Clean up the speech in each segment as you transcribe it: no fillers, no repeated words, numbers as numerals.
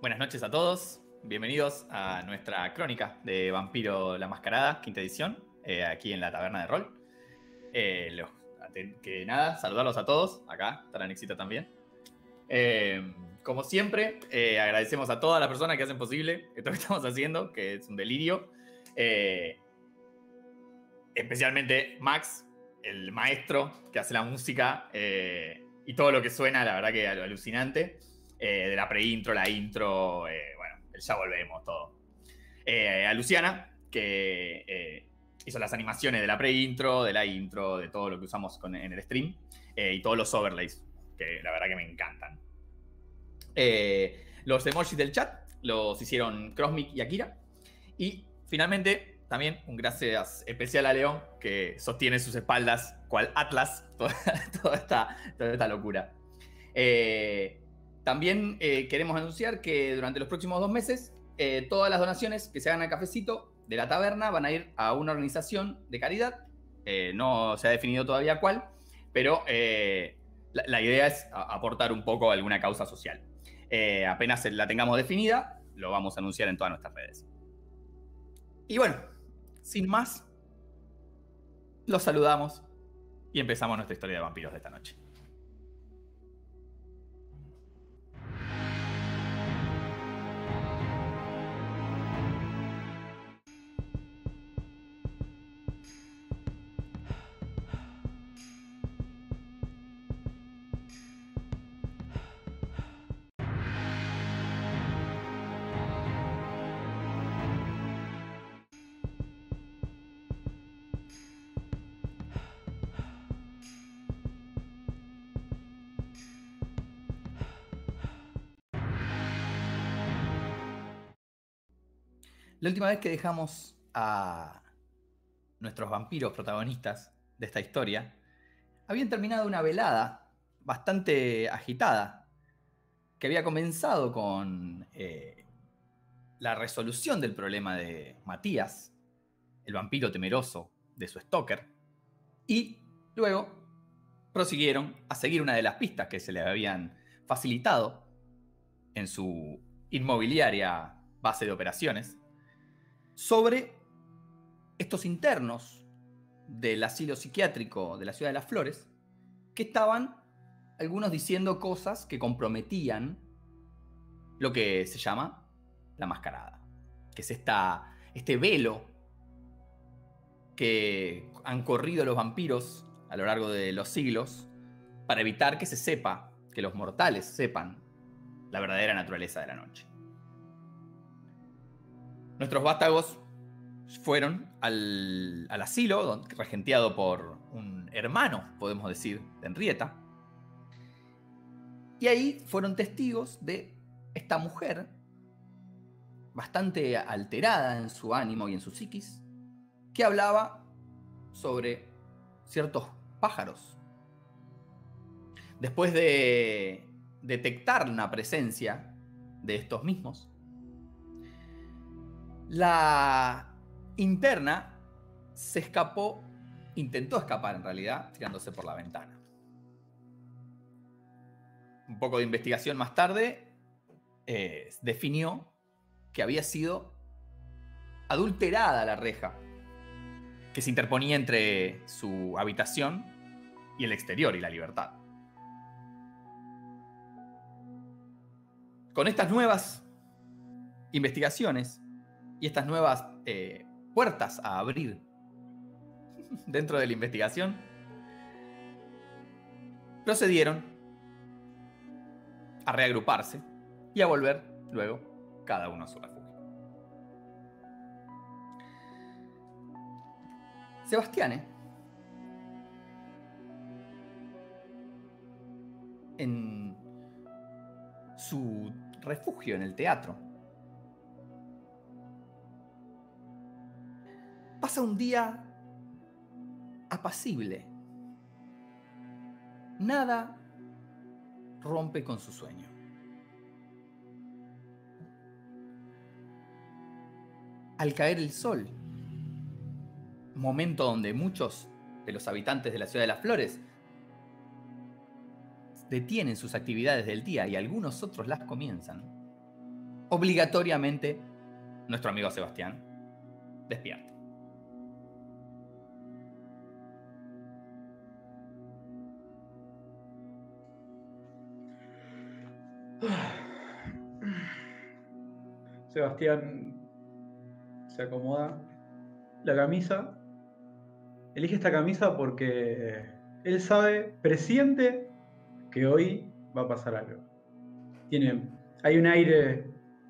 Buenas noches a todos, bienvenidos a nuestra crónica de Vampiro la Mascarada, quinta edición, aquí en la Taberna de Rol. Que nada, saludarlos a todos, acá está la Nexita también. Como siempre, agradecemos a todas las personas que hacen posible esto que estamos haciendo, que es un delirio. Especialmente Max, el maestro que hace la música y todo lo que suena, la verdad que alucinante. De la pre-intro, la intro, bueno, ya volvemos, todo. A Luciana, que hizo las animaciones de la pre-intro, de la intro, de todo lo que usamos en el stream, y todos los overlays, que la verdad que me encantan. Los emojis del chat los hicieron Crosmic y Akira. Y finalmente, también un gracias especial a León, que sostiene sus espaldas, cual Atlas, toda esta locura. También queremos anunciar que durante los próximos 2 meses, todas las donaciones que se hagan al cafecito de la taberna van a ir a una organización de caridad. No se ha definido todavía cuál, pero la idea es aportar un poco a alguna causa social. Apenas la tengamos definida, lo vamos a anunciar en todas nuestras redes. Y bueno, sin más, los saludamos y empezamos nuestra historia de vampiros de esta noche. La última vez que dejamos a nuestros vampiros protagonistas de esta historia, habían terminado una velada bastante agitada, que había comenzado con la resolución del problema de Matías, el vampiro temeroso de su stalker, y luego prosiguieron a seguir una de las pistas que se les habían facilitado en su inmobiliaria base de operaciones, sobre estos internos del asilo psiquiátrico de la Ciudad de las Flores, que estaban algunos diciendo cosas que comprometían lo que se llama la mascarada, que es este velo que han corrido los vampiros a lo largo de los siglos para evitar que se sepa, que los mortales sepan la verdadera naturaleza de la noche. Nuestros vástagos fueron al asilo, regenteado por un hermano, podemos decir, de Henrietta. Y ahí fueron testigos de esta mujer, bastante alterada en su ánimo y en su psiquis, que hablaba sobre ciertos pájaros. Después de detectar una presencia de estos mismos, la interna se escapó, intentó escapar en realidad, tirándose por la ventana. Un poco de investigación más tarde definió que había sido adulterada la reja que se interponía entre su habitación y el exterior y la libertad. Con estas nuevas investigaciones y estas nuevas puertas a abrir dentro de la investigación, procedieron a reagruparse y a volver luego cada uno a su refugio. Sebastiane, en su refugio en el teatro, pasa un día apacible. Nada rompe con su sueño. Al caer el sol, momento donde muchos de los habitantes de la Ciudad de las Flores detienen sus actividades del día y algunos otros las comienzan, obligatoriamente nuestro amigo Sebastián despierte. Sebastián se acomoda la camisa. Elige esta camisa porque él sabe, presiente que hoy va a pasar algo. Hay un aire,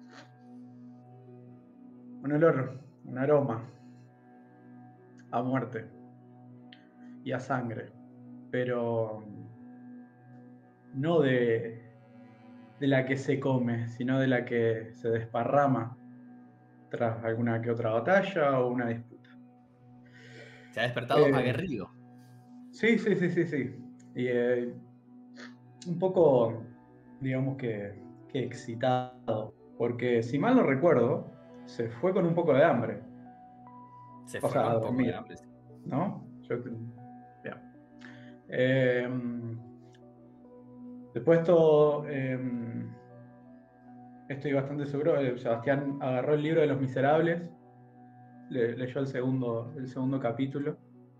un olor, un aroma a muerte y a sangre, pero no de la que se come, sino de la que se desparrama tras alguna que otra batalla o una disputa. Se ha despertado aguerrido. Sí. Y un poco, digamos que excitado, porque si mal no recuerdo, se fue con un poco de hambre. Se O fue sea, con a un poco de dormir, hambre. ¿no? Bien. Después todo, estoy bastante seguro, Sebastián agarró el libro de los miserables, leyó el segundo capítulo,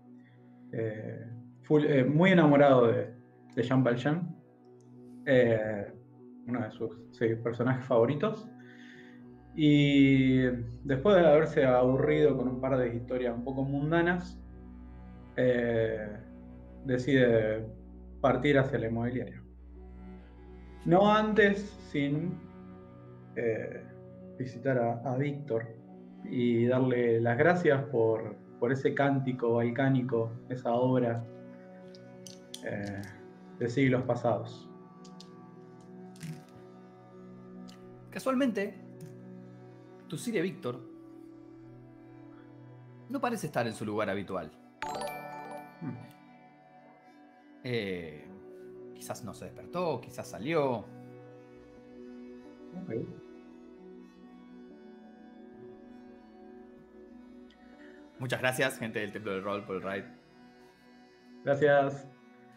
muy enamorado de Jean Valjean, uno de sus personajes favoritos. Y después de haberse aburrido con un par de historias un poco mundanas, decide partir hacia la inmobiliaria. No antes sin visitar a Víctor y darle las gracias por ese cántico balcánico, esa obra de siglos pasados. Casualmente, tu Sire Víctor no parece estar en su lugar habitual. Quizás no se despertó, quizás salió. Okay. Muchas gracias, gente del Templo del Rol, por el raid. Gracias.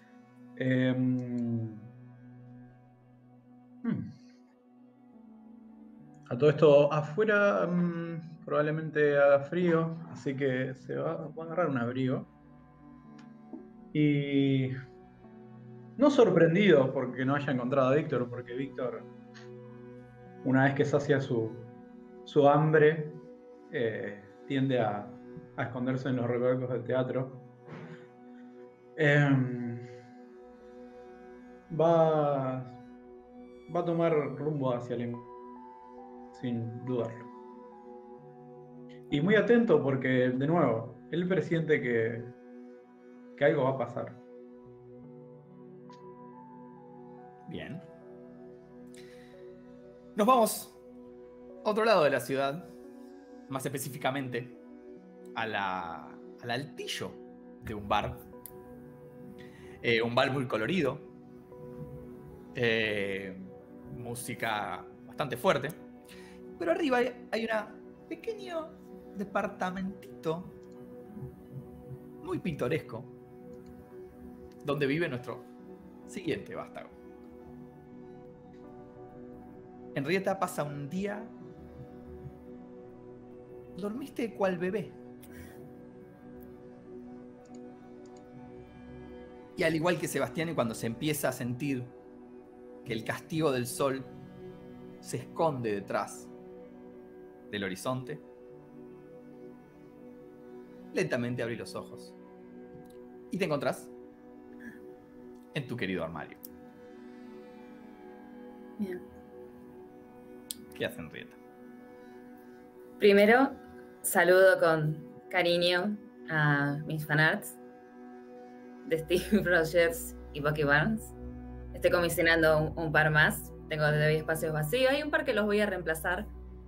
A todo esto, afuera probablemente haga frío, así que se va a agarrar un abrigo. Y no sorprendido porque no haya encontrado a Víctor, porque Víctor, una vez que sacia su hambre, tiende a esconderse en los recovecos del teatro. Va a tomar rumbo hacia el sin dudarlo. Y muy atento porque, de nuevo, él presiente que algo va a pasar. Bien. Nos vamos a otro lado de la ciudad, más específicamente al altillo de un bar. Un bar muy colorido, música bastante fuerte, pero arriba hay un pequeño departamentito muy pintoresco donde vive nuestro siguiente vástago. Henrietta pasa un día. Dormiste cual bebé. Y al igual que Sebastián, cuando se empieza a sentir que el castigo del sol se esconde detrás del horizonte, lentamente abrí los ojos y te encontrás en tu querido armario. Bien. ¿Qué hace Henrietta? Primero, saludo con cariño a mis fanarts de Steve Rogers y Bucky Barnes. Estoy comisionando un par más. Tengo todavía espacios vacíos. Hay un par que los voy a reemplazar.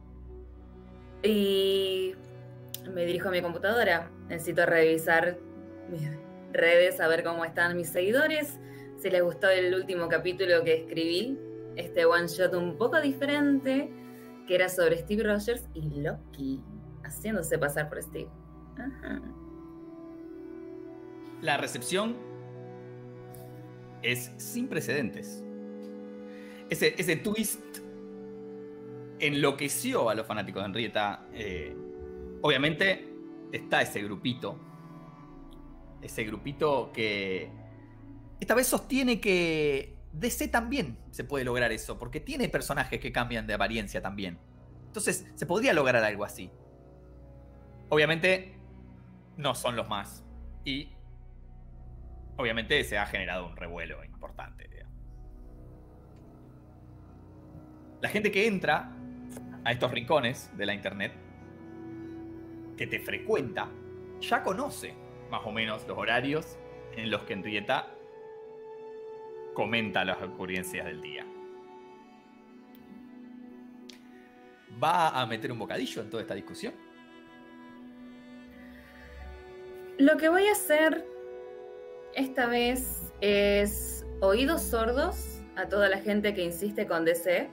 Y me dirijo a mi computadora. Necesito revisar mis redes, a ver cómo están mis seguidores. Si les gustó el último capítulo que escribí, este one shot un poco diferente, que era sobre Steve Rogers y Loki, haciéndose pasar por Steve. Ajá. La recepción es sin precedentes. Ese twist enloqueció a los fanáticos de Henrietta. Obviamente está ese grupito que esta vez sostiene que DC también se puede lograr eso, porque tiene personajes que cambian de apariencia también. Entonces se podría lograr algo así. Obviamente no son los más. Y obviamente se ha generado un revuelo importante, digamos. La gente que entra a estos rincones de la internet, que te frecuenta, ya conoce más o menos los horarios en los que Henrietta comenta las ocurrencias del día. ¿Va a meter un bocadillo en toda esta discusión? Lo que voy a hacer esta vez es oídos sordos a toda la gente que insiste con DC.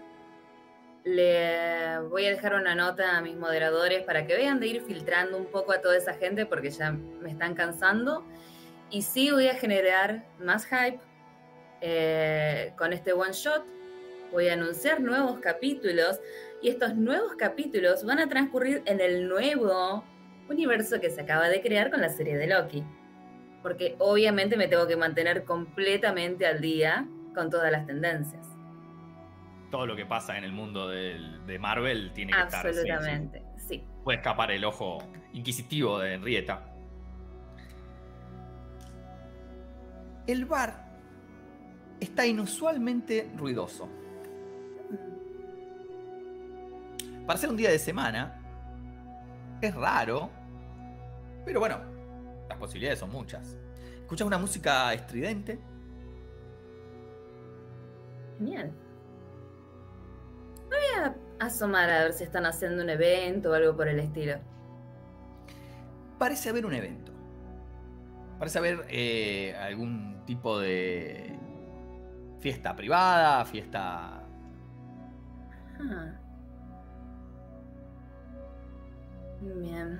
Le voy a dejar una nota a mis moderadores para que vean de ir filtrando un poco a toda esa gente porque ya me están cansando. Y sí voy a generar más hype con este one shot. Voy a anunciar nuevos capítulos y estos nuevos capítulos van a transcurrir en el nuevo universo que se acaba de crear con la serie de Loki. Porque obviamente me tengo que mantener completamente al día con todas las tendencias. Todo lo que pasa en el mundo de Marvel tiene que estar. Absolutamente, sí. Puede escapar el ojo inquisitivo de Henrietta. El bar está inusualmente ruidoso. Para ser un día de semana, es raro, pero bueno, las posibilidades son muchas. ¿Escuchas una música estridente? Genial. Me voy a asomar a ver si están haciendo un evento o algo por el estilo. Parece haber un evento. Parece haber algún tipo de fiesta privada, fiesta... Ah. Bien.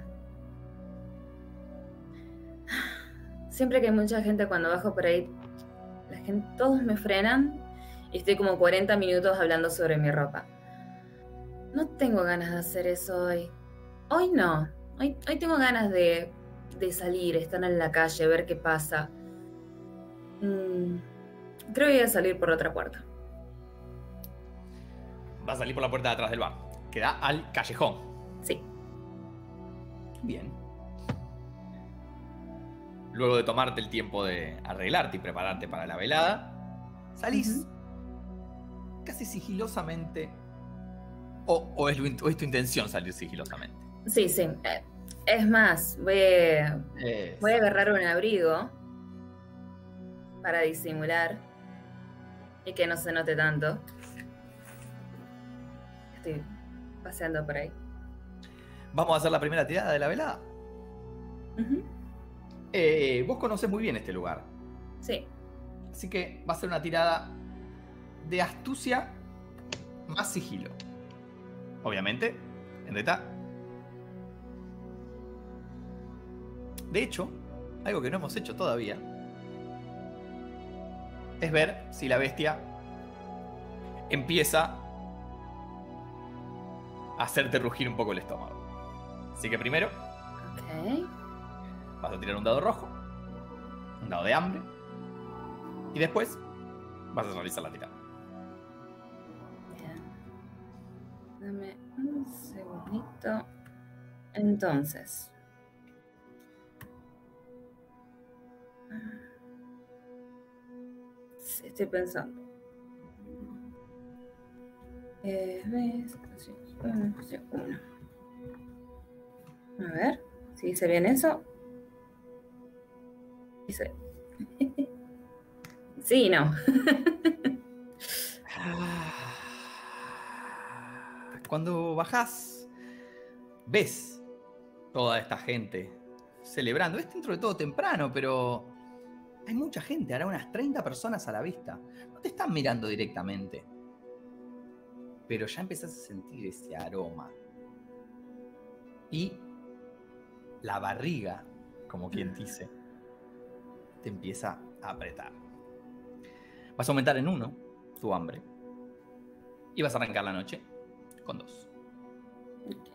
Siempre que hay mucha gente cuando bajo por ahí, todos me frenan y estoy como 40 minutos hablando sobre mi ropa. No tengo ganas de hacer eso hoy. Hoy no. Hoy tengo ganas de salir, estar en la calle, ver qué pasa. Creo que voy a salir por otra puerta. Va a salir por la puerta de atrás del bar, que da al callejón. Sí. Bien. Luego de tomarte el tiempo de arreglarte y prepararte para la velada, salís casi sigilosamente. ¿O es tu intención salir sigilosamente? Sí, sí. Es más, voy a agarrar un abrigo para disimular y que no se note tanto. Estoy paseando por ahí. Vamos a hacer la primera tirada de la velada. Vos conocés muy bien este lugar. Sí. Así que va a ser una tirada de astucia más sigilo. Obviamente, Henrietta. De hecho, algo que no hemos hecho todavía es ver si la bestia empieza a hacerte rugir un poco el estómago. Así que primero vas a tirar un dado rojo, un dado de hambre, y después vas a realizar la tirada. Bien. Dame un segundito. Entonces. Sí, estoy pensando. Uno. A ver, si dice bien eso. Dice. Sí, no. Cuando bajás, ves toda esta gente celebrando. Es dentro de todo temprano, pero hay mucha gente, hará unas 30 personas a la vista. No te están mirando directamente, pero ya empezás a sentir ese aroma. Y la barriga, como quien dice, te empieza a apretar. Vas a aumentar en 1 tu hambre y vas a arrancar la noche con 2. Ok.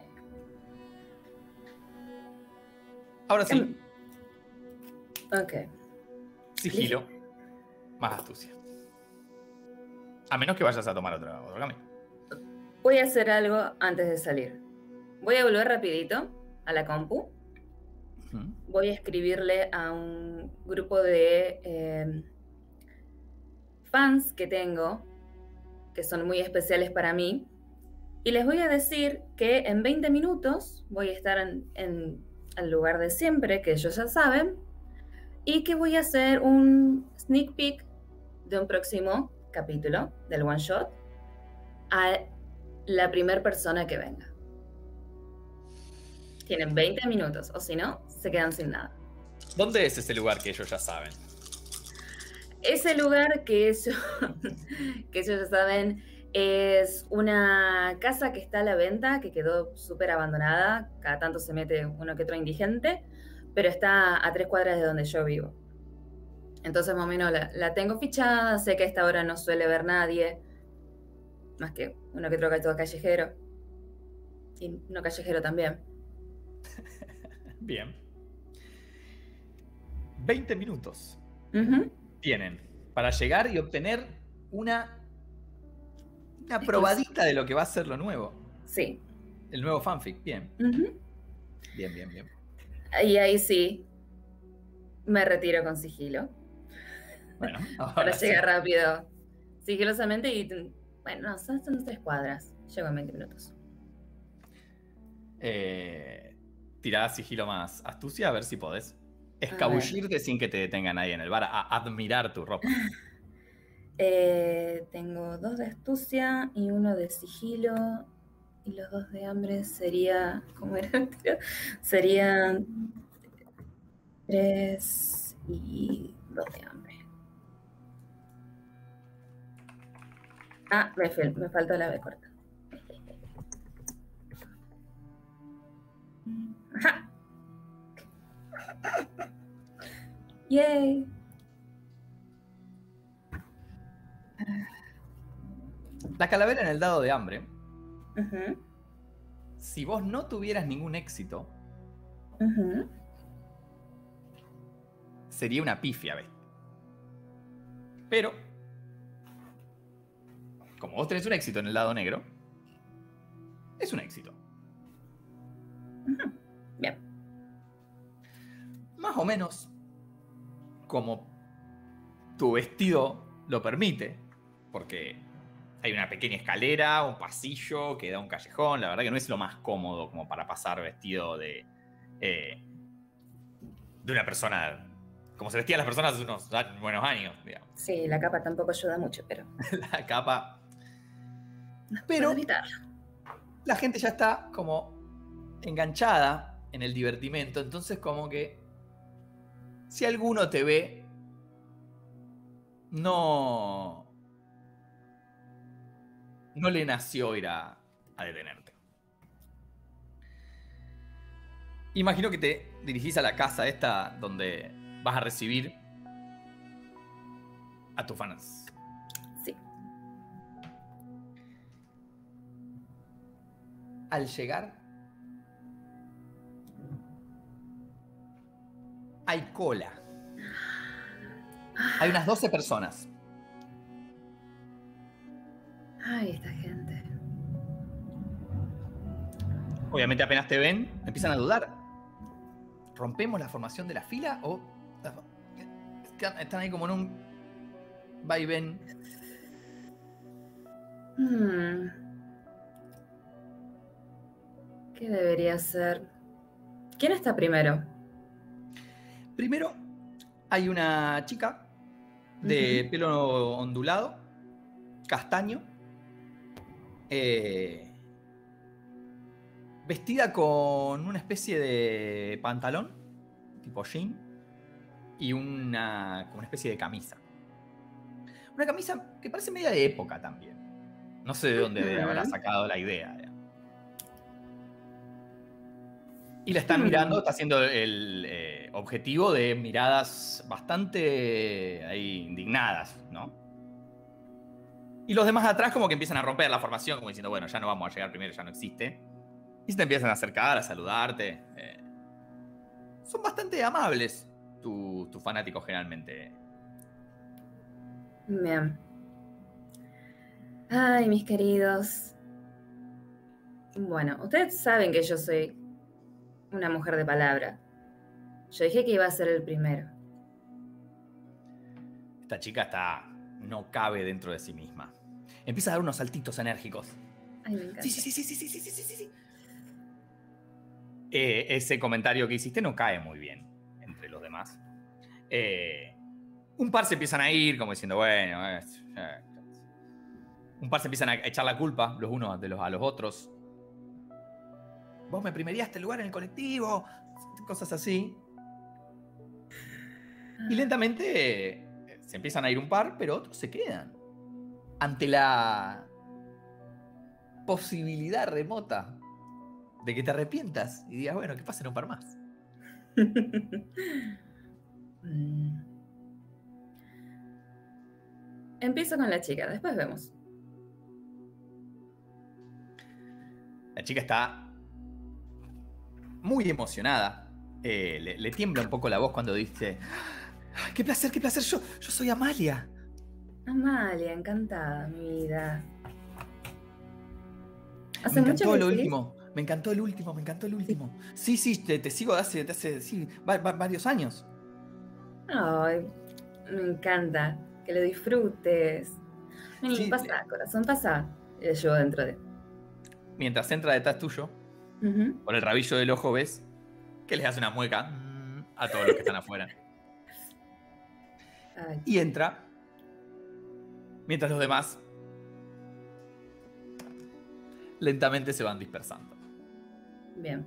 Ahora sí, Ok. sigilo más astucia. A menos que vayas a tomar otro camino. Voy a hacer algo antes de salir. Voy a volver rapidito a la compu. Ujú. Voy a escribirle a un grupo de fans que tengo, que son muy especiales para mí, y les voy a decir que en 20 minutos voy a estar en el lugar de siempre, que ellos ya saben, y que voy a hacer un sneak peek de un próximo capítulo del one shot a la primera persona que venga. Tienen 20 minutos, o si no, se quedan sin nada. ¿Dónde es ese lugar que ellos ya saben? Ese lugar que ellos ya saben es una casa que está a la venta, que quedó súper abandonada. Cada tanto se mete uno que otro indigente, pero está a 3 cuadras de donde yo vivo. Entonces, más o menos la tengo fichada. Sé que a esta hora no suele ver nadie, más que uno que otro gato callejero. Y no callejero también. Bien. 20 minutos Ujú. tienen para llegar y obtener una probadita de lo que va a ser lo nuevo. Sí. El nuevo fanfic. Bien. Ujú. Bien, bien, bien. Y ahí sí, me retiro con sigilo. Bueno, Para ahora sí. llegar rápido, sigilosamente y... Bueno, no, son 3 cuadras. Llego en 20 minutos. Tirá sigilo más astucia a ver si podés escabullirte sin que te detenga nadie en el bar, a admirar tu ropa. Tengo 2 de astucia y 1 de sigilo. Y los 2 de hambre sería... ¿Cómo era el tiro? Serían 3 y 2 de hambre. Ah, me faltó la B corta. ¡Ajá! ¡Yay! La calavera en el dado de hambre, Uh-huh. si vos no tuvieras ningún éxito, Uh-huh. sería una pifia, ¿ves? Pero, como vos tenés un éxito en el dado negro, es un éxito. Uh-huh. Bien. Más o menos como tu vestido lo permite, porque hay una pequeña escalera, un pasillo que da a un callejón. La verdad que no es lo más cómodo como para pasar vestido de una persona, como se vestían las personas hace unos buenos años, digamos. Sí, la capa tampoco ayuda mucho, pero... La capa. No Pero puedo evitarlo. la gente ya está como enganchada en el divertimento, entonces como que si alguno te ve, no le nació ir a detenerte. Imagino que te dirigís a la casa esta donde vas a recibir a tus fans. Sí. Al llegar, hay cola. Hay unas 12 personas. Ay, esta gente. Obviamente apenas te ven, empiezan a dudar. ¿Rompemos la formación de la fila o están ahí como en un vaivén? ¿Qué debería ser? ¿Quién está primero? Primero hay una chica de pelo ondulado, castaño, vestida con una especie de pantalón, tipo jean, y una especie de camisa. Una camisa que parece media de época también. No sé de dónde habrá sacado la idea. Y la están mirando, está siendo el objetivo de miradas bastante ahí indignadas, ¿no? Y los demás atrás como que empiezan a romper la formación, como diciendo, bueno, ya no vamos a llegar primero, ya no existe. Y se te empiezan a acercar, a saludarte. Son bastante amables tus fanáticos generalmente. Bien. Ay, mis queridos. Bueno, ustedes saben que yo soy una mujer de palabra. Yo dije que iba a ser el primero. Esta chica no cabe dentro de sí misma. Empieza a dar unos saltitos enérgicos. Ay, me encanta. Sí. Ese comentario que hiciste no cae muy bien entre los demás. Un par se empiezan a ir como diciendo, bueno... Un par se empiezan a echar la culpa los unos a los otros. Vos me primeríaste el lugar en el colectivo. Cosas así. Y lentamente se empiezan a ir un par, pero otros se quedan. Ante la posibilidad remota de que te arrepientas y digas, bueno, que pasen un par más. Empiezo con la chica, después vemos. La chica está muy emocionada. Le tiembla un poco la voz cuando dice, ¡qué placer! Yo soy Amalia. Amalia, encantada, mi vida. Me encantó el último. Sí, te sigo de hace varios años. Ay, me encanta. Que lo disfrutes. Vení, Sí, pasa, corazón, pasa. Y le llevo dentro de... Mientras entra detrás tuyo, por el rabillo del ojo ves que les hace una mueca a todos los que están afuera. Ay. Y entra, mientras los demás lentamente se van dispersando. Bien.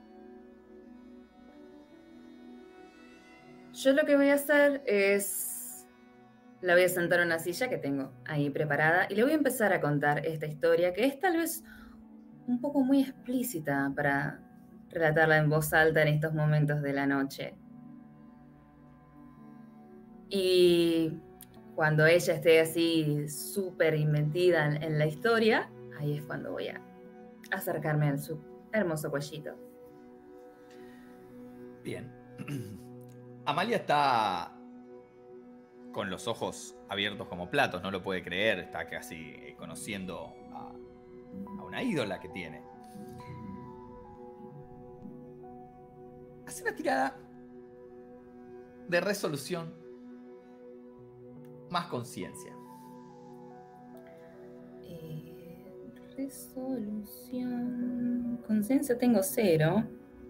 Yo lo que voy a hacer es... La voy a sentar en una silla que tengo ahí preparada y le voy a empezar a contar esta historia que es tal vez un poco muy explícita para relatarla en voz alta en estos momentos de la noche. Y cuando ella esté así súper invertida en la historia, ahí es cuando voy a acercarme a su hermoso cuellito. Bien. Amalia está con los ojos abiertos como platos, no lo puede creer, está casi conociendo a una ídola que tiene. Hace una tirada de resolución más conciencia. Resolución... Conciencia tengo 0.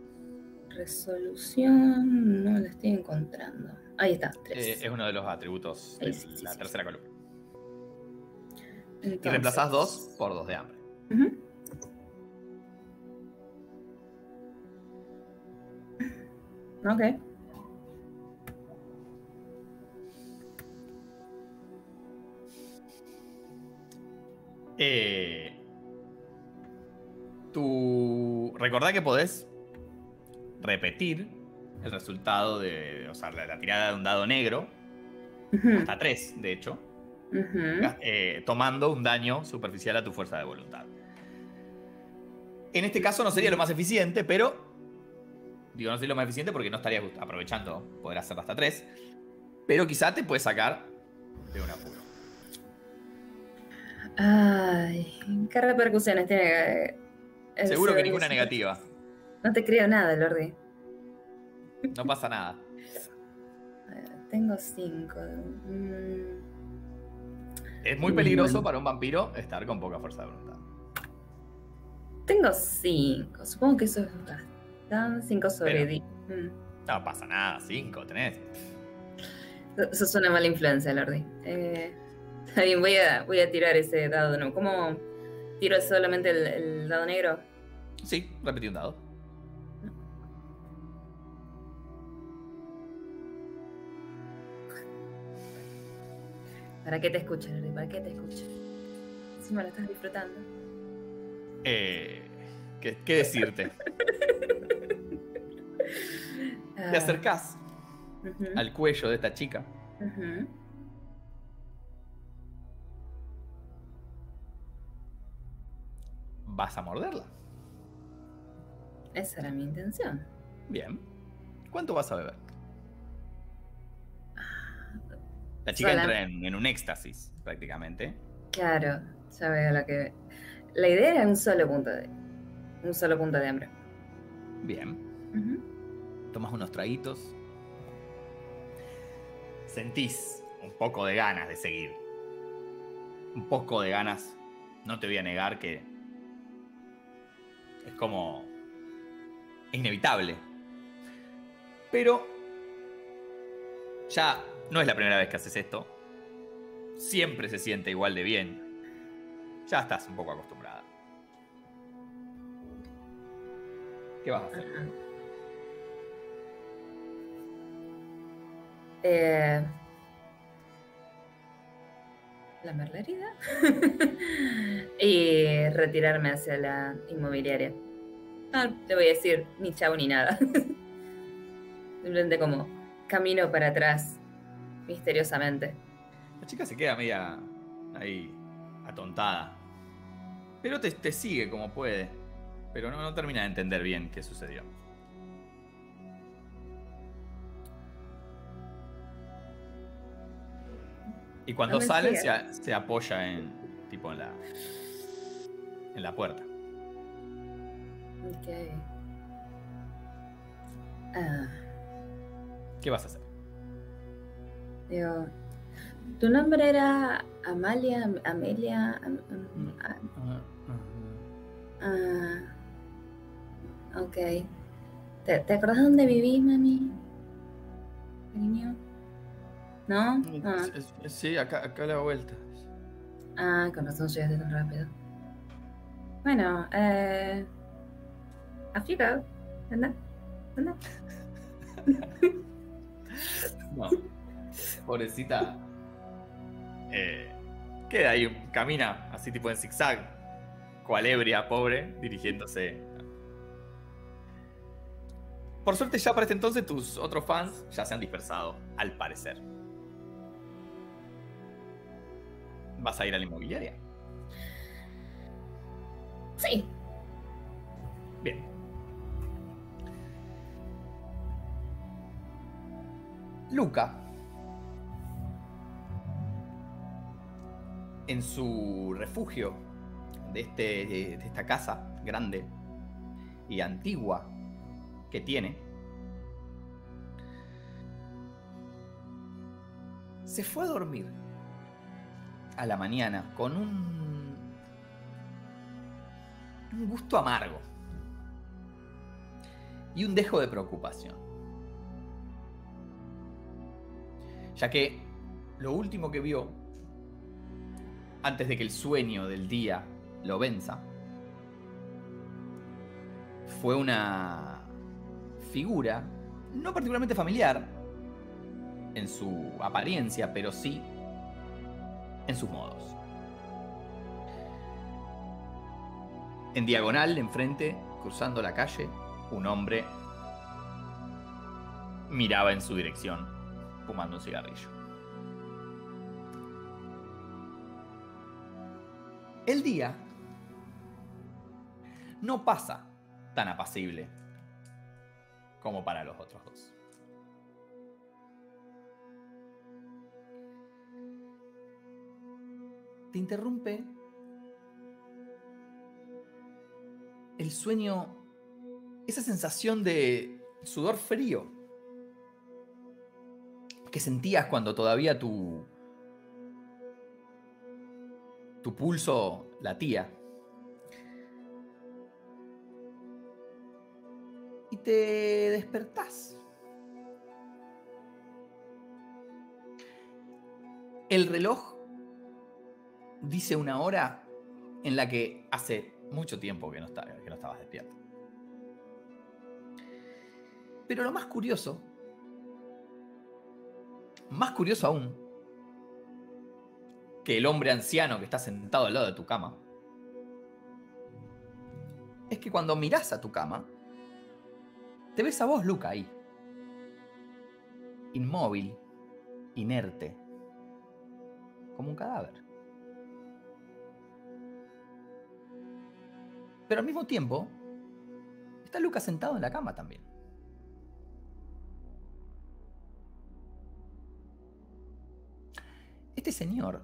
Resolución no la estoy encontrando. Ahí está, 3. Es uno de los atributos de la tercera columna. Entonces... Y reemplazás 2 por 2 de hambre. Ok. Recordá que podés repetir el resultado de, o sea, la tirada de un dado negro, hasta 3, de hecho, tomando un daño superficial a tu fuerza de voluntad. En este caso no sería lo más eficiente, pero digo, no sería lo más eficiente porque no estarías aprovechando poder hacer hasta 3, pero quizá te puedes sacar de un apuro. Ay, ¿qué repercusiones tiene? Seguro que ninguna negativa. No te creo nada, Lordi. No pasa nada. Tengo 5. Es muy peligroso para un vampiro estar con poca fuerza de voluntad. Tengo 5. Supongo que eso es bastante. 5 sobre 10. No pasa nada, 5 tenés. Eso es una mala influencia, Lordi. Está bien, voy a tirar ese dado, ¿no? ¿Cómo tiro solamente el dado negro? Sí, repetí un dado. ¿Para qué te escucho, Lordi? ¿Para qué te escucho? Encima lo estás disfrutando. ¿Qué decirte? Te acercás al cuello de esta chica. ¿Vas a morderla? Esa era mi intención. Bien. ¿Cuánto vas a beber? La chica entra en un éxtasis, prácticamente. Claro, ya veo lo que... La idea era un solo punto de hambre. Bien. Tomas unos traguitos. Sentís un poco de ganas de seguir. Un poco de ganas. No te voy a negar que es como... es inevitable. Pero ya no es la primera vez que haces esto. Siempre se siente igual de bien. Ya estás un poco acostumbrada. ¿Qué vas a hacer? Lamer la herida y retirarme hacia la inmobiliaria. No te voy a decir ni chavo ni nada. Simplemente como camino para atrás misteriosamente. La chica se queda media ahí atontada. Pero te sigue como puede. Pero no termina de entender bien qué sucedió. Y cuando salen se apoya en la puerta. Ok. ¿Qué vas a hacer? Digo, ¿tu nombre era Amalia? ¿Amelia? Ok. ¿Te acordás dónde vivís, mami? Cariño. ¿No? Sí, acá a la vuelta. Con razón llegaste tan rápido. Bueno, África. Anda. No. Pobrecita. Queda ahí, camina así tipo en zigzag. Cual ebria, pobre, dirigiéndose. Por suerte ya para este entonces tus otros fans ya se han dispersado, al parecer. ¿Vas a ir a la inmobiliaria? Sí. Bien. Luca, en su refugio de esta casa grande y antigua que tiene, se fue a dormir a la mañana con un gusto amargo y un dejo de preocupación, ya que lo último que vio antes de que el sueño del día lo venza fue una figura no particularmente familiar en su apariencia, pero sí en sus modos. En diagonal, enfrente, cruzando la calle, un hombre miraba en su dirección, fumando un cigarrillo. El día no pasa tan apacible como para los otros dos. Te interrumpe el sueño, esa sensación de sudor frío que sentías cuando todavía tu pulso latía. Y te despertás. El reloj dice una hora en la que hace mucho tiempo que no estabas despierto. Pero lo más curioso aún, que el hombre anciano que está sentado al lado de tu cama, es que cuando mirás a tu cama, te ves a vos, Luca, ahí. Inmóvil, inerte, como un cadáver. Pero al mismo tiempo, está Lucas sentado en la cama también. Este señor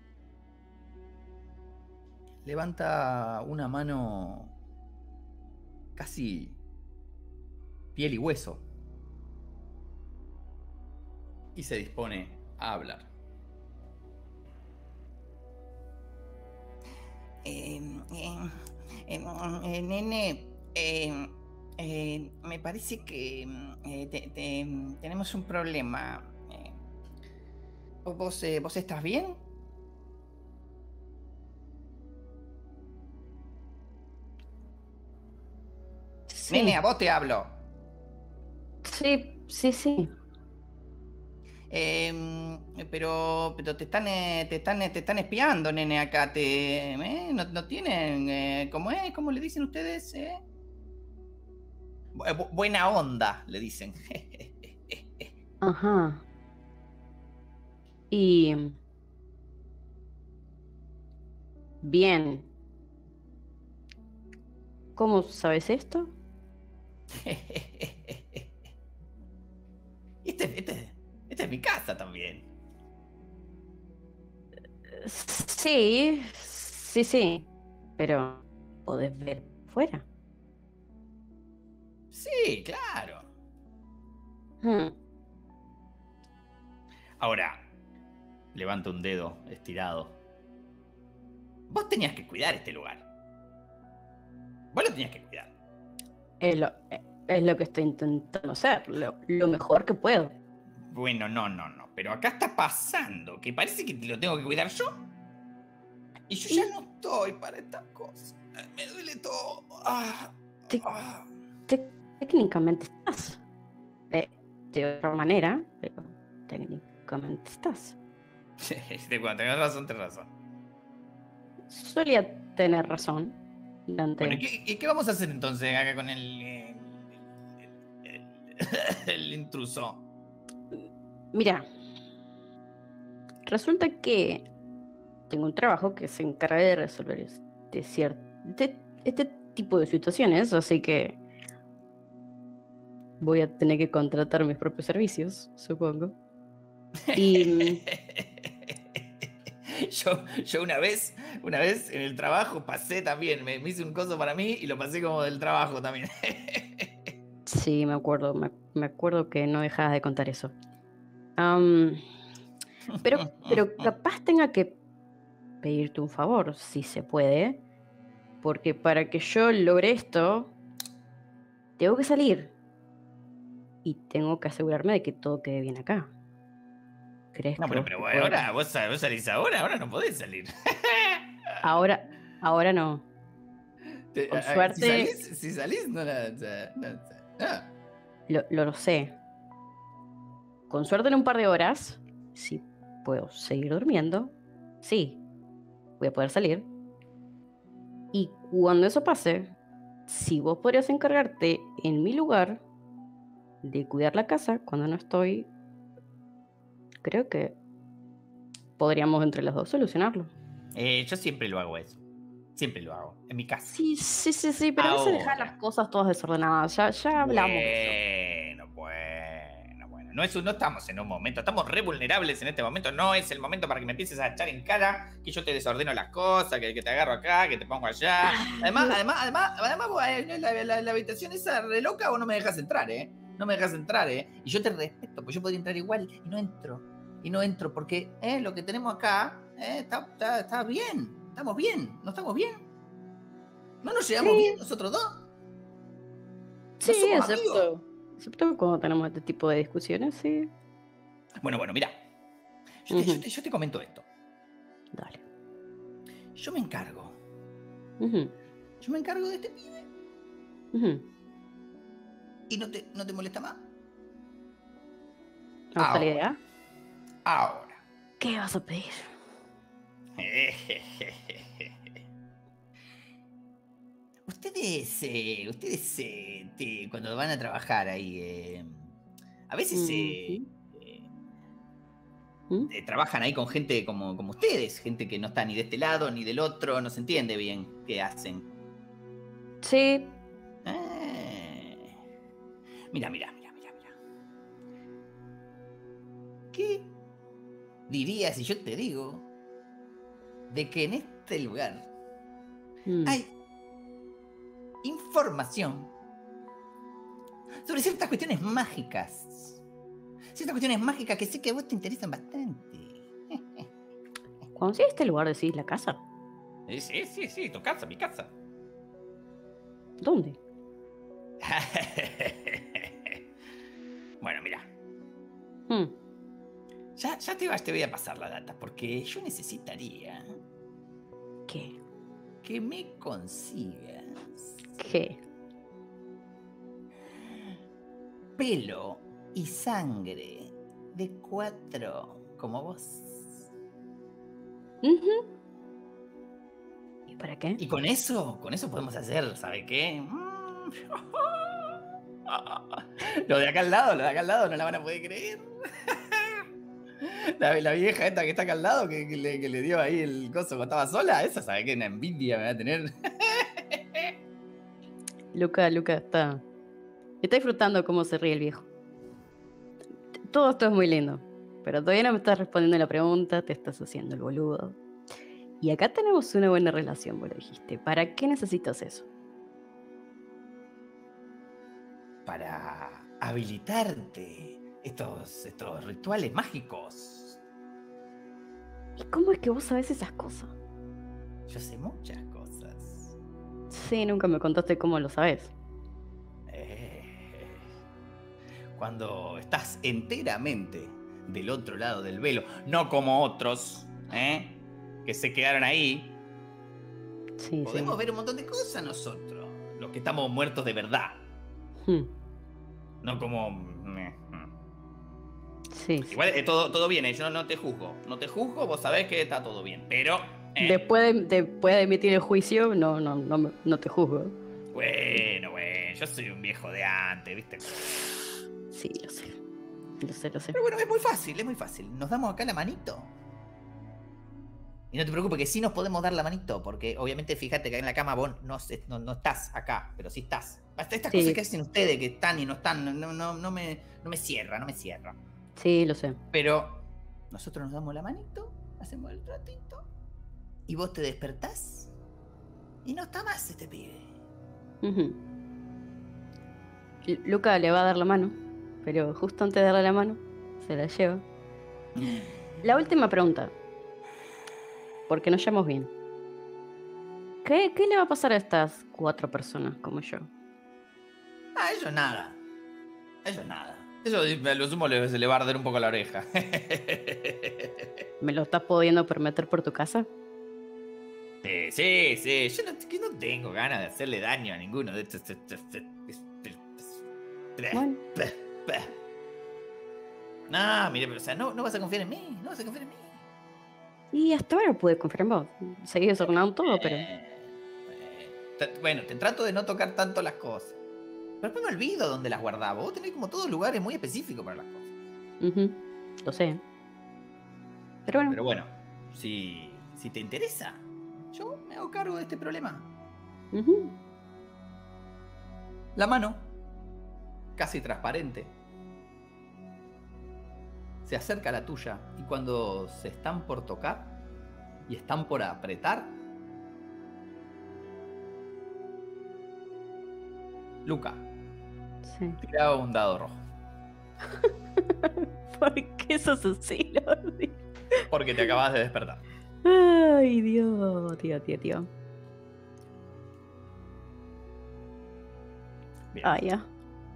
levanta una mano casi piel y hueso y se dispone a hablar. Nene, me parece que tenemos un problema. ¿Vos estás bien? Sí. Nene, a vos te hablo. Sí, sí, sí. Pero te están espiando, nene, acá. No tienen, ¿cómo es? ¿Cómo le dicen ustedes? Buena onda, le dicen. Ajá. Y... Bien. ¿Cómo sabes esto? Esta es mi casa también. Sí, sí, sí. Pero podés ver fuera. Sí, claro. Hmm. Ahora, levanta un dedo estirado. Vos tenías que cuidar este lugar. Vos lo tenías que cuidar. Es lo que estoy intentando hacer, lo mejor que puedo. Bueno, no. Pero acá está pasando que parece que te lo tengo que cuidar yo. Y yo ya no estoy para estas cosas. Me duele todo. Técnicamente estás. De otra manera, pero técnicamente estás. Cuando tenés razón. Solía tener razón. Dante. Bueno, ¿y qué vamos a hacer entonces acá con el intruso? Mira, resulta que tengo un trabajo que se encarga de resolver este tipo de situaciones, así que voy a tener que contratar mis propios servicios, supongo. Y yo una vez en el trabajo pasé también, me hice un coso para mí y lo pasé como del trabajo también. sí, me acuerdo que no dejabas de contar eso. Pero capaz tenga que pedirte un favor, si se puede, porque para que yo logre esto, tengo que salir y tengo que asegurarme de que todo quede bien acá. ¿Crees No, que pero vos podés? ahora, vos salís ahora no podés salir. Ahora no. Con suerte, Si salís, no. lo sé. Con suerte en un par de horas, si puedo seguir durmiendo, sí, voy a poder salir. Y cuando eso pase, si vos podrías encargarte en mi lugar de cuidar la casa cuando no estoy, creo que podríamos entre los dos solucionarlo. Yo siempre lo hago eso. Siempre lo hago. En mi casa. Sí, pero a veces dejar las cosas todas desordenadas. Ya hablamos de eso. Bueno. No estamos en un momento. Estamos re vulnerables en este momento. No es el momento para que me empieces a echar en cara que yo te desordeno las cosas, que te agarro acá, que te pongo allá. Además, la habitación esa re loca, vos no me dejas entrar, ¿eh? No me dejas entrar, ¿eh? Y yo te respeto, pues yo podría entrar igual y no entro. Porque lo que tenemos acá está bien. Estamos bien. ¿No estamos bien? ¿No nos llevamos bien nosotros dos? Sí, somos amigos. excepto cuando tenemos este tipo de discusiones, sí. Bueno, mira. Yo te comento esto. Dale. Yo me encargo. Yo me encargo de este pibe. ¿Y no te molesta más? ¿No está la idea? Ahora. ¿Qué vas a pedir? Ustedes cuando van a trabajar ahí, a veces trabajan ahí con gente como ustedes, gente que no está ni de este lado ni del otro, no se entiende bien qué hacen. Sí. Mira. ¿Qué dirías si yo te digo de que en este lugar hay información sobre ciertas cuestiones mágicas? Ciertas cuestiones mágicas que sé que a vos te interesan bastante. Cuando sí este lugar decís la casa. Sí, tu casa, mi casa. ¿Dónde? Bueno, mira. Hmm. Ya te voy a pasar la data, porque yo necesitaría ¿Qué? que me consigas ¿Qué? pelo y sangre de 4 como vos. Ujú. ¿Y para qué? Y con eso podemos hacer, ¿sabe qué? Lo de acá al lado, no la van a poder creer. La vieja esta que está acá al lado, que le dio ahí el coso cuando estaba sola, esa sabe que una envidia me va a tener. Luca está disfrutando cómo se ríe el viejo. Todo esto es muy lindo, pero todavía no me estás respondiendo la pregunta, te estás haciendo el boludo. Y acá tenemos una buena relación, vos lo dijiste. ¿Para qué necesitas eso? Para habilitarte estos rituales mágicos. ¿Y cómo es que vos sabés esas cosas? Yo sé muchas cosas. Sí, nunca me contaste cómo lo sabés. Cuando estás enteramente del otro lado del velo, no como otros, que se quedaron ahí, Sí, podemos ver un montón de cosas nosotros, los que estamos muertos de verdad. Hmm. No como... Sí. Igual todo bien, yo no te juzgo. No te juzgo, vos sabés que está todo bien, pero... Después de emitir el juicio, no te juzgo. Bueno, yo soy un viejo de antes, ¿viste? Sí, lo sé. Pero bueno, es muy fácil. Nos damos acá la manito. Y no te preocupes, que sí nos podemos dar la manito, porque obviamente fíjate que en la cama vos no estás acá, pero sí estás. Estas cosas que hacen ustedes, que están y no están, no me cierra. Sí, lo sé. Pero nosotros nos damos la manito, hacemos el ratito, y vos te despertás, y no está más este pibe. Uh-huh. Luca le va a dar la mano, pero justo antes de darle la mano, se la lleva. La última pregunta, porque nos llevamos bien. ¿Qué le va a pasar a estas 4 personas como yo? Ellos nada. Eso a lo sumo se le va a arder un poco la oreja. ¿Me lo estás pudiendo permitir por tu casa? Sí. Yo no tengo ganas de hacerle daño a ninguno de estos. Bueno. No, mire, pero o sea, no vas a confiar en mí. Y hasta ahora pude confiar en vos. Seguí desordenando todo, pero... Bueno, te trato de no tocar tanto las cosas. Pero después me olvido dónde las guardaba. Vos tenés como todos lugares muy específicos para las cosas. Uh-huh. Lo sé. Pero bueno, si te interesa, yo me hago cargo de este problema. Uh-huh. La mano, casi transparente, se acerca a la tuya y cuando se están por tocar y están por apretar, Luca, Sí. tiraba un dado rojo. ¿Por qué sos así, Lordi? Porque te acabas de despertar. Ay, Dios, tío. Bien. Ah, ya.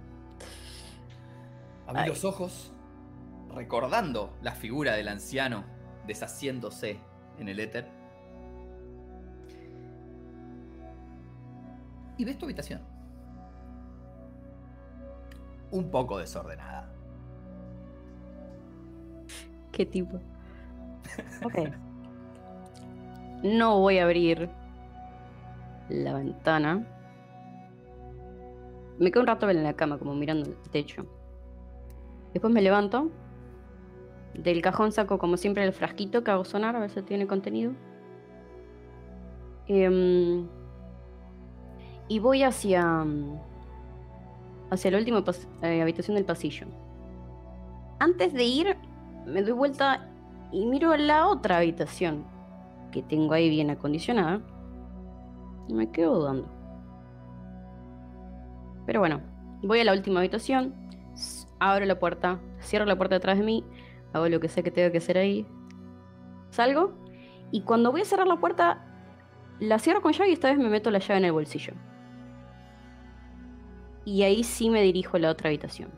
Abrí los ojos, recordando la figura del anciano deshaciéndose en el éter. Y ves tu habitación. Un poco desordenada. ¿Qué tipo? Ok. No voy a abrir la ventana. Me quedo un rato en la cama, como mirando el techo. Después me levanto. Del cajón saco, como siempre, el frasquito que hago sonar, a ver si tiene contenido. y voy hacia la última habitación del pasillo. Antes de ir, me doy vuelta y miro la otra habitación que tengo ahí bien acondicionada. Y me quedo dudando. Pero bueno, voy a la última habitación, abro la puerta, cierro la puerta detrás de mí, hago lo que sé que tengo que hacer ahí, salgo, y cuando voy a cerrar la puerta, la cierro con llave y esta vez me meto la llave en el bolsillo. Y ahí sí me dirijo a la otra habitación.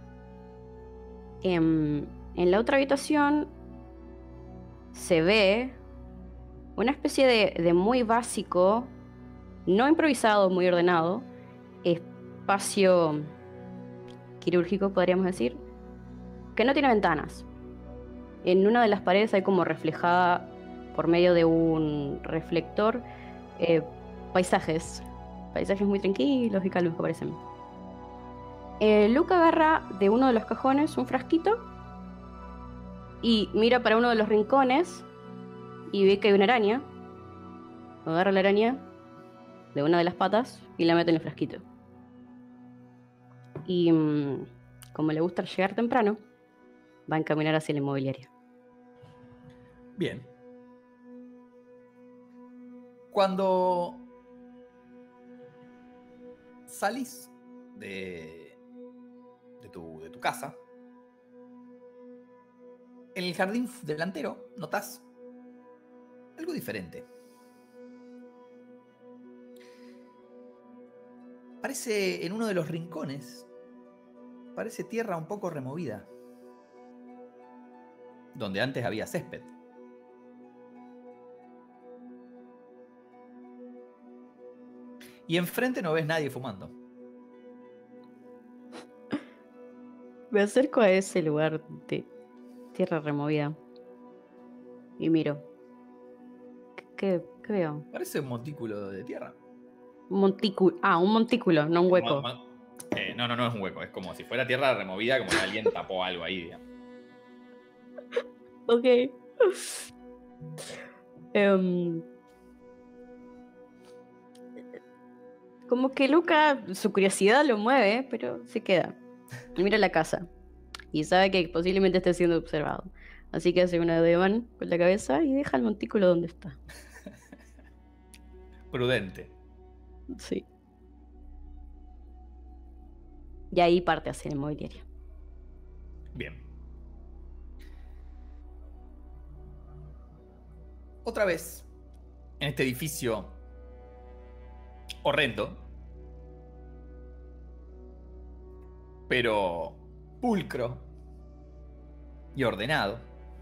En la otra habitación se ve una especie de muy básico, no improvisado, muy ordenado, espacio quirúrgico, podríamos decir, que no tiene ventanas. En una de las paredes hay como reflejada por medio de un reflector paisajes muy tranquilos y calmos que parecen. Luca agarra de uno de los cajones un frasquito y mira para uno de los rincones y ve que hay una araña. Agarra la araña de una de las patas y la mete en el frasquito. Y como le gusta llegar temprano, va a encaminar hacia la inmobiliaria. Bien. Cuando salís de tu casa, en el jardín delantero notas algo diferente. Parece en uno de los rincones, parece tierra un poco removida, donde antes había césped. Y enfrente no ves nadie fumando. Me acerco a ese lugar de tierra removida y miro. ¿Qué veo? Parece un montículo de tierra. Un montículo. Ah, un montículo, no un hueco. No es un hueco. Es como si fuera tierra removida, como que alguien tapó algo ahí, digamos. Ok. Como que Luca, su curiosidad lo mueve, pero se queda. Y mira la casa. Y sabe que posiblemente esté siendo observado. Así que hace un ademán con la cabeza y deja el montículo donde está. Prudente. Sí. Y ahí parte hacia la inmobiliaria. Bien. Otra vez, en este edificio horrendo, pero pulcro y ordenado,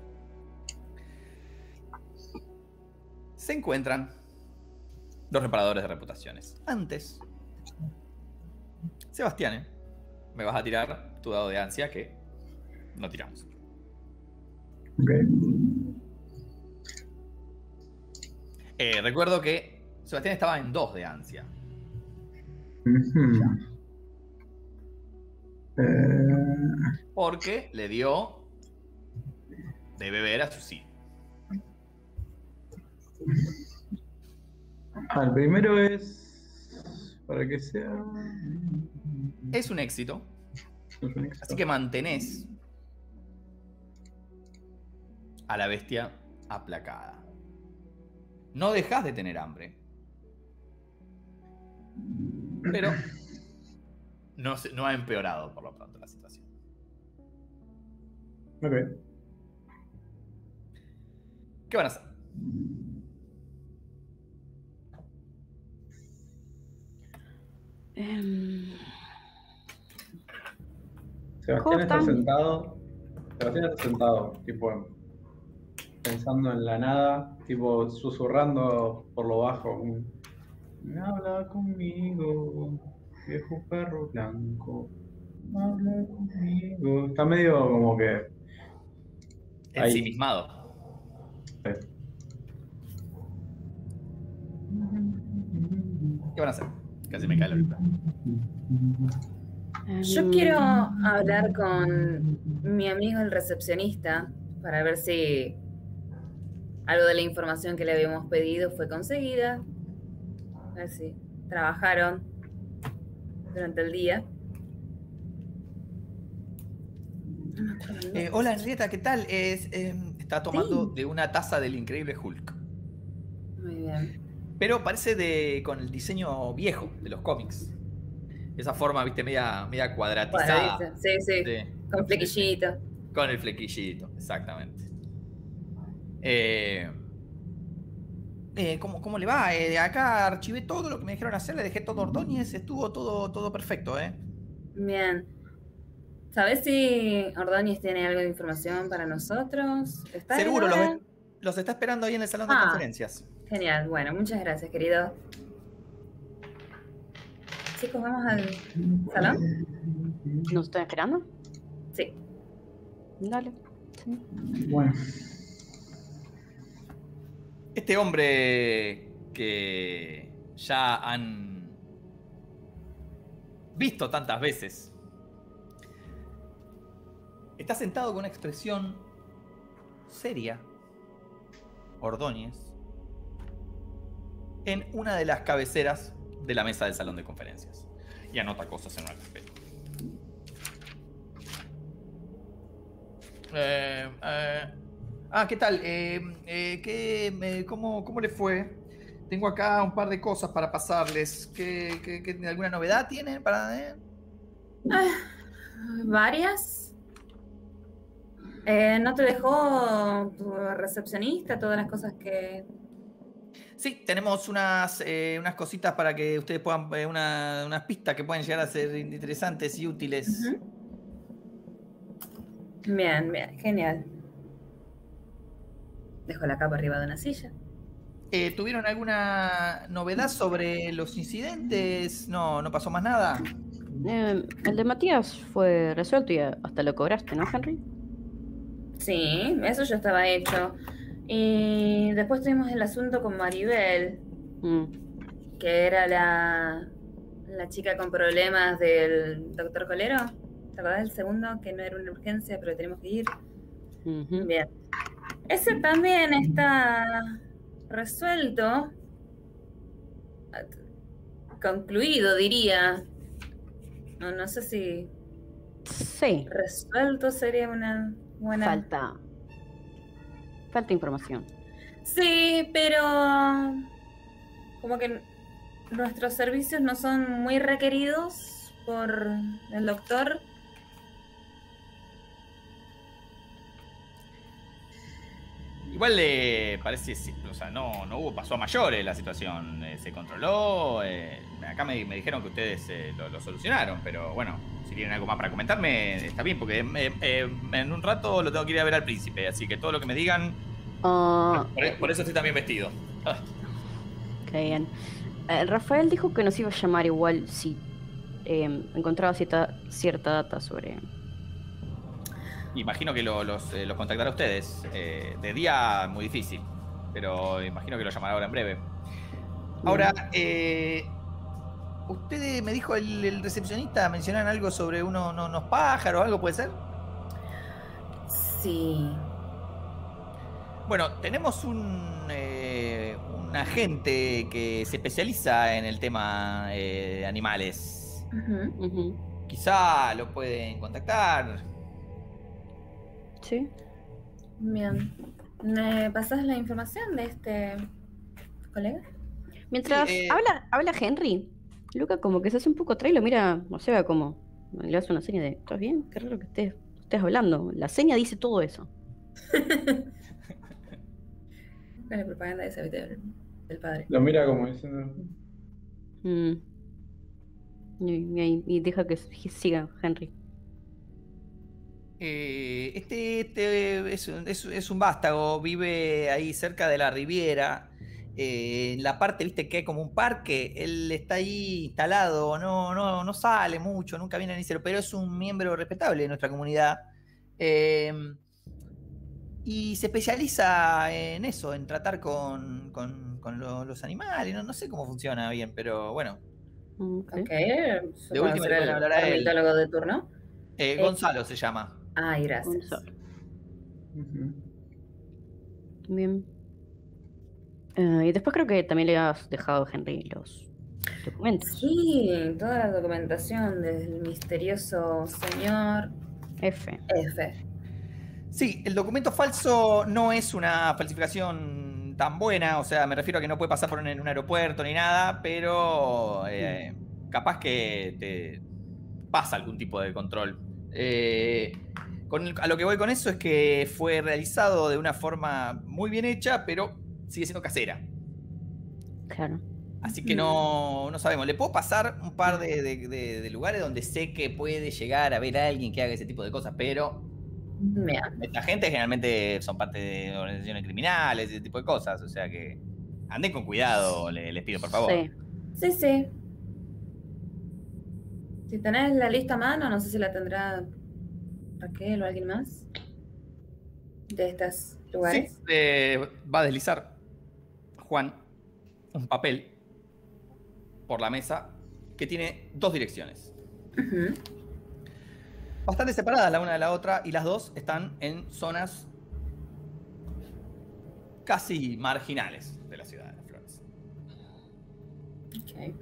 se encuentran dos reparadores de reputaciones. Antes, Sebastián, me vas a tirar tu dado de ansia que no tiramos. Ok. Recuerdo que Sebastián estaba en 2 de ansia. Porque le dio de beber a su hijo. El primero es para que sea... Es un éxito. Así que mantenés a la bestia aplacada. No dejás de tener hambre. Pero no ha empeorado por lo pronto la situación. Ok. ¿Qué van a hacer? Sebastián está sentado. Sebastián está sentado, tipo, pensando en la nada, tipo, susurrando por lo bajo. Habla conmigo, viejo perro blanco. Habla conmigo. Está medio como que... Ensimismado. Sí. ¿Qué van a hacer? Casi me cae la lista. Yo quiero hablar con mi amigo el recepcionista para ver si algo de la información que le habíamos pedido fue conseguida. A ver si trabajaron durante el día. No me acuerdo el nombre. Hola Henrietta, ¿qué tal? Está tomando de una taza del Increíble Hulk. Muy bien. Pero parece con el diseño viejo de los cómics. Esa forma, viste, media cuadratizada. Cuadradito. Sí, sí. Sí. Con flequillito. Con el flequillito, exactamente. ¿Cómo le va? Acá archivé todo lo que me dijeron hacer, le dejé todo a Ordóñez, estuvo todo perfecto, ¿eh? Bien. ¿Sabes si Ordóñez tiene algo de información para nosotros? ¿Está él Seguro, ahora? los está esperando ahí en el salón de conferencias. Genial. Bueno, muchas gracias, querido. Chicos, ¿vamos al salón? ¿Nos están esperando? Sí. Dale. Sí. Bueno, Este hombre que ya han visto tantas veces está sentado con una expresión seria, Ordóñez, en una de las cabeceras de la mesa del salón de conferencias y anota cosas en una carpeta. ¿Qué tal? ¿Cómo le fue? Tengo acá un par de cosas para pasarles. ¿Alguna novedad tienen para...? ¿Varias? ¿No te dejó tu recepcionista todas las cosas que...? Sí, tenemos unas cositas para que ustedes puedan... unas pistas que pueden llegar a ser interesantes y útiles. Ujú. Bien, bien, genial. Dejo la capa arriba de una silla. ¿Tuvieron alguna novedad sobre los incidentes? No pasó más nada. El de Matías fue resuelto y hasta lo cobraste, ¿no, Henry? Sí, eso ya estaba hecho. Y después tuvimos el asunto con Maribel, que era la chica con problemas del doctor Colero. ¿Te acordás del segundo? Que no era una urgencia, pero tenemos que ir. Ujú. Bien. Ese también está resuelto. Concluido, diría. No sé si Sí, resuelto sería una buena... falta información. Sí, pero como que nuestros servicios no son muy requeridos por el doctor. Igual le parece, o sea, no pasó a mayores la situación, se controló. Acá me dijeron que ustedes lo solucionaron, pero bueno, si tienen algo más para comentarme, está bien, porque en un rato lo tengo que ir a ver al príncipe, así que todo lo que me digan, por eso estoy también vestido. Qué bien. Rafael dijo que nos iba a llamar igual si encontraba cierta data sobre... Imagino que los contactará a ustedes. De día muy difícil, pero imagino que lo llamará ahora en breve. Ahora, usted me dijo, el recepcionista, mencionaron algo sobre unos pájaros, ¿algo puede ser? Sí. Bueno, tenemos un agente que se especializa en el tema de animales. Quizá lo pueden contactar. Sí. Bien. ¿Me pasas la información de este colega? Mientras Sí, habla Henry, Luca como que se hace un poco atrás y lo mira, o sea, como le hace una seña de, ¿estás bien? Qué raro que estés hablando. La seña dice todo eso. Con la propaganda esa, ¿viste? Del padre. lo mira como diciendo. Y deja que siga Henry. Este es un vástago, vive ahí cerca de la Riviera. En la parte, viste, que hay como un parque. Él está ahí instalado, no sale mucho, nunca viene ni cero, pero es un miembro respetable de nuestra comunidad. Y se especializa en eso, en tratar con los animales. No sé cómo funciona bien, pero bueno. Ok. De última le pueden hablar a él. ¿Ornitólogo de turno? Gonzalo se llama. Ay, gracias. Gonzalo. Bien. Y después creo que también le has dejado a Henry documentos. Sí, toda la documentación del misterioso señor F. F. Sí, el documento falso no es una falsificación tan buena, o sea, me refiero a que no puede pasar en un aeropuerto ni nada, pero capaz que te pasa algún tipo de control. A lo que voy con eso es que fue realizado de una forma muy bien hecha, pero sigue siendo casera. Claro. Así que no sabemos. Le puedo pasar un par de lugares donde sé que puede llegar a haber alguien que haga ese tipo de cosas, pero Bien. esta gente generalmente son parte de organizaciones criminales y ese tipo de cosas. O sea que anden con cuidado, les pido por favor. Sí. Sí, sí. Si tenés la lista a mano, no sé si la tendrá Raquel o alguien más de estos lugares. Sí, va a deslizar Juan un papel por la mesa que tiene dos direcciones. Ujú. Bastante separadas la una de la otra y las dos están en zonas casi marginales de la ciudad de Las Flores. Ok.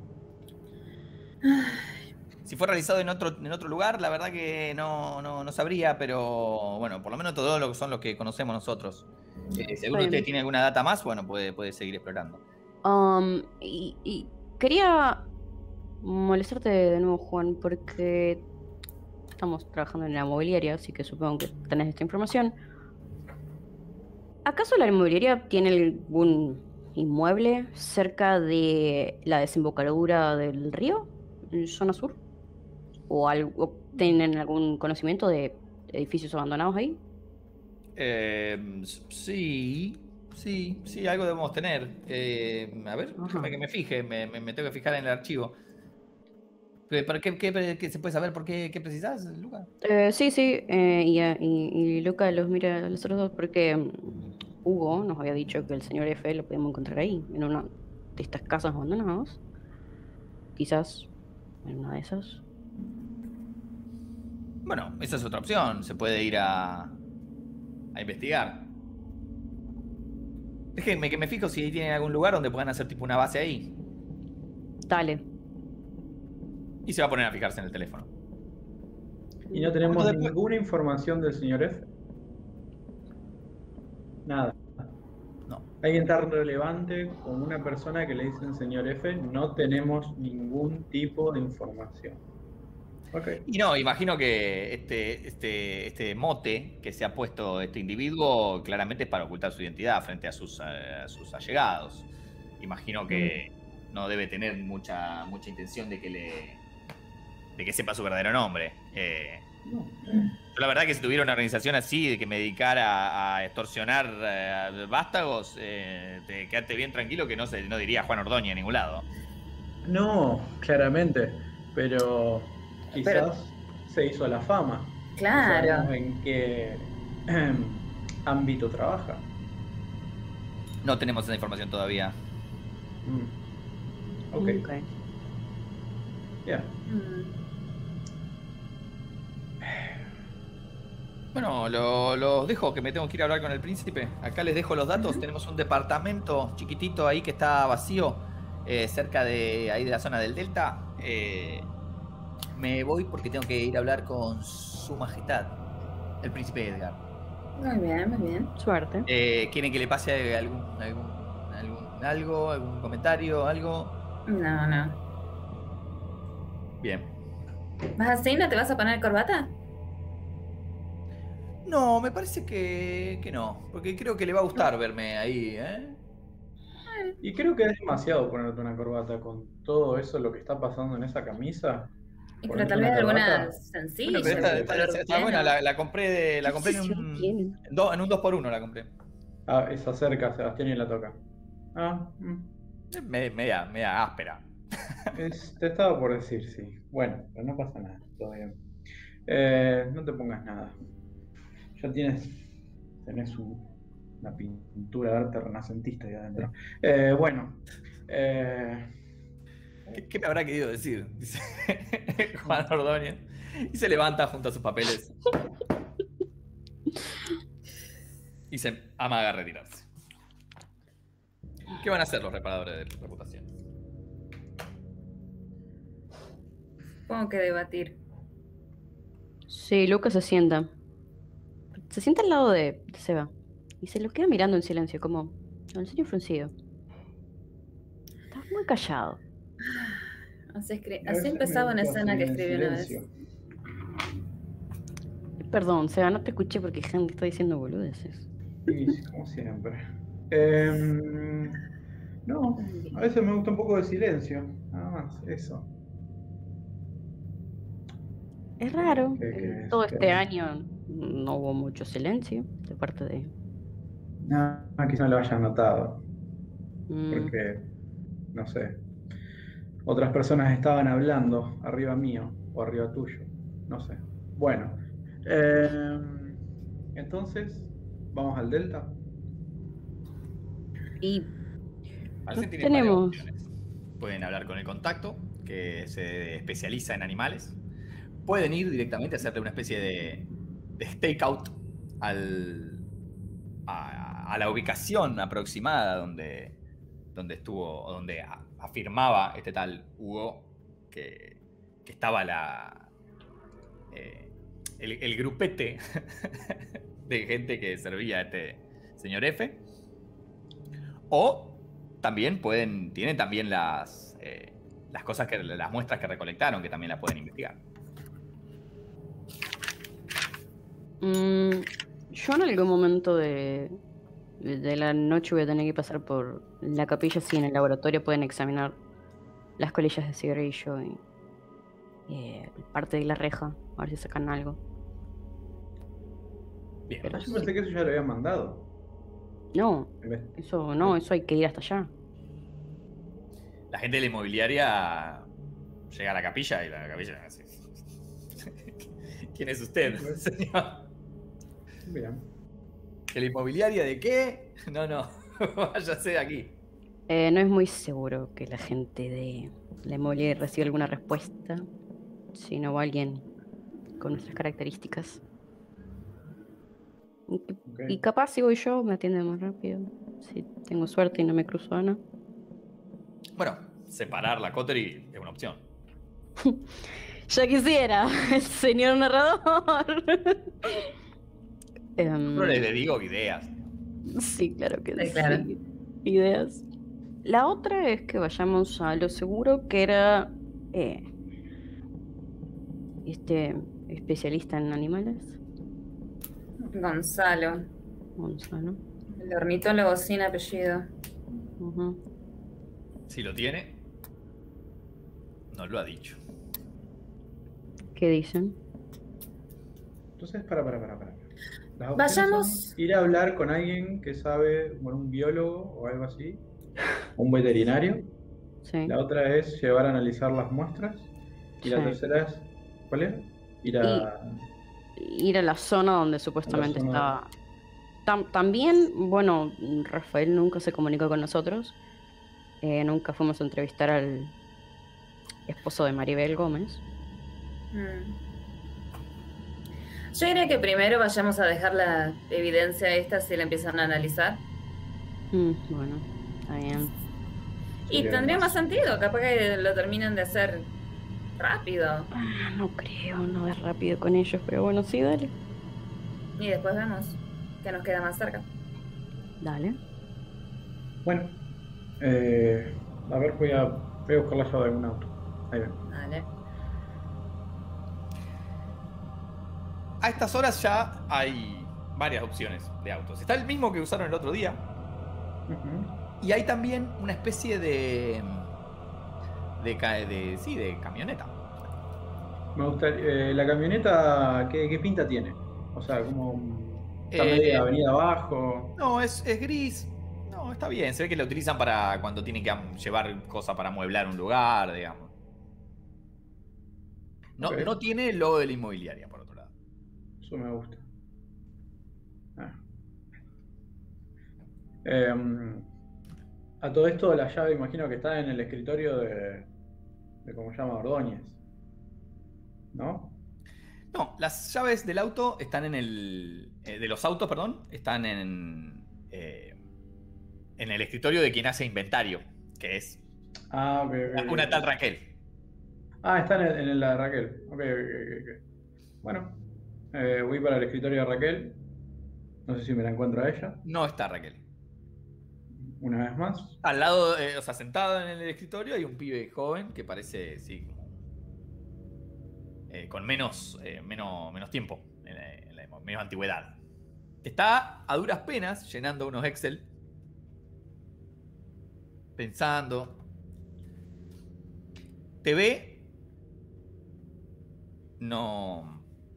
Si fue realizado en otro lugar, la verdad que no sabría, pero bueno, por lo menos todos lo que son los que conocemos nosotros. Si alguno de ustedes tiene alguna data más, bueno, puede seguir explorando. Y quería molestarte de nuevo, Juan, porque estamos trabajando en la mobiliaria, así que supongo que tenés esta información. ¿Acaso la inmobiliaria tiene algún inmueble cerca de la desembocadura del río, en zona sur? ¿O tienen algún conocimiento de edificios abandonados ahí? Sí, algo debemos tener. A ver, déjame que me fije, me tengo que fijar en el archivo. ¿Pero qué se puede saber por qué precisás, Luca? Sí, y Luca los mira a los otros dos porque Hugo nos había dicho que el señor F lo podíamos encontrar ahí, en una de estas casas abandonadas. Quizás en una de esas. Bueno, esa es otra opción. Se puede ir a investigar. Déjenme que me fijo si tienen algún lugar donde puedan hacer tipo una base ahí. Dale. Y se va a poner a fijarse en el teléfono. Y no tenemos Después- ninguna información del señor F. Nada. No. Alguien tan relevante como una persona que le dicen señor F, no tenemos ningún tipo de información. Ok. Y no, imagino que este mote que se ha puesto este individuo claramente es para ocultar su identidad frente a sus allegados. Imagino que no debe tener mucha intención de que sepa su verdadero nombre. No. Yo la verdad que si tuviera una organización así de que me dedicara a extorsionar vástagos, quédate bien tranquilo que no diría Juan Ordoña en ningún lado. No, claramente. Pero quizás se hizo a la fama. Claro. No sabemos en qué ámbito trabaja. No tenemos esa información todavía. Ok. Ya. Bueno, los dejo, que me tengo que ir a hablar con el príncipe. Acá les dejo los datos. Tenemos un departamento chiquitito ahí que está vacío, cerca de ahí de la zona del Delta. Me voy porque tengo que ir a hablar con su majestad, el príncipe Edgar. Muy bien. Suerte. ¿Quieren que le pase algún comentario, algo? No. Bien. ¿Vas así? ¿No te vas a poner corbata? No, me parece que no, porque creo que le va a gustar verme ahí, ¿eh? Y creo que es demasiado ponerte una corbata con todo eso, lo que está pasando en esa camisa. Pero tal vez alguna sencilla. Bueno, pero está buena, la compré en tienen? en un 2x1 la compré. Ah, se acerca Sebastián y la toca. Media áspera. Te estaba por decir, sí. Bueno, pero no pasa nada, todo bien. No te pongas nada. Ya tenés una pintura de arte renacentista ahí adentro. Bueno. ¿Qué me habrá querido decir? Dice Juan Ordóñez. Y se levanta junto a sus papeles. Y se amaga a retirarse. ¿Qué van a hacer los reparadores de reputación? supongo que debatir. Sí, Lucas se sienta. Se sienta al lado de Seba. Y se lo queda mirando en silencio, como con el ceño fruncido. Estás muy callado. Así, A así veces empezaba me una gusta escena que seguir en escribí una vez. silencio. Perdón, Seba, no te escuché porque gente está diciendo boludeces. Sí, como siempre. Em, no, a veces me gusta un poco de silencio, nada más, eso. Es raro. Todo Que este año no hubo mucho silencio de parte de... nada, quizá no lo hayan notado, Mm, porque, no sé, otras personas estaban hablando arriba mío o arriba tuyo, no sé. Bueno, entonces, ¿vamos al Delta? y Parecen tienen varias tenemos... opciones. Pueden hablar con el contacto, que se especializa en animales. Pueden ir directamente a hacerle una especie de stakeout a la ubicación aproximada donde estuvo, o donde afirmaba este tal Hugo que estaba el grupete de gente que servía a este señor F. O también tienen también las cosas las muestras que recolectaron, que también las pueden investigar. Yo en algún momento de la noche voy a tener que pasar por la capilla, sí, en el laboratorio pueden examinar las colillas de cigarrillo y parte de la reja, a ver si sacan algo. Bien. Pero Yo pensé que eso ya lo habían mandado. no, En vez- eso hay que ir hasta allá. La gente de la inmobiliaria llega a la capilla y la capilla... ¿Quién es usted, señor? Bien. ¿De la inmobiliaria de qué? No, váyase de aquí. No es muy seguro que la gente de la inmobiliaria reciba alguna respuesta, sino alguien con nuestras características. Y capaz si voy yo me atiende más rápido. Si tengo suerte y no me cruzo a Ana. Bueno, separar la Coterie es una opción. Ya quisiera, el señor narrador. Pero les digo ideas. Sí, claro que Sí, sí. claro. Ideas. La otra es que vayamos a lo seguro, que era este especialista en animales, Gonzalo, Gonzalo. el ornitólogo sin apellido. Ujú. Si lo tiene, no lo ha dicho. ¿Qué dicen? Entonces, para. Las opciones Vayamos. son ir a hablar con alguien que sabe, bueno, un biólogo o algo así, un veterinario. Sí. La otra es llevar a analizar las muestras. Y la Sí. tercera es, ¿cuál era? Ir a la zona donde supuestamente zona- estaba. También, bueno, Rafael nunca se comunicó con nosotros. Nunca fuimos a entrevistar al esposo de Maribel Gómez. Yo diría que primero vayamos a dejar la evidencia esta si la empiezan a analizar. Bueno, está bien. Y Sería tendría más. más sentido, capaz que lo terminan de hacer rápido. No creo, no es rápido con ellos, pero bueno, sí, dale. Y después vemos que nos queda más cerca. Dale. Bueno, a ver, voy a buscar la llave de algún auto. Ahí ven. Vale. A estas horas ya hay varias opciones de autos. Está el mismo que usaron el otro día. Ujú. Y hay también una especie de camioneta. Me gusta. La camioneta, ¿qué pinta tiene? O sea, como está media avenida abajo. No, es gris. No, está bien. Se ve que la utilizan para cuando tienen que llevar cosas para amueblar un lugar, digamos. No, Ok. no tiene el logo de la inmobiliaria, por otro lado. Eso me gusta. A todo esto la llave imagino que está en el escritorio de ¿cómo se llama? Ordóñez. ¿No? No, las llaves del auto están de los autos, perdón, están en el escritorio de quien hace inventario, que es Ah, ok. una tal Raquel. Ah, está en la de Raquel. Ok. Bueno, voy para el escritorio de Raquel. No sé si me la encuentro a ella. No está Raquel. Una vez más. Al lado, o sea, sentado en el escritorio hay un pibe joven que parece, sí, como, con menos tiempo, menos antigüedad. Está a duras penas llenando unos Excel, pensando. Te ve, no.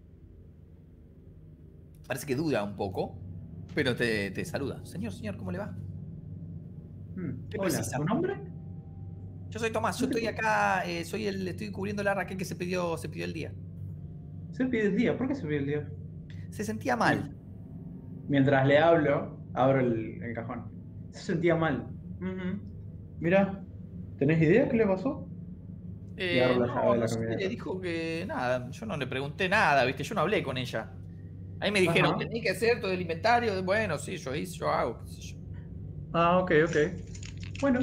Parece que duda un poco, pero te saluda. Señor, ¿cómo le va? ¿Qué Hola, precisa? ¿tu nombre? Yo soy Tomás, yo estoy acá, estoy cubriendo la Raquel que se pidió el día. Se pide el día. ¿Por qué se pide el día? Se sentía mal. Mientras le hablo, abro el cajón. Se sentía mal. Mira, ¿tenés idea qué le pasó? Y agarro la llave de No la sé, camioneta. dijo que nada, yo no le pregunté nada, ¿viste? Yo no hablé con ella. Ahí me dijeron, Ajá. tenés que hacer todo el inventario. Bueno, sí, yo hago, qué sé yo. Ah, ok. Bueno,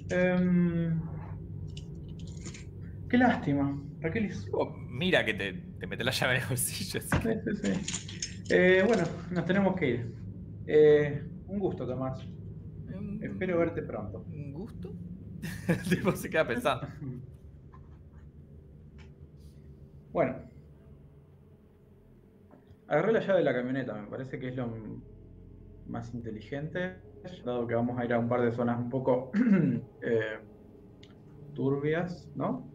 qué lástima. Raquelis. Digo, mira que te mete la llave en el bolsillo. Así que... Sí. Bueno, nos tenemos que ir. Un gusto, Tomás. Espero verte pronto. ¿Un gusto? El tipo se queda pensando. Bueno, agarré la llave de la camioneta. Me parece que es lo más inteligente, dado que vamos a ir a un par de zonas un poco turbias, ¿no?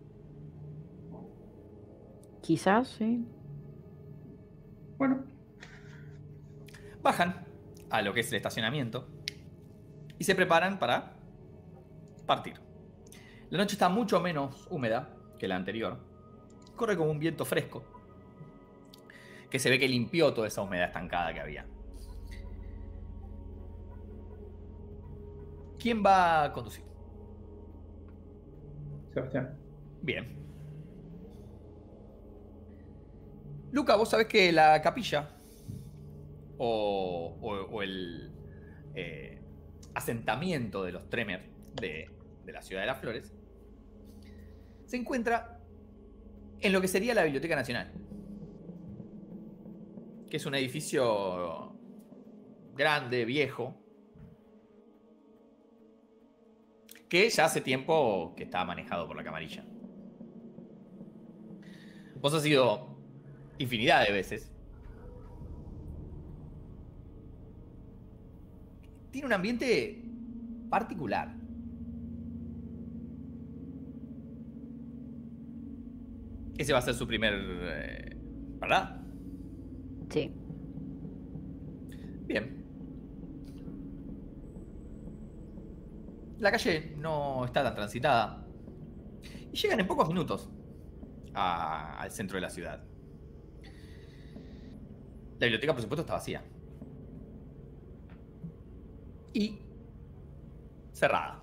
Quizás, sí. Bueno, Bajan a lo que es el estacionamiento y se preparan para partir. La noche está mucho menos húmeda que la anterior. Corre como un viento fresco que se ve que limpió toda esa humedad estancada que había. ¿Quién va a conducir? Sebastián. Bien. Luca, vos sabés que la capilla o el asentamiento de los Tremer de la Ciudad de las Flores se encuentra en lo que sería la Biblioteca Nacional, que es un edificio grande, viejo, que ya hace tiempo que está manejado por la camarilla. Vos has ido infinidad de veces. Tiene un ambiente particular. Ese va a ser su primer... ¿verdad? Sí. Bien. La calle no está tan transitada. Y llegan en pocos minutos al centro de la ciudad. La biblioteca, por supuesto, está vacía. Y cerrada.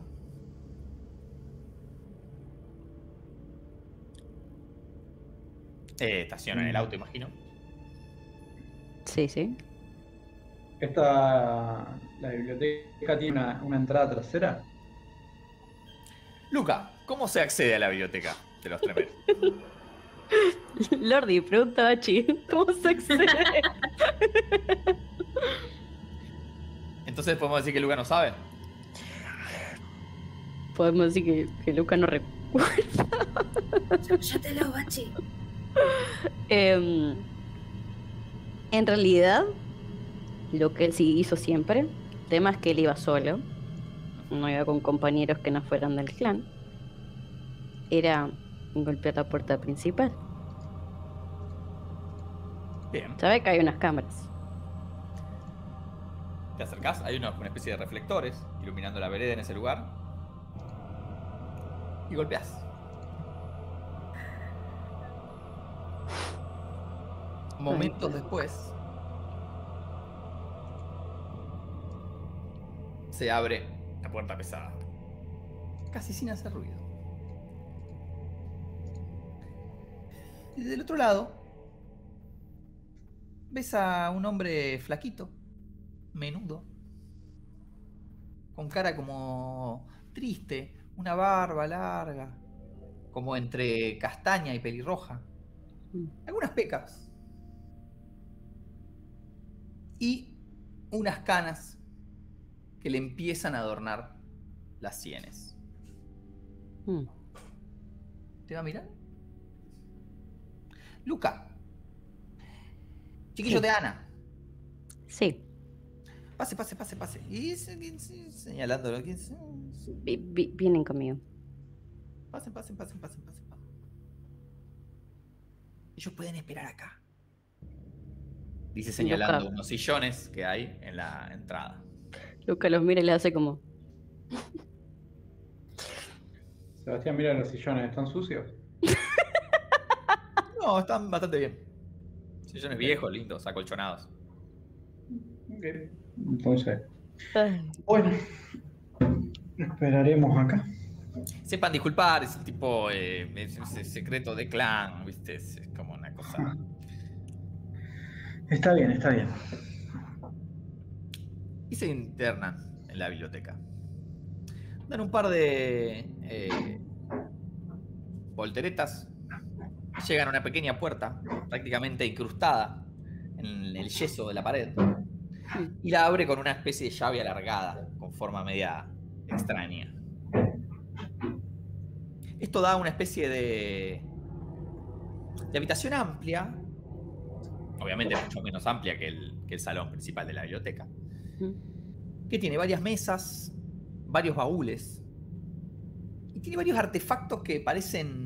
Estacionan el auto, imagino. Sí. La biblioteca tiene una entrada trasera. Luca, ¿cómo se accede a la biblioteca de los Tremer? Lordi, pregunta Bachi, ¿cómo se accede? Entonces podemos decir que Luca no sabe. Podemos decir que Luca no recuerda. Llévatelo, Bachi. En realidad, lo que él sí hizo siempre, el tema es que él iba solo, no iba con compañeros que no fueran del clan, era golpear la puerta principal. Bien. Sabe que hay unas cámaras. Te acercás, hay una especie de reflectores iluminando la vereda en ese lugar. Y golpeás. Momentos después se abre la puerta pesada, casi sin hacer ruido. Y del otro lado ves a un hombre flaquito, menudo, con cara como triste, una barba larga, como entre castaña y pelirroja, algunas pecas y unas canas que le empiezan a adornar las sienes. ¿Te va a mirar? Luca, chiquillo Sí. de Ana. Sí. Pase. Y señalándolo aquí. Vienen conmigo. Pasen. Ellos pueden esperar acá. Dice señalando Luca. unos sillones que hay en la entrada. Luca los mira y le hace como... Sebastián, mira los sillones, ¿están sucios? No, están bastante bien. Sillones viejos, lindos, acolchonados. Ok. Entonces, Ay, bueno, esperaremos acá. Sepan disculpar, es el tipo es secreto de clan, ¿viste? Es como una cosa. Está bien, está bien. Y se internan en la biblioteca. Dan un par de volteretas. Llegan a una pequeña puerta, prácticamente incrustada en el yeso de la pared. Y la abre con una especie de llave alargada, con forma media extraña. Esto da una especie de habitación amplia, obviamente mucho menos amplia que el salón principal de la biblioteca, que tiene varias mesas, varios baúles, y tiene varios artefactos que parecen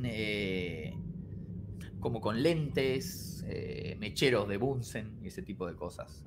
como con lentes, mecheros de Bunsen y ese tipo de cosas.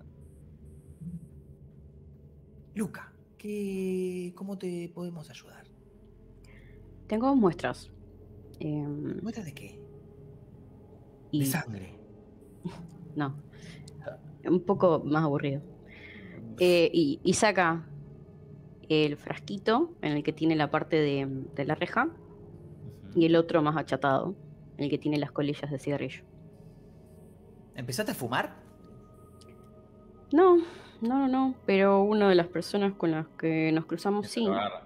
Luca, ¿cómo te podemos ayudar? Tengo muestras. ¿Muestras de qué? Y... De sangre. No. Un poco más aburrido. Y saca el frasquito en el que tiene la parte de la reja y el otro más achatado, en el que tiene las colillas de cigarrillo. ¿Empezaste a fumar? No, pero una de las personas con las que nos cruzamos sí. Lo agarra.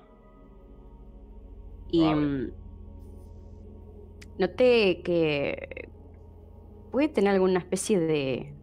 Y Lo abre. noté que puede tener alguna especie de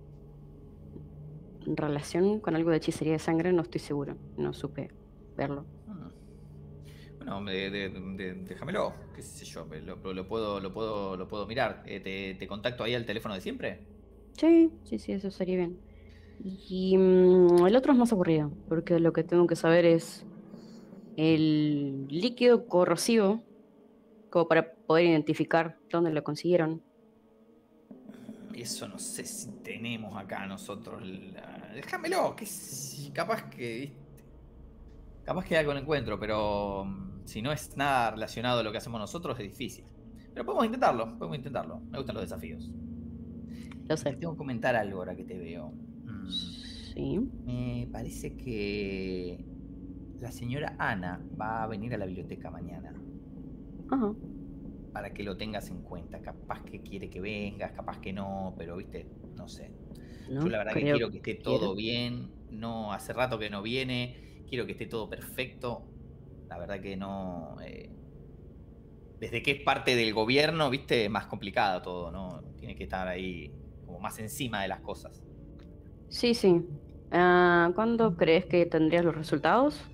relación con algo de hechicería de sangre, no estoy seguro, no supe verlo. Bueno, déjamelo, qué sé yo, lo puedo mirar. ¿Te contacto ahí al teléfono de siempre? Sí, eso sería bien. Y el otro es más aburrido, porque lo que tengo que saber es el líquido corrosivo, como para poder identificar dónde lo consiguieron. Eso no sé si tenemos acá nosotros. Déjamelo, que capaz que, ¿viste? Capaz que algo lo encuentro, pero si no es nada relacionado a lo que hacemos nosotros es difícil. Pero podemos intentarlo. Me gustan los desafíos. Lo sé. Te tengo que comentar algo ahora que te veo. Sí. Me parece que la señora Ana va a venir a la biblioteca mañana. Ajá. Para que lo tengas en cuenta. Capaz que quiere que vengas, capaz que no, pero viste, no sé. No, yo la verdad que creo quiero que esté que todo bien. No, hace rato que no viene. Quiero que esté todo perfecto. La verdad que no. Desde que es parte del gobierno, viste, es más complicado todo, ¿no? Tiene que estar ahí como más encima de las cosas. Sí. ¿Cuándo crees que tendrías los resultados?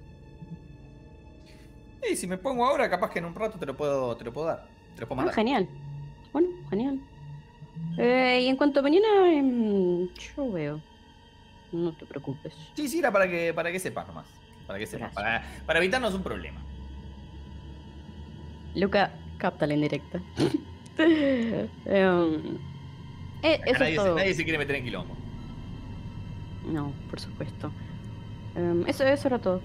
Y si me pongo ahora, capaz que en un rato te lo puedo dar. Te lo puedo mandar. Genial. Bueno, genial. Y en cuanto a mañana, yo veo. No te preocupes. Sí, era para que sepas nomás. Para que sepas. Para evitarnos un problema. Luca capta la indirecta. Eso es todo. Nadie se quiere meter en quilombo. No, por supuesto. Eso era todo.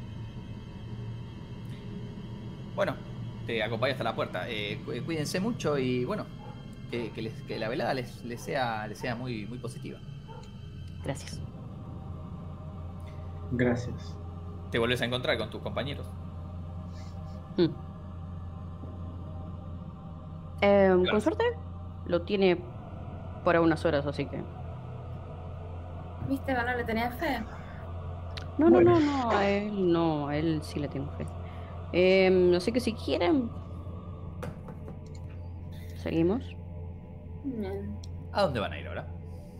Bueno, te acompaño hasta la puerta. Cuídense mucho y bueno, que la velada les sea muy, muy positiva. Gracias. Gracias. Te volvés a encontrar con tus compañeros. Con suerte, lo tiene para unas horas, así que... ¿Viste que no le tenía fe? No, a él sí le tengo fe. Así que si quieren, Seguimos. Bien. ¿A dónde van a ir ahora?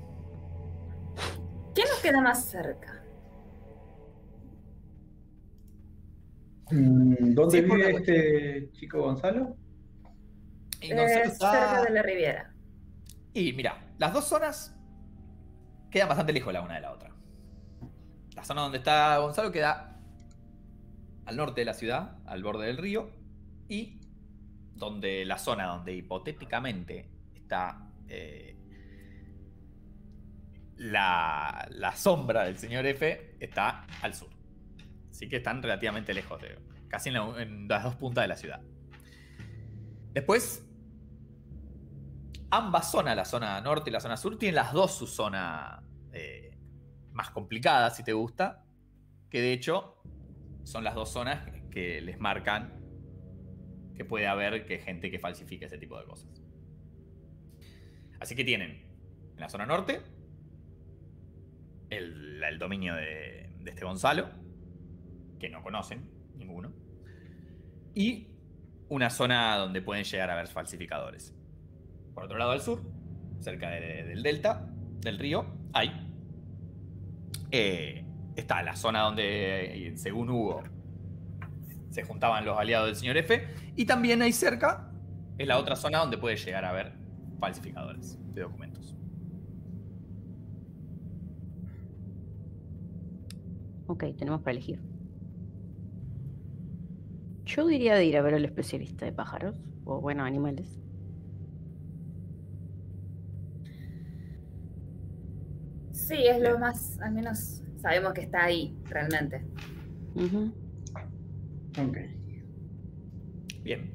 ¿Qué nos queda más cerca? ¿Dónde Sí, por vive la este chico Gonzalo? Y Gonzalo Cerca de está... la Riviera. Y mira, las dos zonas quedan bastante lejos la una de la otra. La zona donde está Gonzalo queda al norte de la ciudad, al borde del río, y donde la zona donde hipotéticamente está la sombra del señor F está al sur. Así que están relativamente lejos, casi en las dos puntas de la ciudad. Después, ambas zonas, la zona norte y la zona sur, tienen las dos su zona más complicada, si te gusta, que de hecho son las dos zonas que les marcan que puede haber gente que falsifique ese tipo de cosas. Así que tienen en la zona norte el dominio de este Gonzalo, que no conocen ninguno, y una zona donde pueden llegar a haber falsificadores. Por otro lado, al sur, cerca del delta, del río, está la zona donde, según Hugo, se juntaban los aliados del señor F, y también ahí cerca es la otra zona donde puede llegar a haber falsificadores de documentos. Ok, tenemos para elegir. Yo diría de ir a ver al especialista de pájaros, o bueno, animales. Sí, es lo Bien. más, al menos sabemos que está ahí, realmente. Ujú. Ok. Bien.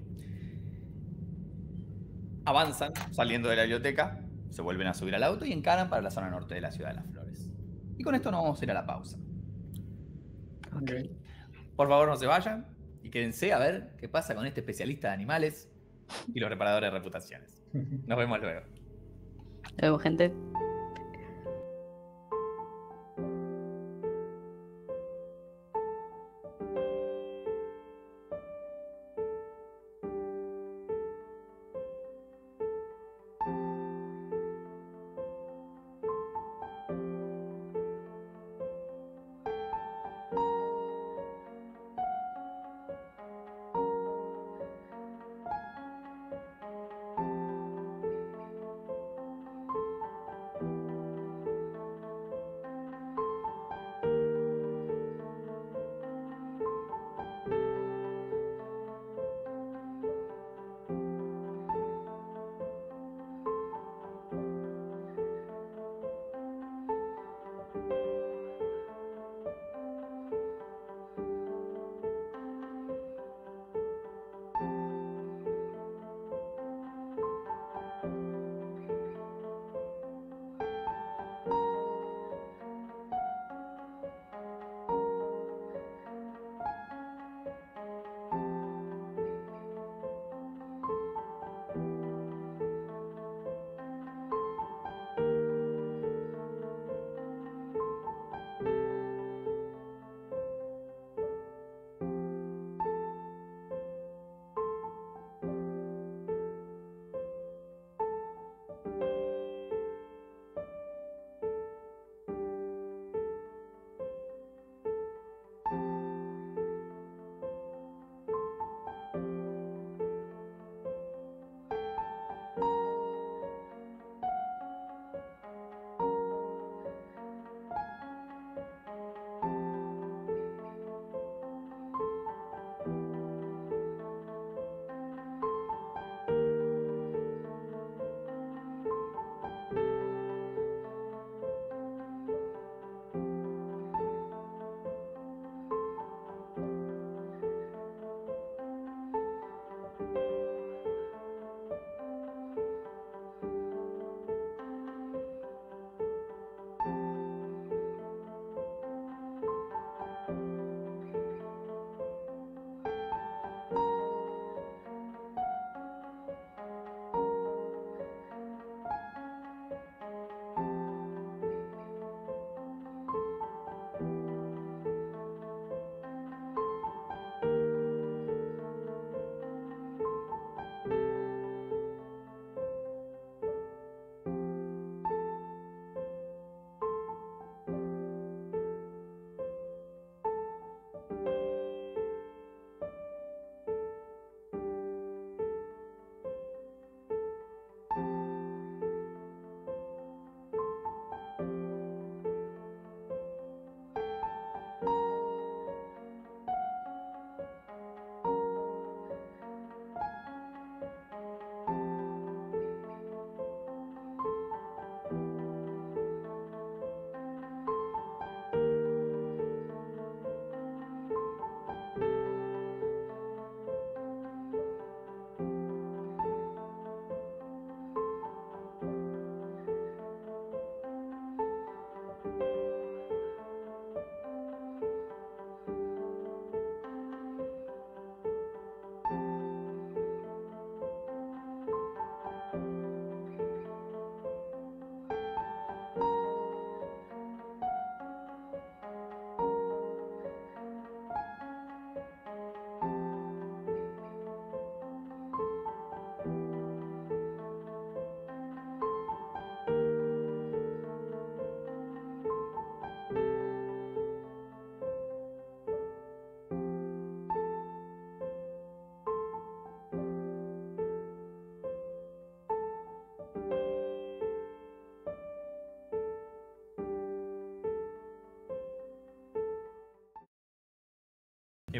Avanzan saliendo de la biblioteca, se vuelven a subir al auto y encaran para la zona norte de la ciudad de las flores. Y con esto nos vamos a ir a la pausa. Ok. Por favor, no se vayan y quédense a ver qué pasa con este especialista de animales y los reparadores de reputaciones. Nos vemos luego. Nos vemos, gente.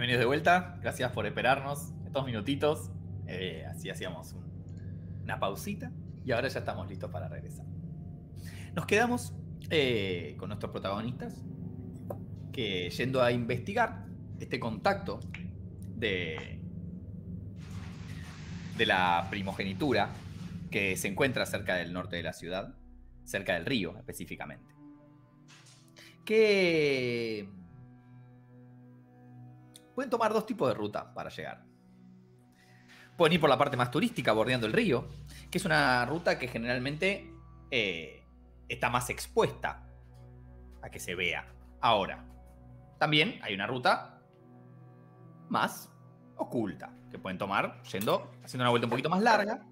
bienvenidos de vuelta. Gracias por esperarnos estos minutitos. Así hacíamos una pausita y ahora ya estamos listos para regresar. Nos quedamos con nuestros protagonistas que yendo a investigar este contacto de la primogenitura que se encuentra cerca del norte de la ciudad, cerca del río específicamente. Que pueden tomar dos tipos de ruta para llegar. Pueden ir por la parte más turística, bordeando el río, que es una ruta que generalmente está más expuesta a que se vea. Ahora, también hay una ruta más oculta, que pueden tomar haciendo una vuelta un poquito más larga.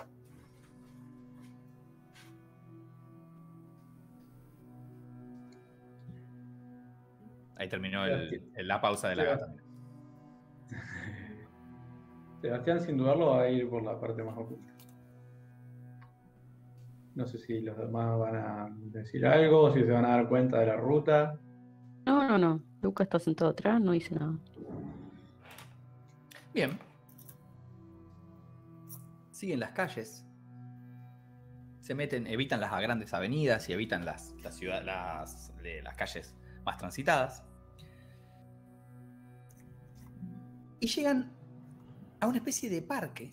Ahí terminó la pausa de la gata. Sebastián, sin dudarlo, va a ir por la parte más oculta. No sé si los demás van a decir algo, si se van a dar cuenta de la ruta. No. Luca está sentado atrás, no dice nada. Bien. Siguen las calles. Se meten, evitan las grandes avenidas y evitan las calles más transitadas. Y llegan a una especie de parque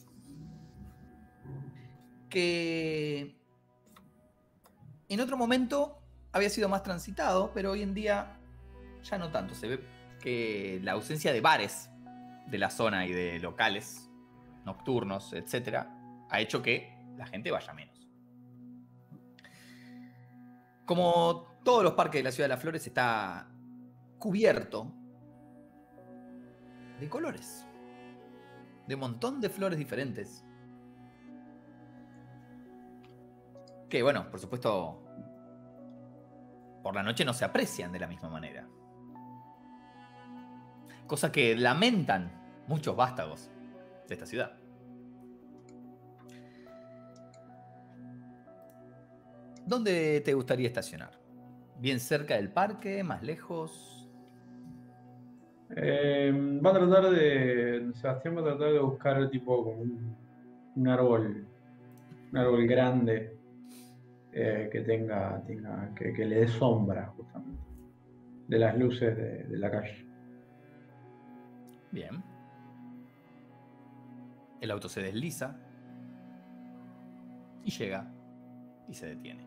que en otro momento había sido más transitado, pero hoy en día ya no tanto. Se ve que la ausencia de bares de la zona y de locales nocturnos, etcétera, ha hecho que la gente vaya menos. Como todos los parques de la Ciudad de las Flores, está cubierto de colores, de un montón de flores diferentes. Que bueno, por supuesto, por la noche no se aprecian de la misma manera. Cosa que lamentan muchos vástagos de esta ciudad. ¿Dónde te gustaría estacionar? ¿Bien cerca del parque? ¿Más lejos? Sebastián va a tratar de buscar tipo como un árbol grande que tenga que le dé sombra justamente de las luces de la calle. Bien. El auto se desliza y llega y se detiene.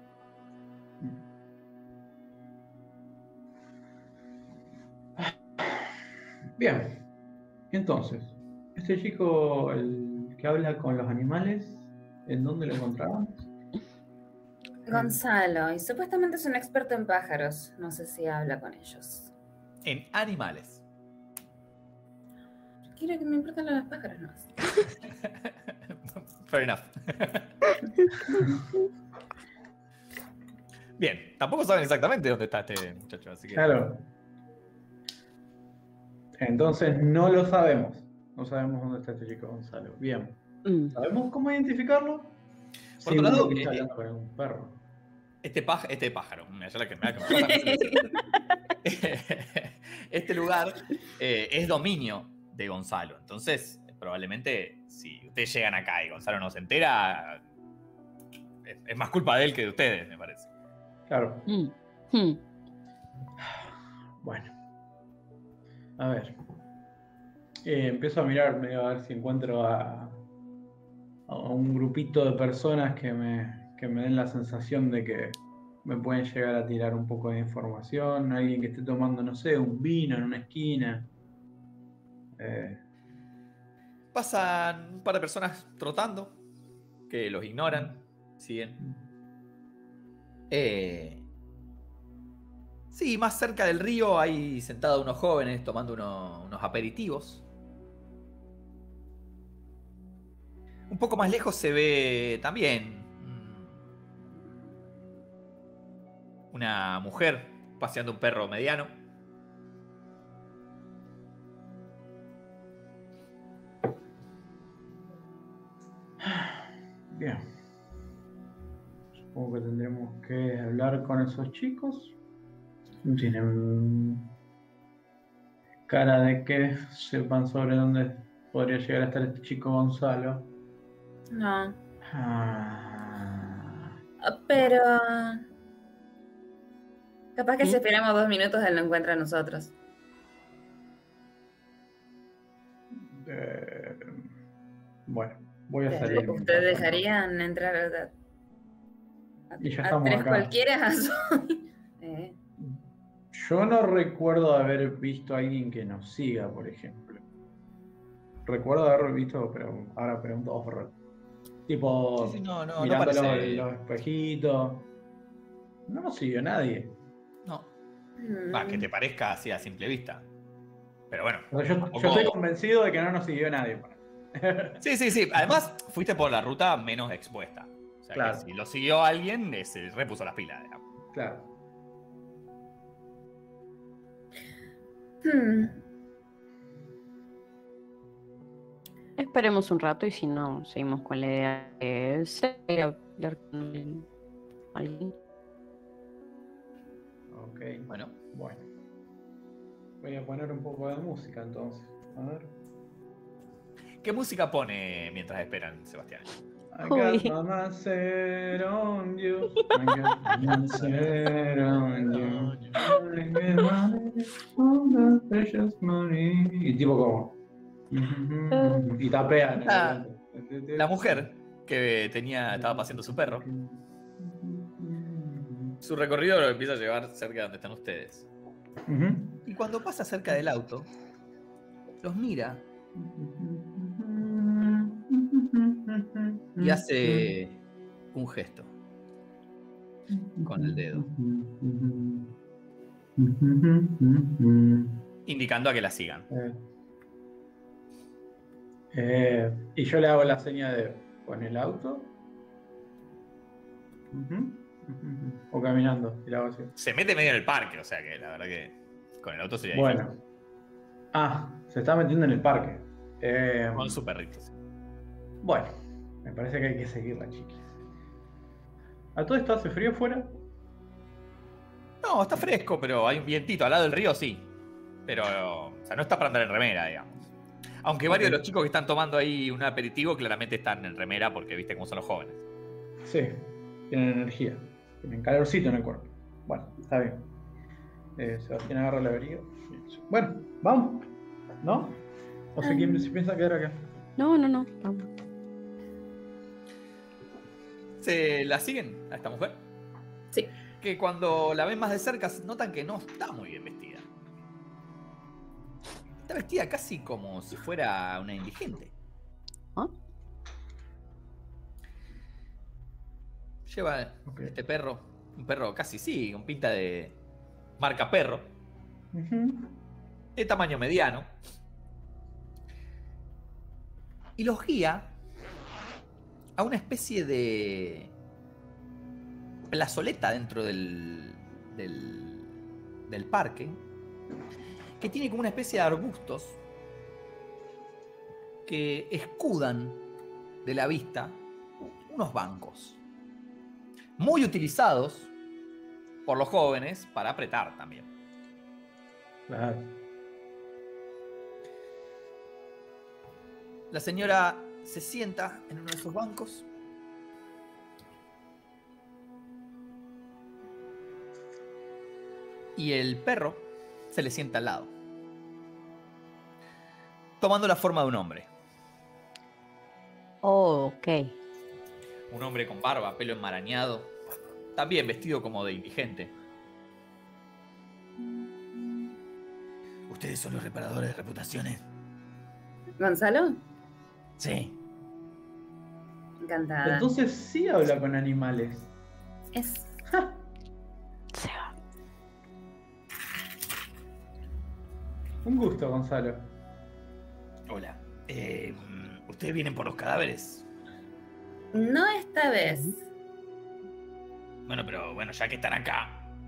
Bien, entonces, este chico, el que habla con los animales, ¿en dónde lo encontramos? Gonzalo, y supuestamente es un experto en pájaros. No sé si habla con ellos. En animales. Quiero que me importan los pájaros, no. Fair enough. Bien, tampoco saben exactamente dónde está este muchacho, así que... Claro. Entonces no lo sabemos. No sabemos dónde está este chico Gonzalo. Bien. ¿Sabemos cómo identificarlo? Por otro lado, que está hablando con un perro. Este pájaro, este lugar es dominio de Gonzalo. Entonces, probablemente, si ustedes llegan acá y Gonzalo no se entera, es más culpa de él que de ustedes, me parece. Claro. Bueno. A ver. Empiezo a mirar, a ver si encuentro a un grupito de personas que me den la sensación de que me pueden llegar a tirar un poco de información. Alguien que esté tomando, no sé, un vino en una esquina. Pasan un par de personas trotando que los ignoran, siguen. Sí, más cerca del río hay sentados unos jóvenes tomando unos aperitivos. Un poco más lejos se ve también una mujer paseando un perro mediano. Bien. Supongo que tendremos que hablar con esos chicos. cara de que sepan sobre dónde podría llegar a estar este chico Gonzalo. No. Ah, Pero. Capaz que si ¿Mm? esperamos 2 minutos, él lo encuentra a nosotros. eh, bueno, voy a Pero, salir. ¿ustedes mientras tanto. dejarían entrar Y ya a estamos tres acá. cualquiera? Yo no recuerdo haber visto a alguien que nos siga, por ejemplo. Recuerdo haber visto, pero ahora pregunto off-road. Tipo, Sí, no mirando parece. los espejitos. No nos siguió nadie. No. Va, que te parezca así a simple vista. Pero bueno. O sea, yo tampoco- estoy convencido de que no nos siguió nadie. Sí. Además, fuiste por la ruta menos expuesta. O sea, Claro. que si lo siguió alguien, se repuso las pilas, digamos. Claro. Esperemos un rato y si no, seguimos con la idea de seguir a hablar con alguien. Ok. Bueno. Bueno. Voy a poner un poco de música entonces. A ver. ¿Qué música pone mientras esperan, Sebastián? I Uy. got my set on you. I got my set on you. I got my precious money. Y tipo como. Y tapean. La mujer que estaba paseando su perro, su recorrido lo empieza a llevar cerca de donde están ustedes. Y cuando pasa cerca del auto, los mira y hace un gesto con el dedo, indicando a que la sigan. Y yo le hago la seña de con el auto. O caminando. Y la hago así. Se mete medio en el parque, o sea que la verdad que con el auto sería Bueno. difícil. Se está metiendo en el parque. Con su perrito. Sí. Bueno, me parece que hay que seguirla, chiquis. ¿A todo esto hace frío fuera? No, está fresco, pero hay un vientito. Al lado del río sí. Pero, o sea, no está para andar en remera, digamos. Aunque varios de los chicos que están tomando ahí un aperitivo claramente están en remera porque viste cómo son los jóvenes. Sí, tienen energía. Tienen calorcito en el cuerpo. Bueno, está bien. Sebastián agarra el abrigo. Bueno, vamos. ¿No? O sea, ¿quién se piensa quedar acá? No. Vamos. ¿Se la siguen a esta mujer? Sí. Que cuando la ven más de cerca notan que no está muy bien vestida. Está vestida casi como si fuera una indigente. ¿Ah? Lleva este perro, un perro casi sí, con pinta de marca perro, de tamaño mediano. Y los guía a una especie de plazoleta dentro del parque, que tiene como una especie de arbustos que escudan de la vista unos bancos, muy utilizados por los jóvenes para apretar también. Claro. La señora se sienta en uno de esos bancos. Y el perro se le sienta al lado, tomando la forma de un hombre. Oh, ok. Un hombre con barba, pelo enmarañado, también vestido como de indigente. ¿Ustedes son los reparadores de reputaciones? ¿Gonzalo? Sí. Encantada. Entonces sí habla con animales. Es Se va. Un gusto, Gonzalo. Hola. ¿Ustedes vienen por los cadáveres? No esta vez. Bueno, pero bueno, ya que están acá.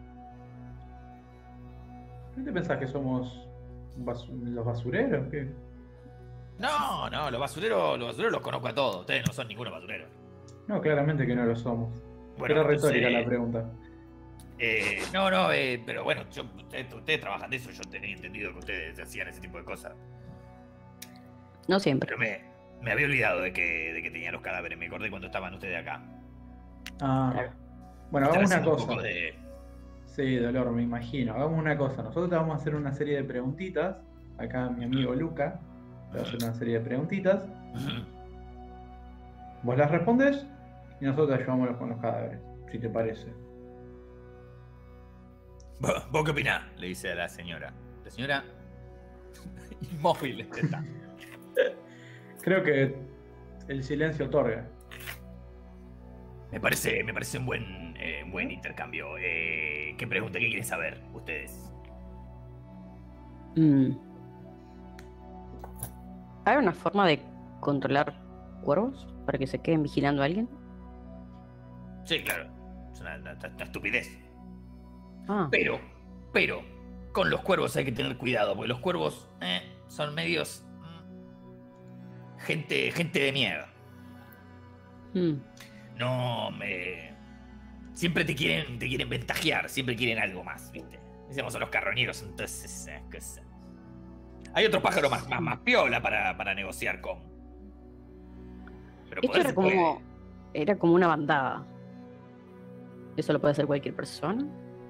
¿Qué te pensás que somos los basureros? ¿Qué? No, los basureros los conozco a todos. Ustedes no son ninguno basurero. No, claramente que no lo somos. Bueno, Era retórica entonces, la pregunta. No, pero bueno, ustedes trabajan de eso, yo tenía entendido que ustedes hacían ese tipo de cosas. No siempre. Pero me había olvidado de que tenía los cadáveres, me acordé cuando estaban ustedes acá. Ah, Claro. bueno, Están hagamos una haciendo un cosa. poco de... Sí, Dolor, me imagino. Hagamos una cosa. Nosotros te vamos a hacer una serie de preguntitas. Acá mi amigo Luca te va a hacer una serie de preguntitas. Vos las respondes y nosotros te ayudamos con los cadáveres, si te parece. ¿Vos qué opinás? Le dice a la señora. La señora inmóvil está. Creo que el silencio otorga. Me parece un buen intercambio. ¿Qué pregunta? ¿Qué quieren saber ustedes? ¿Hay una forma de controlar cuervos para que se queden vigilando a alguien? Sí, claro. Es una estupidez. Ah, Pero, con los cuervos hay que tener cuidado, porque los cuervos son medios... gente de mierda. No me... Siempre te quieren ventajear, siempre quieren algo más, ¿viste? Decimos a los carroñeros, entonces... Hay otro pájaro más piola para negociar con. Pero esto poder se puede. era como una bandada. ¿Eso lo puede hacer cualquier persona?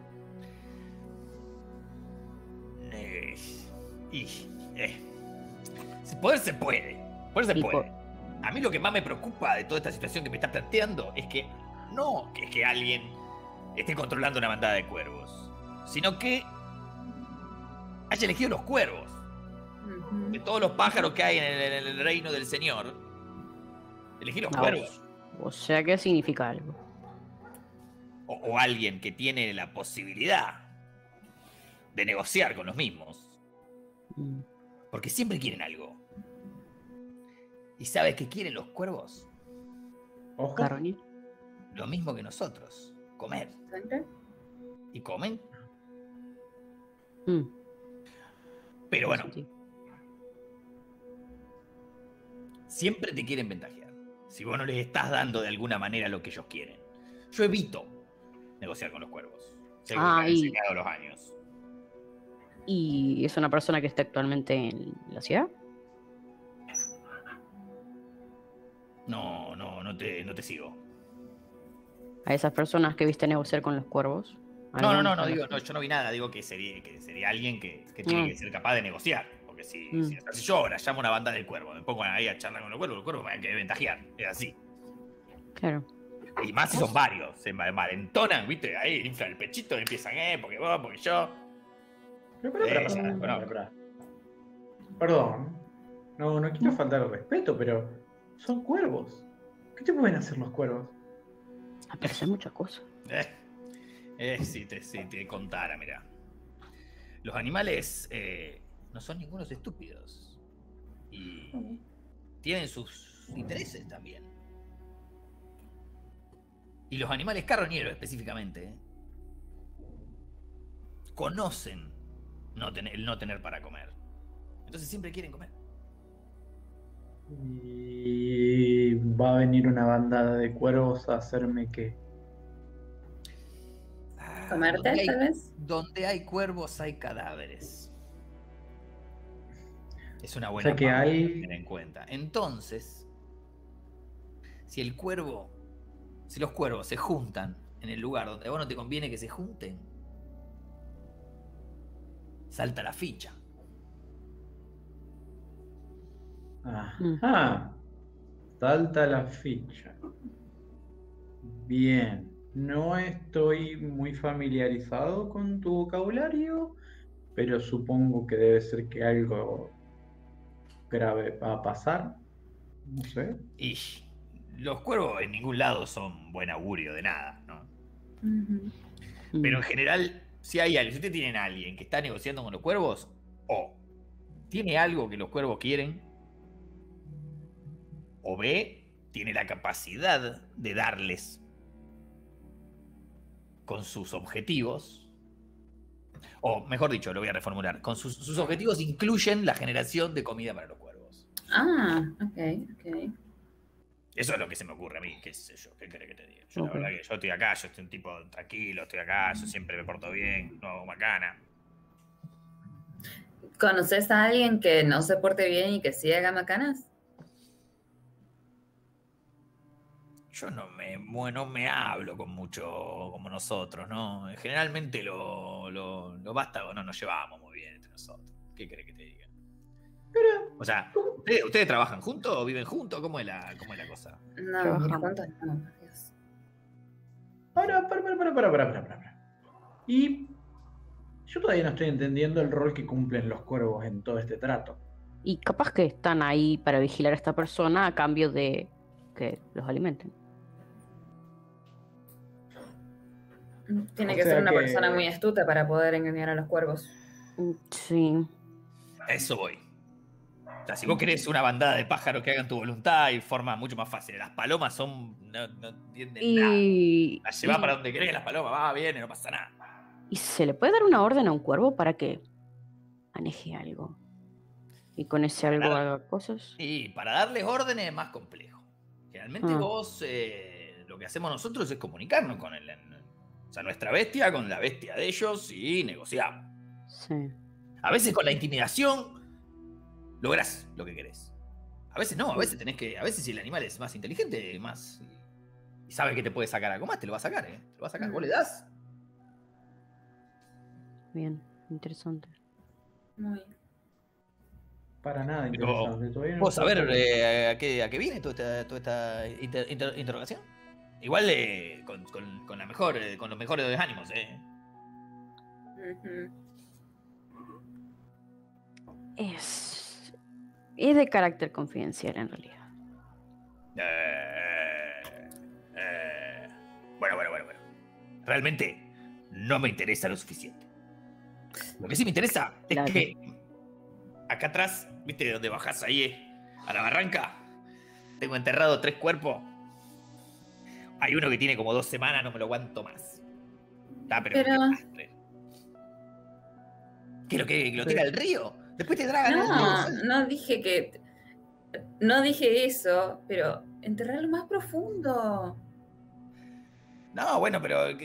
Poder se puede. Poder se Tipo- puede. A mí lo que más me preocupa de toda esta situación que me está planteando es que no es que alguien esté controlando una bandada de cuervos, sino que haya elegido los cuervos. De todos los pájaros que hay en el reino del Señor, elegir los cuervos. O sea que significa algo. O alguien que tiene la posibilidad de negociar con los mismos. Porque siempre quieren algo. ¿Y sabes qué quieren los cuervos? Ojo. Carroñero. Lo mismo que nosotros. Comer. ¿Y comen? Pero bueno, siempre te quieren ventajear. Si vos no les estás dando de alguna manera lo que ellos quieren. Yo evito negociar con los cuervos. Según me han enseñado los años. ¿Y es una persona que está actualmente en la ciudad? No te sigo. ¿A esas personas que viste negociar con los cuervos? No, digo, yo no vi nada, digo que sería alguien que tiene que ser capaz de negociar. Porque si yo ahora llamo a una banda del cuervo, me pongo ahí a charlar con los cuervos me van a querer ventajear. Es así. Claro. Y más si son varios, se malentonan, ¿viste? Ahí inflan el pechito y empiezan, porque vos, porque yo. Espera. Perdón. No quiero faltar el respeto, pero son cuervos. ¿Qué te pueden hacer los cuervos? Aparecen muchas cosas. Si te contara, mirá. Los animales no son ningunos estúpidos. Y tienen sus intereses también. Y los animales carroñeros específicamente conocen el no tener para comer. Entonces siempre quieren comer. Y va a venir una bandada de cuervos a hacerme qué. ¿Comerte, tal vez? Donde hay cuervos hay cadáveres. Es una O buena sea que pauta hay... a tener en cuenta. Entonces, si los cuervos se juntan en el lugar donde a vos no te conviene que se junten, salta la ficha. Salta la ficha. Bien. No estoy muy familiarizado con tu vocabulario, pero supongo que debe ser que algo grave va a pasar. No sé. Y los cuervos en ningún lado son buen augurio de nada, ¿no? Pero en general, si ustedes tienen a alguien que está negociando con los cuervos, o tiene algo que los cuervos quieren, o B, tiene la capacidad de darles con sus objetivos, o mejor dicho, lo voy a reformular, sus objetivos incluyen la generación de comida para los cuervos. Ok. Eso es lo que se me ocurre a mí, qué sé yo, qué querés que te diga. Yo Ok. la verdad que yo estoy acá, yo estoy un tipo tranquilo, estoy acá, yo siempre me porto bien, no hago macana. ¿Conoces a alguien que no se porte bien y que sí haga macanas? Yo no me hablo con mucho como nosotros, ¿no? Generalmente los vástagos no nos llevamos muy bien entre nosotros. ¿Qué querés que te diga? O sea, ¿Cómo? ¿ustedes trabajan juntos o viven juntos? ¿Cómo es la cosa? No, vivir Trabajamos. juntos no, por Dios. Para. Y yo todavía no estoy entendiendo el rol que cumplen los cuervos en todo este trato. Y capaz que están ahí para vigilar a esta persona a cambio de que los alimenten. Tiene O que ser sea una persona muy que... astuta para poder engañar a los cuervos. Sí. A eso voy. O sea, si vos querés una bandada de pájaros que hagan tu voluntad y forma mucho más fácil. Las palomas no entienden nada. Y, Las llevás para y, donde querés, las palomas, va, viene, no pasa nada. y se le puede dar una orden a un cuervo para que maneje algo. Y con ese algo Para- haga cosas. Y para darles órdenes es más complejo. Generalmente Ah, vos, lo que hacemos nosotros es comunicarnos con o sea, nuestra bestia con la bestia de ellos y negociamos. sí. A veces con la intimidación lográs lo que querés. A veces no, a veces a veces si el animal es más inteligente, más y sabe que te puede sacar algo más, te lo va a sacar, ¿eh? Te lo va a sacar. Vos le das. Bien, interesante. Muy bien. Para nada Pero, interesante. Todavía no ¿vos puedo saber creer. a qué viene toda esta interrogación? Igual con la mejor, con los mejores de los ánimos, ¿eh? Ujú. Es de carácter confidencial en realidad. Eh, bueno. Realmente no me interesa lo suficiente. Lo que sí me interesa es Claro. que acá atrás, ¿viste? Donde bajás ahí a la barranca, tengo enterrado 3 cuerpos. Hay uno que tiene como 2 semanas, no me lo aguanto más. Está, pero un Pero desastre. ¿Qué es lo que lo tira al río? Después te tragan al río. no, no dije que. No dije eso, pero enterrarlo más profundo. No, bueno, pero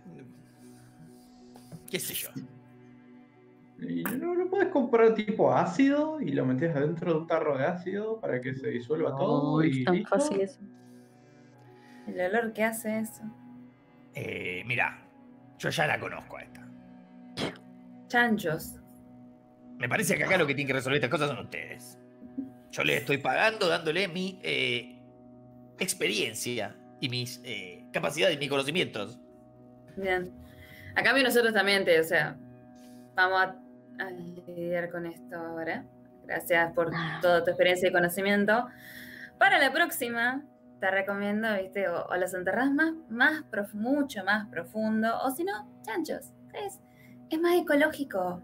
qué sé yo. ¿Y no puedes comprar tipo ácido y lo metes adentro de un tarro de ácido para que se disuelva todo No es y tan listo? fácil eso. El olor que hace eso. Mirá, yo ya la conozco a esta. Chanchos. Me parece que acá lo que tienen que resolver estas cosas son ustedes. Yo les estoy pagando, dándole mi experiencia y mis capacidades y mis conocimientos. Bien. A cambio nosotros también o sea, vamos a lidiar con esto ahora. Gracias por toda tu experiencia y conocimiento. Para la próxima, te recomiendo, ¿viste? O los enterrás mucho más profundo, o si no, chanchos. Es más ecológico.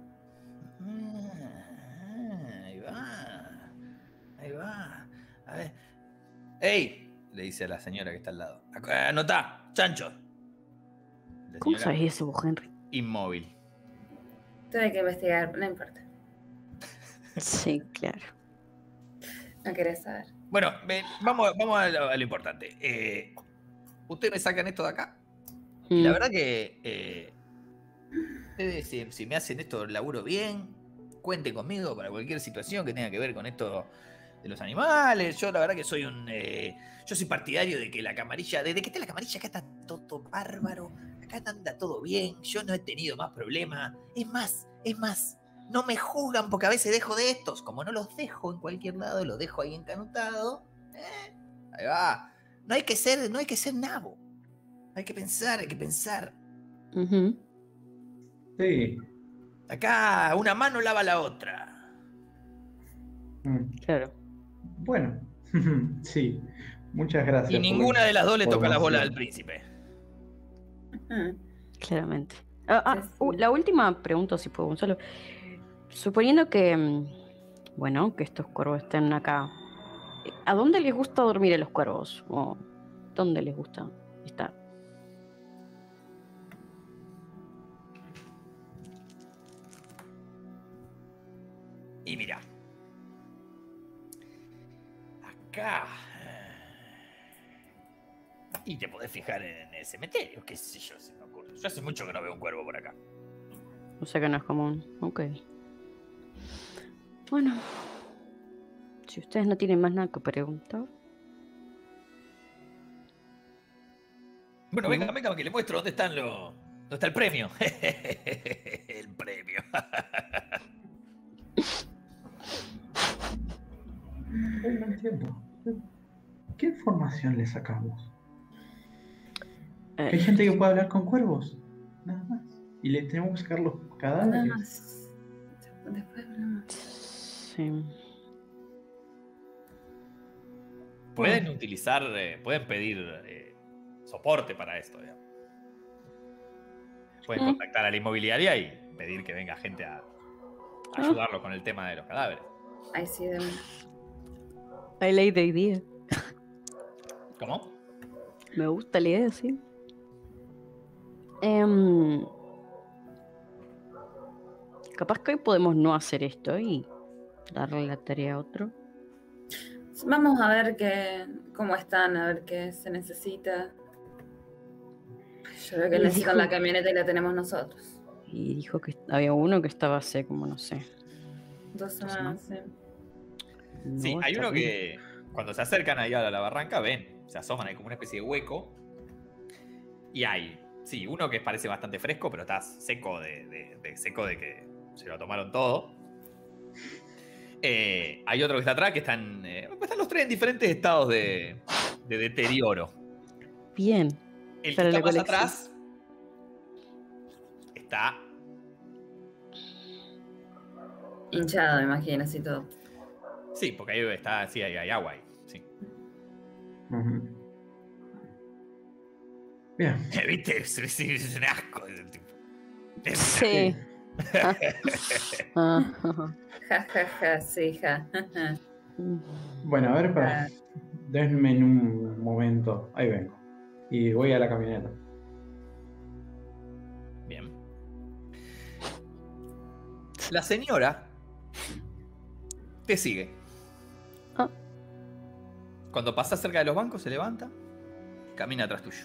Ahí va. Ahí va. A ver. ¡Ey! Le dice a la señora que está al lado. Anotá, chancho. La ¿Cómo señora sabes eso vos, Henry? inmóvil. Tuve que investigar, no importa. Sí, claro. No querés saber. Bueno, vamos a lo importante. Ustedes me sacan esto de acá. Y la verdad que ustedes, si me hacen esto laburo bien, cuenten conmigo para cualquier situación que tenga que ver con esto de los animales. Yo la verdad que soy yo soy partidario de que la camarilla, desde que esté la camarilla acá está todo bárbaro, acá anda todo bien, yo no he tenido más problemas. Es más, no me juzgan porque a veces dejo de estos, como no los dejo en cualquier lado, los dejo ahí encanutados. Ahí va. No hay que ser nabo. Hay que pensar. Ujú. Sí. Acá una mano lava la otra. Claro. Bueno, sí. Muchas gracias. Y ninguna de las dos le toca las bolas al información. príncipe. Claramente. Sí. La última pregunta, si puedo, Gonzalo. Suponiendo que, bueno, que estos cuervos estén acá, ¿a dónde les gusta dormir a los cuervos? ¿O dónde les gusta estar? Y mira, acá Y te podés fijar en el cementerio, qué sé yo, se me ocurre. Yo hace mucho que no veo un cuervo por acá. O sea que no es común. Ok. Bueno. Si ustedes no tienen más nada que preguntar. Bueno, venga, que le muestro dónde están los... ¿Dónde está el premio? El premio. No entiendo. ¿Qué información le sacamos? Hay gente que puede hablar con cuervos. Nada más. Y le tenemos que sacar los Nada cadáveres. más. Después hablamos. Sí. Pueden utilizar, pueden pedir soporte para esto, digamos. Pueden contactar a la inmobiliaria y pedir que venga gente a ayudarlo con el tema de los cadáveres. Ahí sí, de una. I like the idea. ¿Cómo? Me gusta la idea, sí. Capaz que hoy podemos no hacer esto y darle la tarea a otro. Vamos a ver cómo están, a ver qué se necesita. Yo veo que Y necesitan dijo- la camioneta y la tenemos nosotros. Y dijo que había uno que estaba hace como, no sé. 2 semanas, sí. no Sí, hay está uno bien. que cuando se acercan ahí a la barranca ven, se asoman ahí como una especie de hueco. Y hay, sí, uno que parece bastante fresco, pero está seco seco de que se lo tomaron todo. Hay otro que está atrás que están los tres en diferentes estados de deterioro. Bien. El que Para está la más colección. atrás está... Hinchado, me imagino, así todo. Sí, porque ahí está, sí, hay agua ahí. Sí. Ujú. Bien. ¿Viste? Es un asco. El tipo. Sí. Ah, Ja, ja, ja, sí, ja. Bueno, a ver, denme en un momento. Ahí vengo. Y voy a la camioneta. Bien. La señora te sigue. Ah. Cuando pasas cerca de los bancos, se levanta, camina atrás tuyo.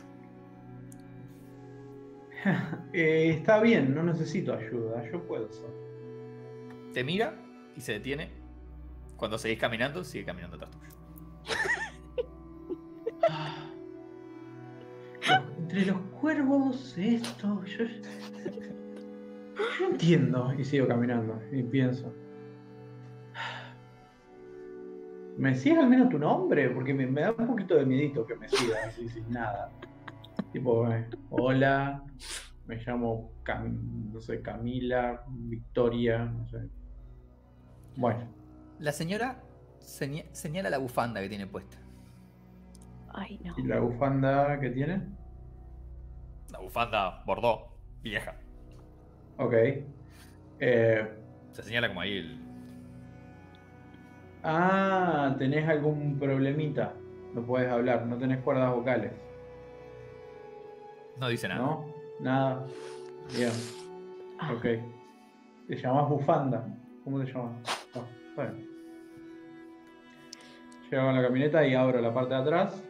Está bien, no necesito ayuda. Yo puedo solo. Te mira y se detiene. Cuando seguís caminando, sigue caminando atrás tuyo. Entre los cuervos, esto. Yo entiendo. Y sigo caminando. Y pienso. ¿Me decías al menos tu nombre? Porque me da un poquito de miedito que me sigas así sin nada. Tipo, hola, me llamo no sé, Camila, Victoria, no sé. Bueno, La señora señala la bufanda que tiene puesta. Ay, no. ¿y la bufanda que tiene? Una bufanda bordó, vieja. Ok. Se señala como ahí ¿Tenés algún problemita? No puedes hablar, no tenés cuerdas vocales. No dice nada. ¿No? Nada. Bien. Ah, Ok. ¿Te llamas Bufanda? ¿Cómo te llamas? No, bueno. Llego a la camioneta y abro la parte de atrás.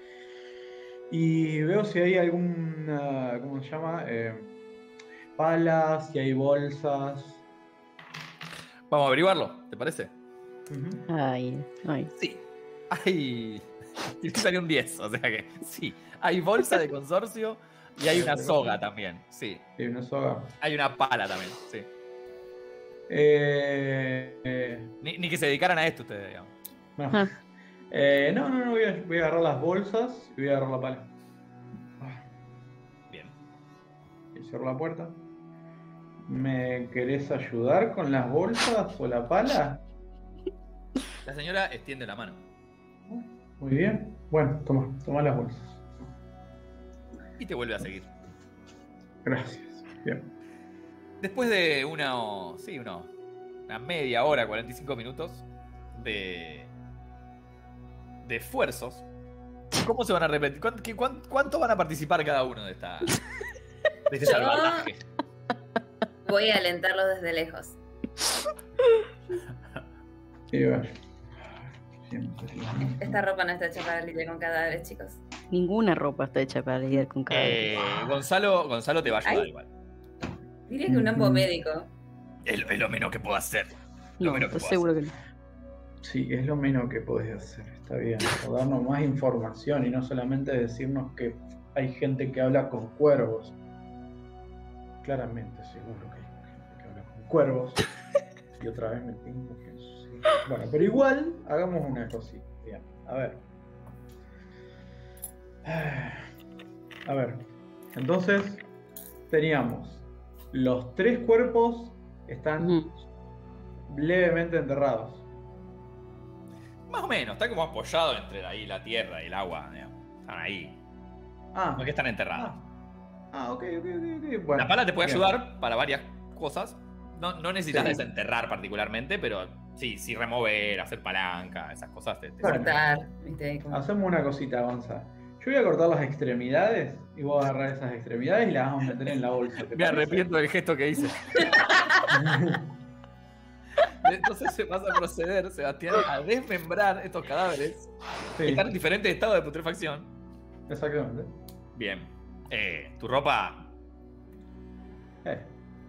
Y veo si hay algún... ¿cómo se llama? Palas, si hay bolsas. Vamos a averiguarlo, ¿te parece? Ujú. ay. Sí. Hay... Y te salió un 10, o sea que sí. Hay bolsa de consorcio y hay una soga también, sí. Sí, una soga. Hay una pala también, sí. Ni que se dedicaran a esto ustedes, digamos. No. Ah. No, voy a agarrar las bolsas y voy a agarrar la pala. Bien. Y cierro la puerta. ¿Me querés ayudar con las bolsas o la pala? La señora extiende la mano. Muy bien. Bueno, toma las bolsas. Y te vuelve a seguir. Gracias. Bien. Después de una media hora, 45 minutos de esfuerzos, ¿cómo se van a repetir? ¿Cuánto van a participar cada uno de este salvataje? Voy a alentarlo desde lejos. Y bueno. Siempre. Esta ropa no está hecha para lidiar con cadáveres, chicos. Ninguna ropa está hecha para lidiar con cadáveres. Gonzalo te va a ayudar Ay. igual. Diría que un ambo médico. Es lo menos que puedo hacer. No, menos que estoy puedo seguro que no. Sí, es lo menos que podés hacer, está bien. O darnos más información y no solamente decirnos que hay gente que habla con cuervos. Claramente, seguro que hay gente que habla con cuervos. Y otra vez me tengo que... Sí. Bueno, pero igual, hagamos una cosita. Bien, a ver. A ver. Entonces, teníamos los 3 cuerpos están Ujú. levemente enterrados. Más o menos, está como apoyado entre ahí la tierra y el agua. Digamos. Están ahí. Ah, No es que están enterrados. ok. Bueno, La pala te puede bien. ayudar para varias cosas. No necesitas Sí. desenterrar particularmente, pero sí remover, hacer palanca, esas cosas te Bueno. Cortar. ¿Viste? Como- Hacemos una cosita, Gonza. Yo voy a cortar las extremidades y voy a agarrar esas extremidades y las vamos a meter en la bolsa. ¿te Me parece? arrepiento del gesto que hice. Entonces se vas a proceder, Sebastián, a desmembrar estos cadáveres que Sí, están en diferentes estados de putrefacción. exactamente. Bien. Tu ropa Eh,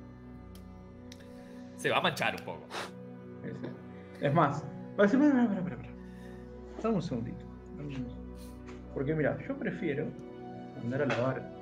se va a manchar un poco. sí, sí. Es más, va a decir, espera. Dame un segundito. Porque mira, yo prefiero andar a lavar.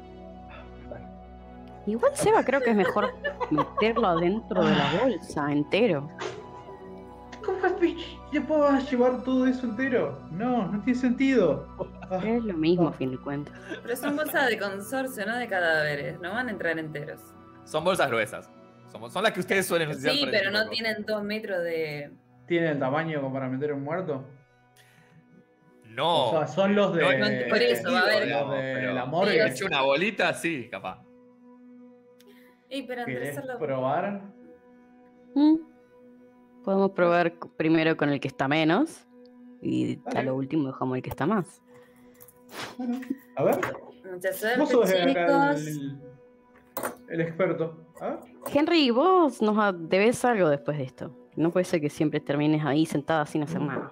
Igual, Seba, creo que es mejor meterlo adentro de la bolsa entero. ¿Cómo te puedo llevar todo eso entero? No tiene sentido. Ah, Es lo mismo, a fin de cuentas. Pero son bolsas de consorcio, no de cadáveres. No van a entrar enteros. Son bolsas gruesas. Son las que ustedes suelen utilizar Sí, para pero ese tipo no de tienen 2 metros de. ¿Tiene el tamaño como para meter un muerto? cosas. No. O sea, son los de. No, por eso, va a haber- los de pero la Sí, morgue. o hecho una bolita, sí, capaz. Pero entre ¿Querés hacerlo. probar? Mm. Podemos probar primero con el que está menos. Y a Dale. lo último dejamos el que está más. Bueno, a ver. Mucha Vos suerte, sos acá chicos. el experto. A ver. Henry, vos nos debes algo después de esto. No puede ser que siempre termines ahí sentada sin hacer nada.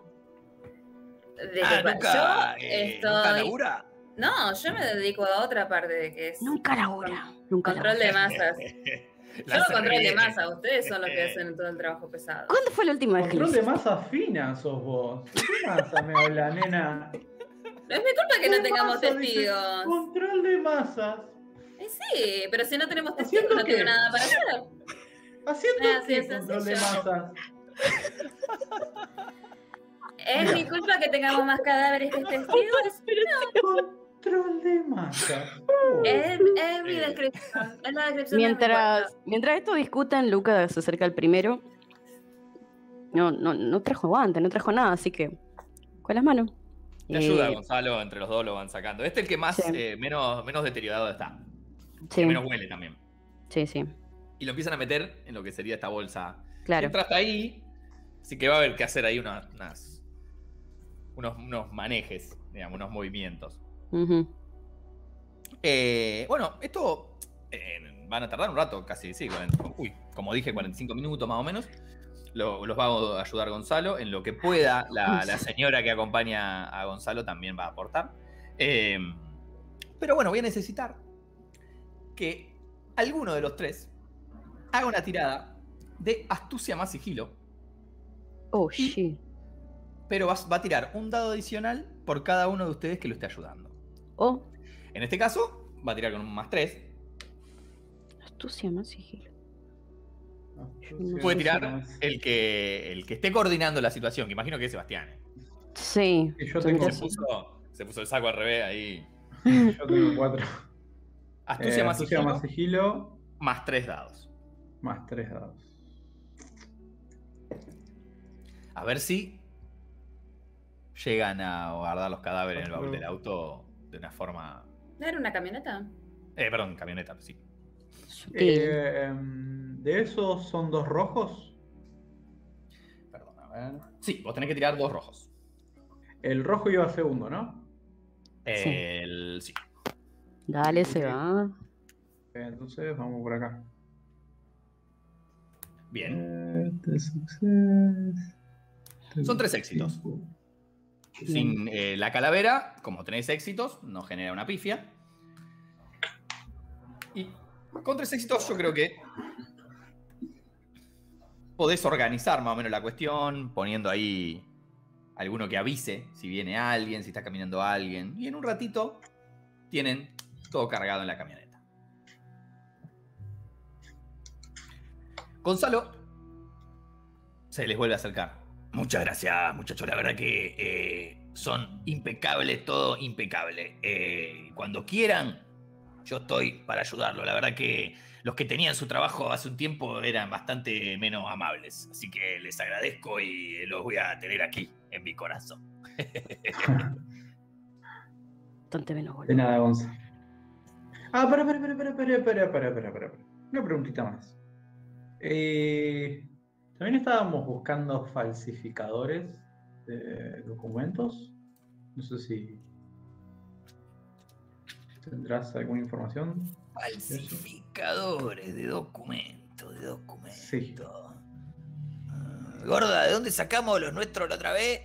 Nunca estoy. labura. No, yo me dedico a otra parte de que es. Nunca labura. Nunca Control labura. de masas. Yo hago control de masa, ustedes son los que hacen. hacen todo el trabajo pesado. ¿Cuándo fue la última vez que lo Control de hiciste? masa fina sos vos. ¿Qué masa me habla, nena? No es mi culpa que no ¿Qué tengamos masa, dice? testigos. Control de masas. Sí, pero si no tenemos testigos ¿Haciendo no tengo qué? nada para hacer. ¿Haciendo Así qué es control de sencillo. masas? ¿Es mi culpa que tengamos más cadáveres que testigos? Control de masas. Es mi descripción. Es la descripción de mi Mientras esto discutan, Lucas se acerca al primero. No trajo guante, no trajo nada, así que con las manos. Te ayuda, Gonzalo, entre los dos lo van sacando. Este es el que más, Sí. menos deteriorado está. Sí, Que menos huele también. sí. Y lo empiezan a meter en lo que sería esta bolsa. Claro. Entra hasta ahí, así que va a haber que hacer ahí unos manejes, digamos, unos movimientos. Ujú. Bueno, esto van a tardar un rato, casi, sí, como dije, 45 minutos más o menos. Los va a ayudar Gonzalo. En lo que pueda, la señora que acompaña a Gonzalo también va a aportar. Pero bueno, voy a necesitar que alguno de los tres haga una tirada de astucia más sigilo. Oh, shit. Pero va a tirar un dado adicional por cada uno de ustedes que lo esté ayudando. Oh, En este caso, va a tirar con un +3. astucia más sigilo. Puede tirar el que esté coordinando la situación, que imagino que es Sebastián. Sí. Y yo tengo- Se puso el saco al revés ahí. Yo tengo 4. Astucia más sigilo, más sigilo, más 3 dados. más 3 dados. A ver si llegan a guardar los cadáveres en el baúl del auto de una forma... ¿No era una camioneta? Perdón, camioneta, sí. Sutil. ¿De esos son 2 rojos? Perdón, a ver. Sí, vos tenés que tirar 2 rojos. El rojo iba segundo, ¿no? Sí. Dale, se va. Entonces vamos por acá. Bien. Son 3 éxitos. Sin la calavera, como tenés éxitos, no genera una pifia. Y con 3 éxitos yo creo que podés organizar más o menos la cuestión, poniendo ahí alguno que avise si viene alguien, si está caminando alguien. Y en un ratito tienen todo cargado en la camioneta. Gonzalo se les vuelve a acercar. Muchas gracias, muchachos. La verdad que son impecables, todo impecable. Cuando quieran, yo estoy para ayudarlo. La verdad que los que tenían su trabajo hace un tiempo eran bastante menos amables. Así que les agradezco y los voy a tener aquí, en mi corazón. Bastante menos De boludo. nada, Gonzalo. Ah, para. Una preguntita más. También estábamos buscando falsificadores de documentos. No sé si tendrás alguna información. Falsificadores de documentos, Sí. Gorda, ¿de dónde sacamos los nuestros la otra vez?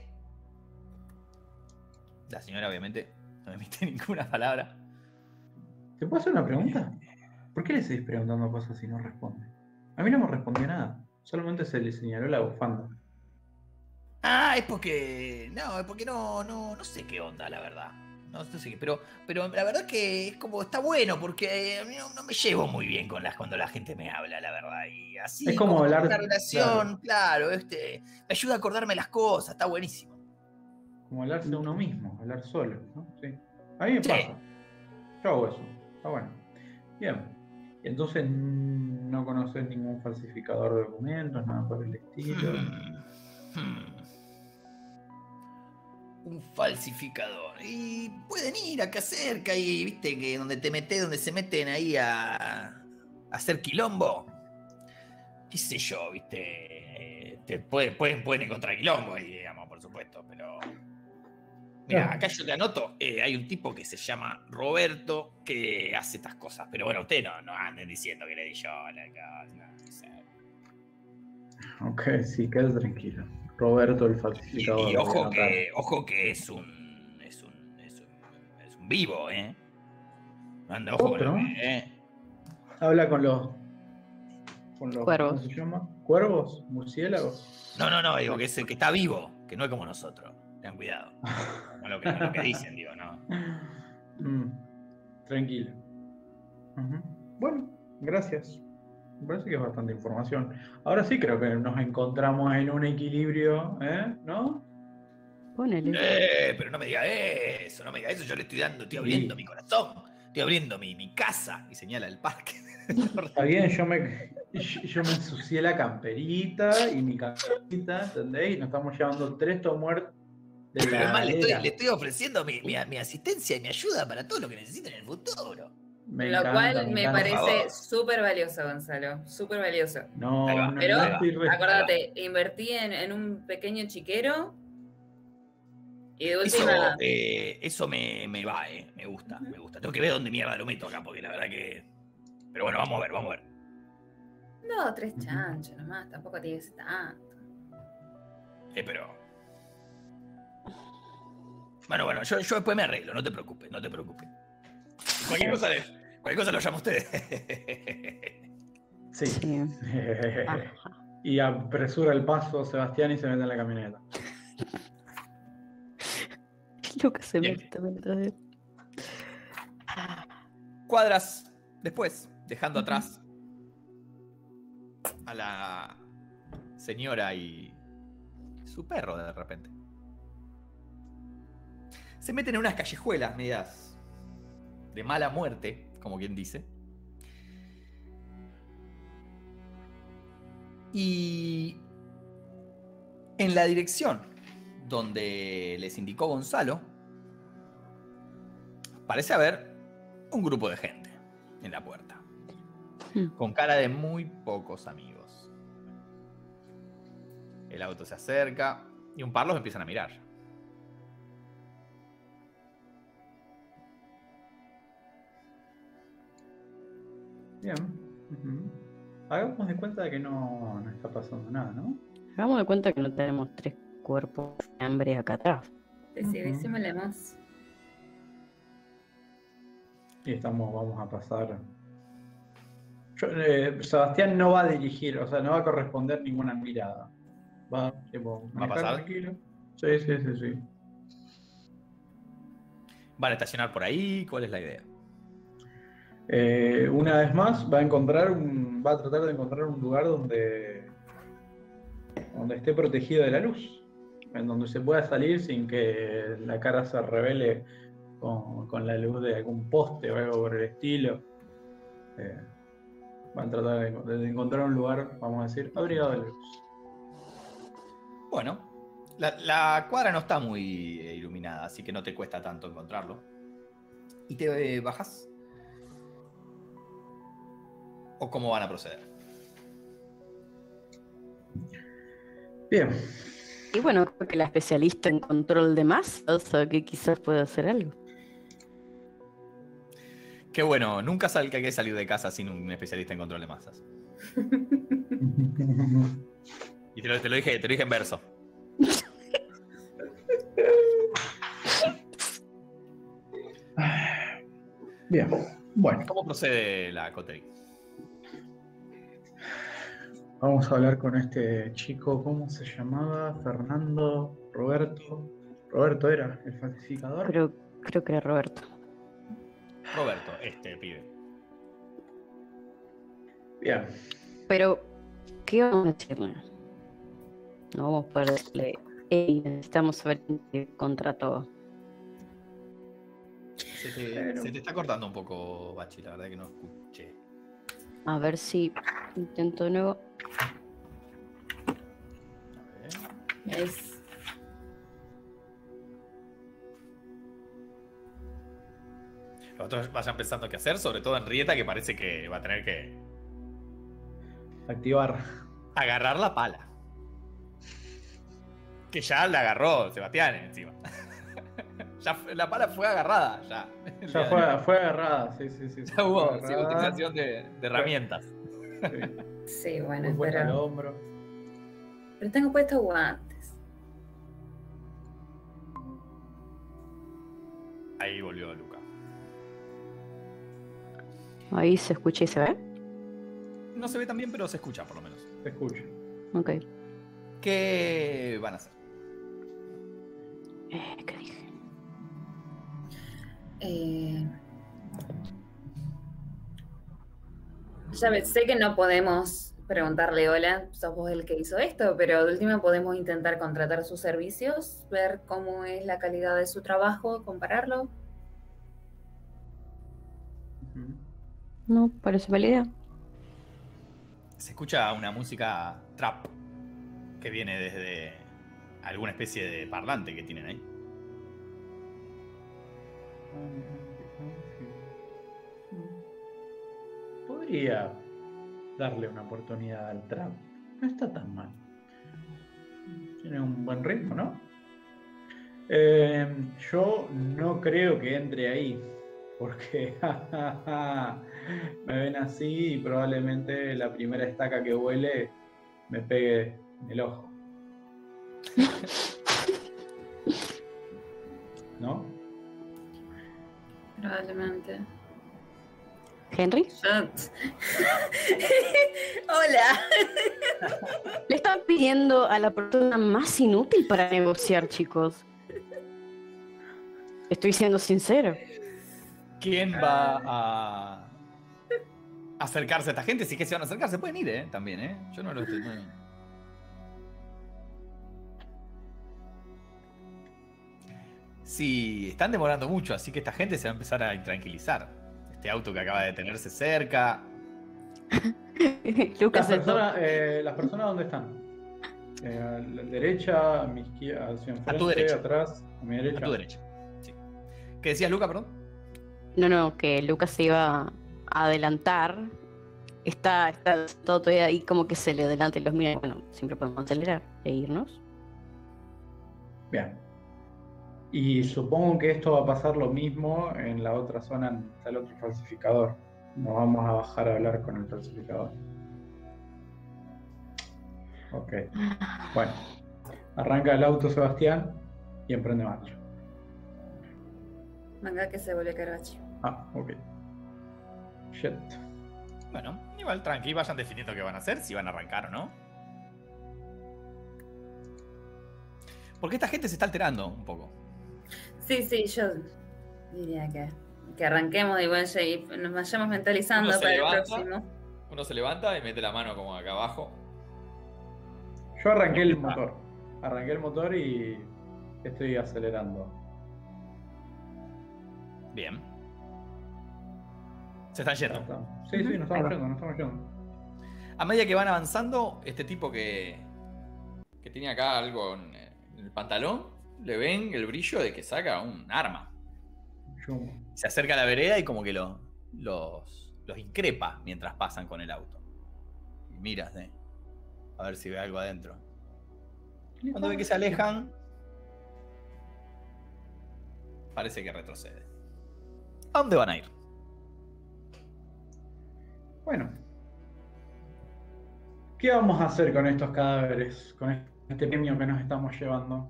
La señora obviamente no emite ninguna palabra. ¿Te puedo hacer una pregunta? ¿Por qué le seguís preguntando cosas y no responde? A mí no me respondió nada. Solamente se le señaló la bufanda. Ah, es porque no sé qué onda, la verdad. No sé qué, pero la verdad que es como está bueno porque no me llevo muy bien cuando la gente me habla, la verdad. Y así Es como hablar- una relación, claro, me ayuda a acordarme las cosas, está buenísimo. Como hablarse a uno mismo, hablar solo, ¿no? Sí. A mí me Sí. pasa. Yo hago eso. Está bueno. Bien. Entonces no conoces ningún falsificador de documentos, nada por el estilo. Un falsificador. Y pueden ir acá cerca y viste que donde se meten ahí a hacer quilombo. Qué sé yo, viste. Pueden encontrar quilombo ahí, digamos, por supuesto, pero. Mira, Claro. acá yo te anoto, hay un tipo que se llama Roberto que hace estas cosas. Pero bueno, ustedes no anden diciendo que le di yo la cosa. No sé. Ok, sí, quédate tranquilo. Roberto el falsificador. Y lo voy a anotar. ojo que es un vivo, ¿eh? Anda, ojo con Otro. lo que, Habla con los Cuervos. ¿cómo se llama? ¿Cuervos? ¿Murciélagos? No, digo que es el que está vivo, que no es como nosotros. Ten cuidado. No lo que dicen, digo, ¿no? Tranquilo. Ujú. Bueno, gracias. Me parece que es bastante información. Ahora sí creo que nos encontramos en un equilibrio, ¿no? Ponele. Pero no me diga eso, yo le estoy Sí. abriendo mi corazón, estoy abriendo mi casa, y señala el parque. Está bien, yo me ensucié la camperita y mi camperita, ¿entendés? Y nos estamos llevando 3 muertos de Pero la además heladera. le estoy ofreciendo mi asistencia y mi ayuda para todo lo que necesiten en el futuro. Me Lo encanta, cual me Por parece favor. súper valioso, Gonzalo. Súper valioso. No, Ahí va. no, Pero no estoy acordate, invertí en un pequeño chiquero y de última. Eso me va, me gusta. Tengo que ver dónde mierda lo meto acá, porque la verdad que. Pero bueno, vamos a ver. No, 3 chanchos nomás, tampoco tiene que ser tanto. Pero. Bueno, yo después me arreglo, no te preocupes. Cualquier cosa lo llama usted. Sí. Sí. Ajá. Y apresura el paso Sebastián y se mete en la camioneta. Lucas se Bien. mete también detrás de él. Cuadras después, dejando atrás a la señora y su perro de repente. Se meten en unas callejuelas medias de mala muerte, como quien dice. Y en la dirección donde les indicó Gonzalo, parece haber un grupo de gente en la puerta, con cara de muy pocos amigos. El auto se acerca y un par los empiezan a mirar. Bien. Ujú. Hagamos de cuenta de que no está pasando nada, ¿no? Hagamos de cuenta que no tenemos 3 cuerpos de hambre acá atrás. Disimulemos. Y vamos a pasar. Sebastián no va a dirigir, o sea, no va a corresponder ninguna mirada. Va, tipo, ¿Va a pasar? tranquilo. Sí. ¿Van a estacionar por ahí? ¿Cuál es la idea? Una vez más, va a tratar de encontrar un lugar donde esté protegido de la luz, en donde se pueda salir sin que la cara se revele con la luz de algún poste o algo por el estilo. Van a tratar de encontrar un lugar, vamos a decir, abrigado de la luz. Bueno, la cuadra no está muy iluminada, así que no te cuesta tanto encontrarlo. ¿Y te bajas? ¿O cómo van a proceder? Bien. Y bueno, creo que la especialista en control de masas, o que quizás pueda hacer algo. Qué bueno, nunca hay que salir de casa sin un especialista en control de masas. Y te lo dije en verso. Bien, bueno. ¿Cómo procede la cotería? Vamos a hablar con este chico, ¿cómo se llamaba? Fernando, Roberto. Roberto era el falsificador. Creo que era Roberto. Roberto, pibe. Bien. Pero, ¿qué vamos a decirle? No vamos a poder decirle, hey, necesitamos saber quién te contrató. Se te está cortando un poco, Bachi, la verdad que no escuché. A ver si intento de nuevo. A ver. Es... Los otros vayan pensando qué hacer, sobre todo Henrietta, que parece que va a tener que Activar. agarrar la pala. Que ya la agarró Sebastián encima. La pala fue agarrada, ya. Ya fue agarrada, sí. Ya hubo Fue agarrada. utilización de herramientas. Sí, bueno, Fue puesta al pero hombro. tengo puestos guantes. Ahí volvió Luca. Ahí se escucha y se ve. No se ve tan bien, pero se escucha por lo menos. Te escucho. Ok. ¿Qué van a hacer? ¿Qué dije? Sé que no podemos preguntarle, hola, sos vos el que hizo esto, pero de última podemos intentar contratar sus servicios, ver cómo es la calidad de su trabajo, compararlo. Ujú. No, parece mala idea. Se escucha una música trap que viene desde alguna especie de parlante que tienen ahí. Podría darle una oportunidad al trap. No está tan mal. Tiene un buen ritmo, ¿no? Yo no creo que entre ahí, porque me ven así y probablemente la primera estaca que huele me pegue en el ojo. ¿No? Probablemente. ¿Henry? Hola. Le estaba pidiendo a la persona más inútil para negociar, chicos. Estoy siendo sincero. ¿Quién va a acercarse a esta gente? Si es que se van a acercar, se pueden ir, también, Yo no lo estoy. Sí, están demorando mucho, así que esta gente se va a empezar a intranquilizar. Este auto que acaba de detenerse cerca. Lucas, Las personas ¿dónde están? A la derecha, a mi izquierda, hacia enfrente, A tu derecha. atrás, a mi derecha. A tu derecha. Sí. ¿Qué decías, Luca, perdón? No, que Lucas se iba a adelantar. Está todo todavía ahí como que se le adelanta y los mira. Bueno, siempre podemos acelerar e irnos. Bien. Y supongo que esto va a pasar lo mismo en la otra zona donde está el otro falsificador. Nos vamos a bajar a hablar con el falsificador. Ok. Bueno. Arranca el auto Sebastián y emprende marcha. Manga que se vuelve Carabachi. Ah, ok. Shit. Bueno, igual tranqui, vayan definiendo qué van a hacer, si van a arrancar o no. Porque esta gente se está alterando un poco. Sí, yo diría que arranquemos y, bueno, y nos vayamos mentalizando Uno se para el levanta. próximo. Uno se levanta y mete la mano como acá abajo. Yo arranqué el motor. Arranqué el motor y estoy acelerando. Bien. Se están yendo. Sí, nos Ahí estamos va. yendo, nos estamos yendo. A medida que van avanzando, este tipo que tiene acá algo en el pantalón, le ven el brillo de que saca un arma. Chumbo. Se acerca a la vereda y como que los increpa mientras pasan con el auto. Y miras, a ver si ve algo adentro. Cuando ve que se alejan, parece que retrocede. ¿A dónde van a ir? Bueno. ¿Qué vamos a hacer con estos cadáveres? Con este premio que nos estamos llevando.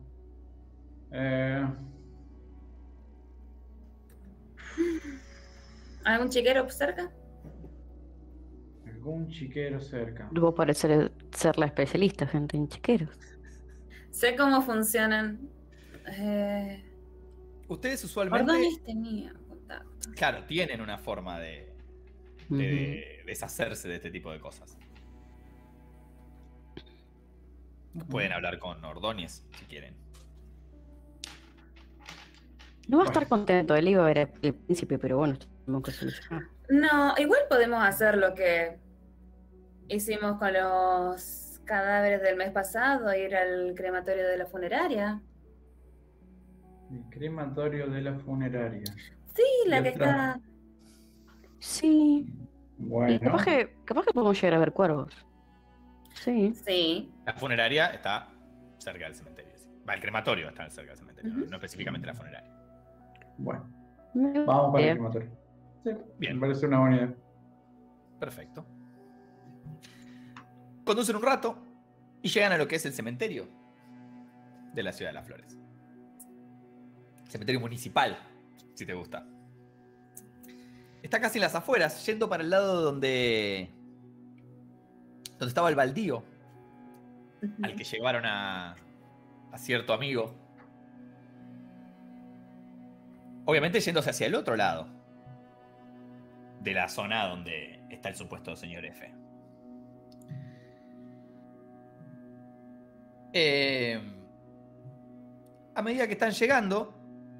¿Algún chiquero cerca? Algún chiquero cerca. Vos parecer ser la especialista, gente en chiqueros. Sé cómo funcionan. Ustedes usualmente, Ordonis tenía contacto. claro, tienen una forma de deshacerse de este tipo de cosas. Pueden hablar con Ordóñez si quieren. No va a estar contento, él iba a ver el príncipe, pero bueno, tenemos que solucionar. No, igual podemos hacer lo que hicimos con los cadáveres del mes pasado, ir al crematorio de la funeraria. El crematorio de la funeraria. Sí, la Y que otra- está. Sí, y Bueno. capaz que podemos llegar a ver cuervos. Sí. Sí. La funeraria está cerca del cementerio. Sí. Va, el crematorio está cerca del cementerio, Ujú. no específicamente la funeraria. Bueno, Me vamos para el gustaría. crematorio. Sí, Bien. me parece una buena idea. Perfecto. Conducen un rato y llegan a lo que es el cementerio de la ciudad de Las Flores. Cementerio municipal, si te gusta. Está casi en las afueras, yendo para el lado donde estaba el baldío al que llevaron a cierto amigo. Obviamente yéndose hacia el otro lado de la zona donde está el supuesto señor F. A medida que están llegando,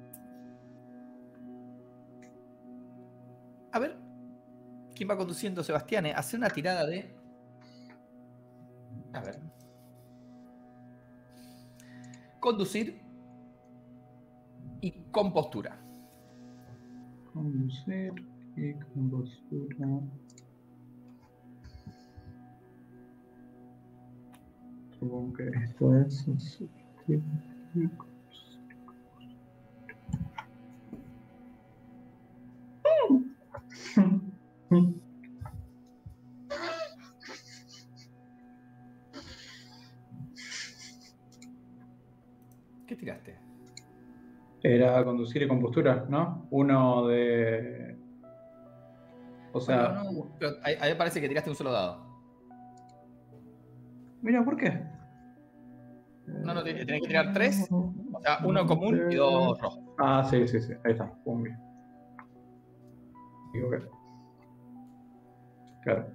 a ver, ¿quién va conduciendo? Sebastián, hace una tirada de... A ver. Conducir y compostura. Conducir y compostura. Supongo que esto es. ¿Qué tiraste? Era conducir y compostura, ¿no? Uno de. O sea. No, pero ahí parece que tiraste un solo dado. Mira, ¿por qué? No, tenés que tirar 3. O sea, uno común y 2 rojos. Ah, sí. Ahí está. Pum, bien. Digo que. Claro.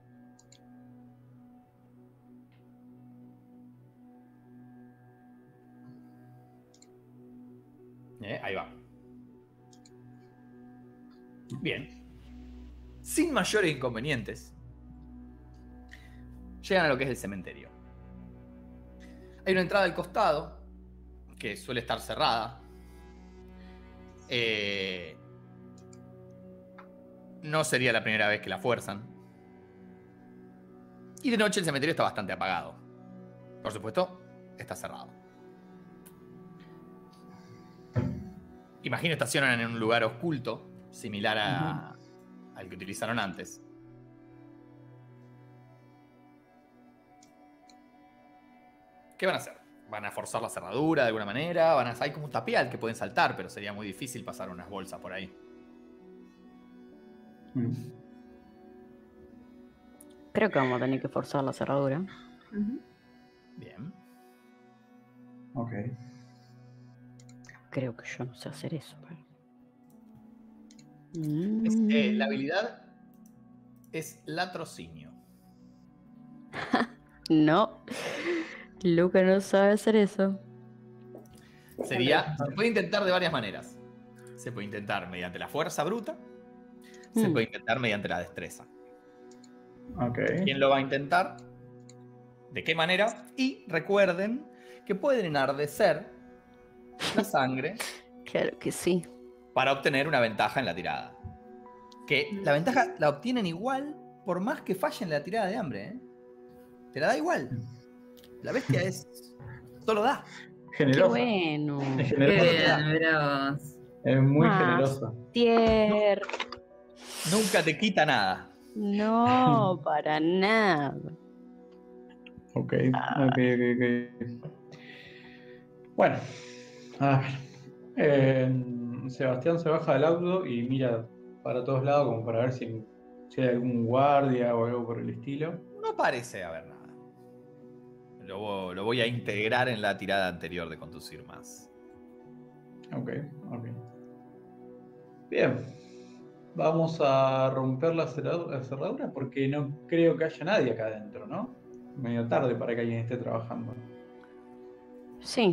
Ahí va. Bien. Sin mayores inconvenientes, llegan a lo que es el cementerio. Hay una entrada al costado, que suele estar cerrada. No sería la primera vez que la fuerzan. Y de noche el cementerio está bastante apagado. Por supuesto, está cerrado. Imagino estacionan en un lugar oculto, similar al que utilizaron antes. ¿Qué van a hacer? van a forzar la cerradura de alguna manera. Hay como un tapial que pueden saltar, pero sería muy difícil pasar unas bolsas por ahí. Creo que vamos a tener que forzar la cerradura. Bien. Ok. Creo que yo no sé hacer eso. Pero... La habilidad es latrocinio. No. Luca no sabe hacer eso. Se puede intentar de varias maneras. Se puede intentar mediante la fuerza bruta. Se puede intentar mediante la destreza. Ok. ¿Quién lo va a intentar? ¿De qué manera? Y recuerden que pueden enardecer la sangre Claro que sí. para obtener una ventaja en la tirada. Que la ventaja la obtienen igual por más que fallen la tirada de hambre, ¿eh? Te la da igual. La bestia solo da. Qué Generosa. bueno. Es Qué generosa. bien, mirá vos. Es muy Más. generosa. Tier. Nunca te quita nada. No, para nada. Ok. Bueno. A ver. Sebastián se baja del auto y mira para todos lados como para ver si hay algún guardia o algo por el estilo. No parece haber nada. Lo voy a integrar en la tirada anterior de conducir más. Ok. Bien. Vamos a romper la cerradura porque no creo que haya nadie acá adentro, ¿no? Medio tarde para que alguien esté trabajando. Sí.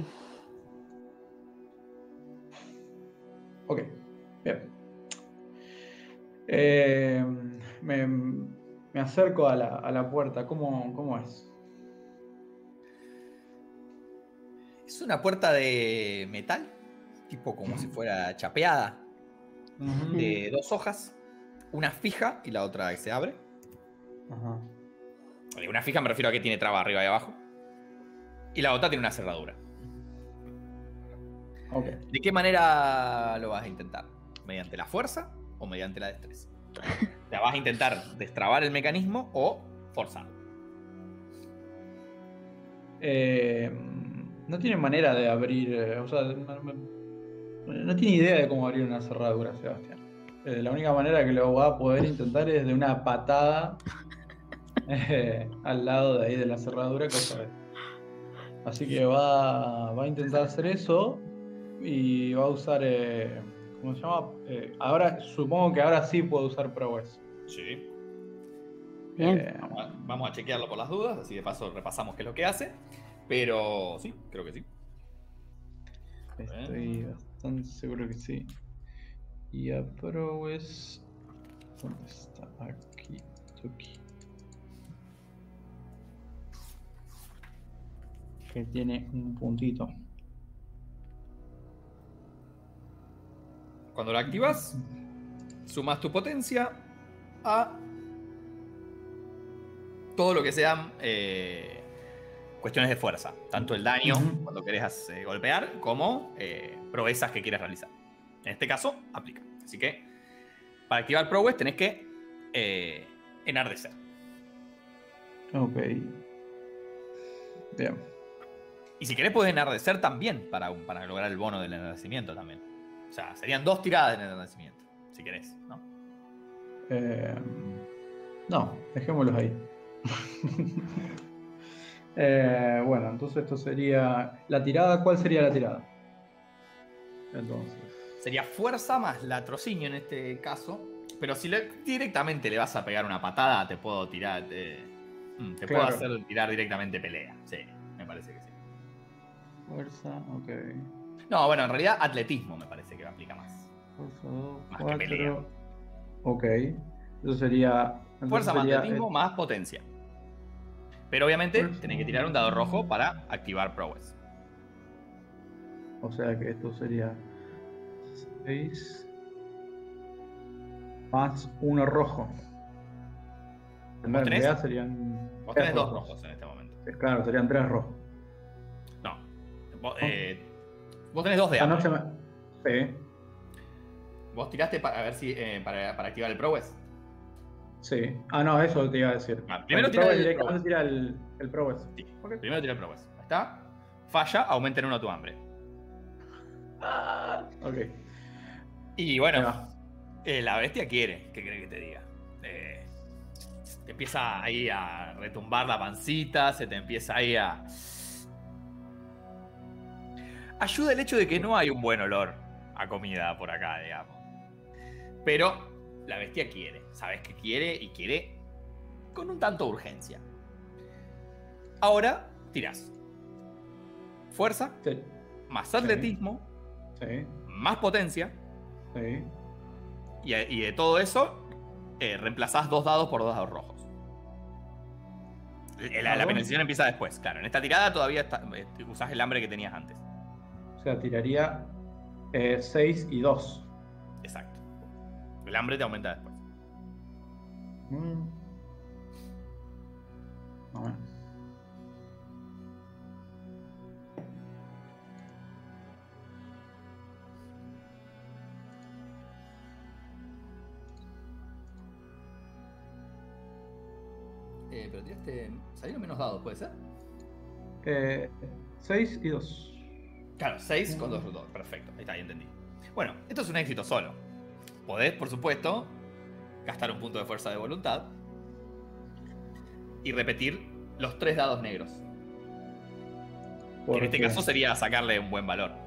Ok, bien. Me acerco a la puerta. ¿Cómo es? Es una puerta de metal, tipo como si fuera chapeada, de 2 hojas. Una fija y la otra que se abre. Ajá. Una fija me refiero a que tiene traba arriba y abajo. Y la otra tiene una cerradura. Ok. ¿De qué manera lo vas a intentar? ¿Mediante la fuerza o mediante la destreza? ¿La vas a intentar destrabar el mecanismo o forzar? No tiene manera de abrir, o sea, no tiene idea de cómo abrir una cerradura, Sebastián. La única manera que lo va a poder intentar es de una patada al lado de ahí de la cerradura, cosa de... Así que va a intentar hacer eso y va a usar, ¿cómo se llama? Ahora, supongo que ahora sí puedo usar ProWest. Sí. Bien. Vamos a chequearlo por las dudas, así de paso repasamos qué es lo que hace. Pero sí, creo que sí. Estoy bastante seguro que sí. Y a ProWest... ¿Dónde está? Aquí. Que tiene un puntito. Cuando lo activas, sumas tu potencia a todo lo que sean cuestiones de fuerza. Tanto el daño, cuando querés golpear, como proezas que quieres realizar. En este caso, aplica. Así que, para activar ProWest tenés que enardecer. Ok. Bien. Y si querés, puedes enardecer también para lograr el bono del enardecimiento también. O sea, serían 2 tiradas de enardecimiento, si querés, ¿no? No, dejémoslos ahí. Bueno, entonces esto sería... ¿La tirada? ¿Cuál sería la tirada? Entonces... Sería fuerza más latrocinio en este caso. Pero si directamente le vas a pegar una patada, te puedo tirar... te puedo hacer tirar directamente pelea. Sí, me parece que sí. Fuerza, ok. No, bueno, en realidad atletismo me parece que me aplica más. Fuerza 2, Más que pelea. 4. Ok. Eso sería... Fuerza más sería, atletismo más potencia. Pero obviamente Fuerza. tenés que tirar un dado rojo para activar ProWest. O sea que esto sería 6 más 1 rojo. En ¿Vos tenés? realidad serían... Vos tenés 2 rojos en este momento. Claro, serían 3 rojos. No. Vos tenés 2 de Ah, no hambre. se me... Sí. ¿Vos tiraste para ver si para activar el ProWest? Sí. Ah, no, eso te iba a decir. Ah, primero el tira ProWest el directamente ProWest. tira el ProWest. Sí. Ok. Primero tira el ProWest. Ahí está. falla, aumenta en 1 tu hambre. Ok. Y Ahí bueno, va. la bestia quiere, ¿qué crees que te diga? Te empieza ahí a retumbar la pancita, se te empieza ahí a... Ayuda el hecho de que no hay un buen olor a comida por acá, digamos. Pero la bestia quiere, sabes que quiere y quiere con un tanto urgencia. Ahora tirás fuerza, Sí. más Sí. atletismo, Sí. más potencia, Sí. y de todo eso reemplazás 2 dados por 2 dados rojos. La ¿Perdón? penalización empieza después, claro. En esta tirada todavía usás el hambre que tenías antes. O sea, tiraría 6 y 2. Exacto. El hambre te aumenta después. A ver. Pero tiraste. Salieron menos dados, ¿puede ser? 6 y 2. Claro, 6 con 2 dados. Perfecto. Ahí está, ahí entendí. Bueno, esto es un éxito solo. Podés, por supuesto, gastar un punto de fuerza de voluntad y repetir los 3 dados negros. Que en este caso sería sacarle un buen valor.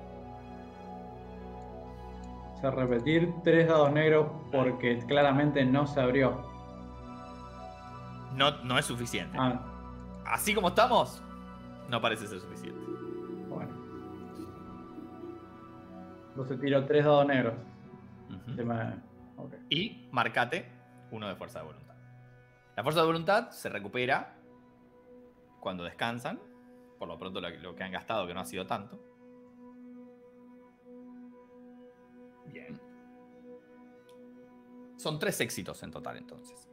O sea, repetir 3 dados negros porque claramente no se abrió. No es suficiente. Ah, Así como estamos, no parece ser suficiente. bueno. Entonces tiro 3 dados negros. Ujú. Se me- ok. Y marcate 1 de fuerza de voluntad. La fuerza de voluntad se recupera cuando descansan. Por lo pronto lo que han gastado, que no ha sido tanto. Bien. Son 3 éxitos en total entonces.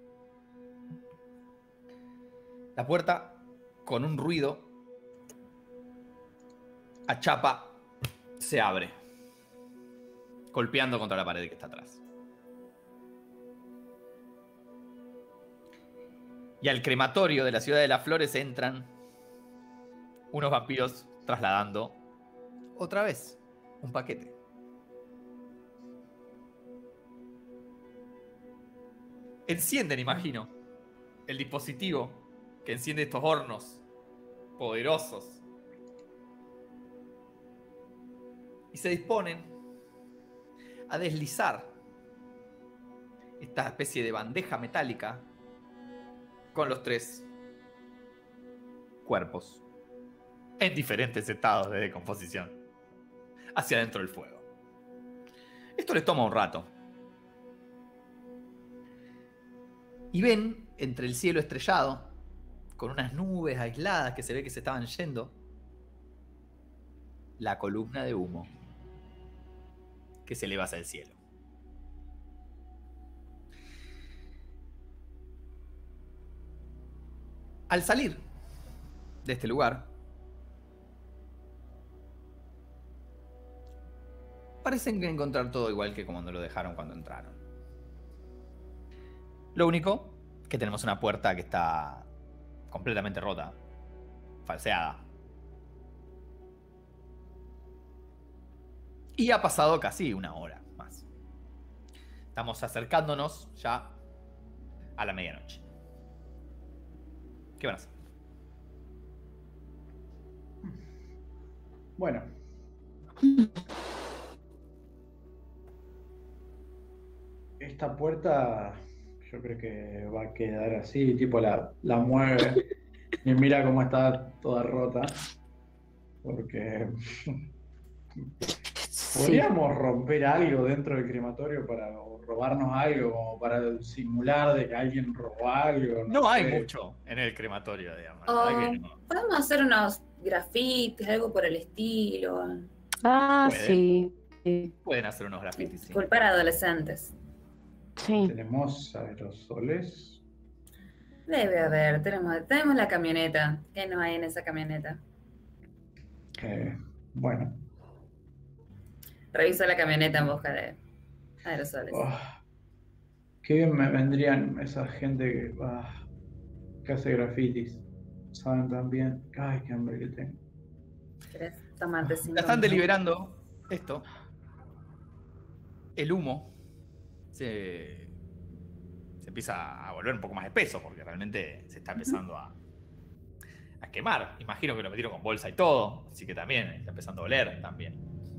La puerta, con un ruido, a chapa, se abre, golpeando contra la pared que está atrás. Y al crematorio de la Ciudad de las Flores entran unos vampiros trasladando otra vez un paquete. Encienden, imagino, el dispositivo que enciende estos hornos poderosos. Y se disponen a deslizar esta especie de bandeja metálica con los 3 cuerpos en diferentes estados de decomposición hacia adentro del fuego. Esto les toma un rato. Y ven entre el cielo estrellado, con unas nubes aisladas que se ve que se estaban yendo, la columna de humo que se eleva hacia el cielo. Al salir de este lugar, parecen encontrar todo igual que como nos lo dejaron cuando entraron. Lo único que tenemos una puerta que está completamente rota, falseada. Y ha pasado casi 1 hora más. Estamos acercándonos ya a la medianoche. ¿Qué van a hacer? Bueno. Esta puerta yo creo que va a quedar así, tipo la mueve y mira cómo está toda rota. Porque Sí. podríamos romper algo dentro del crematorio para o robarnos algo, como para simular de que alguien robó algo. No hay sé. mucho en el crematorio, digamos. La verdad que no. Podemos hacer unos grafitis, algo por el estilo. Ah, Puede. sí. Sí. Pueden hacer unos grafitis, sí. Culpar a adolescentes. Sí. Tenemos aerosoles. Debe haber, tenemos la camioneta. ¿Qué no hay en esa camioneta? Bueno. Reviso la camioneta en busca de aerosoles. Oh, qué bien me vendrían esa gente que hace grafitis. Saben también. Ay, qué hambre que tengo. ¿Querés tomarte 5 Ya están minutos? deliberando esto. El humo se empieza a volver un poco más espeso porque realmente se está empezando a quemar. Imagino que lo metieron con bolsa y todo, así que también está empezando a oler también.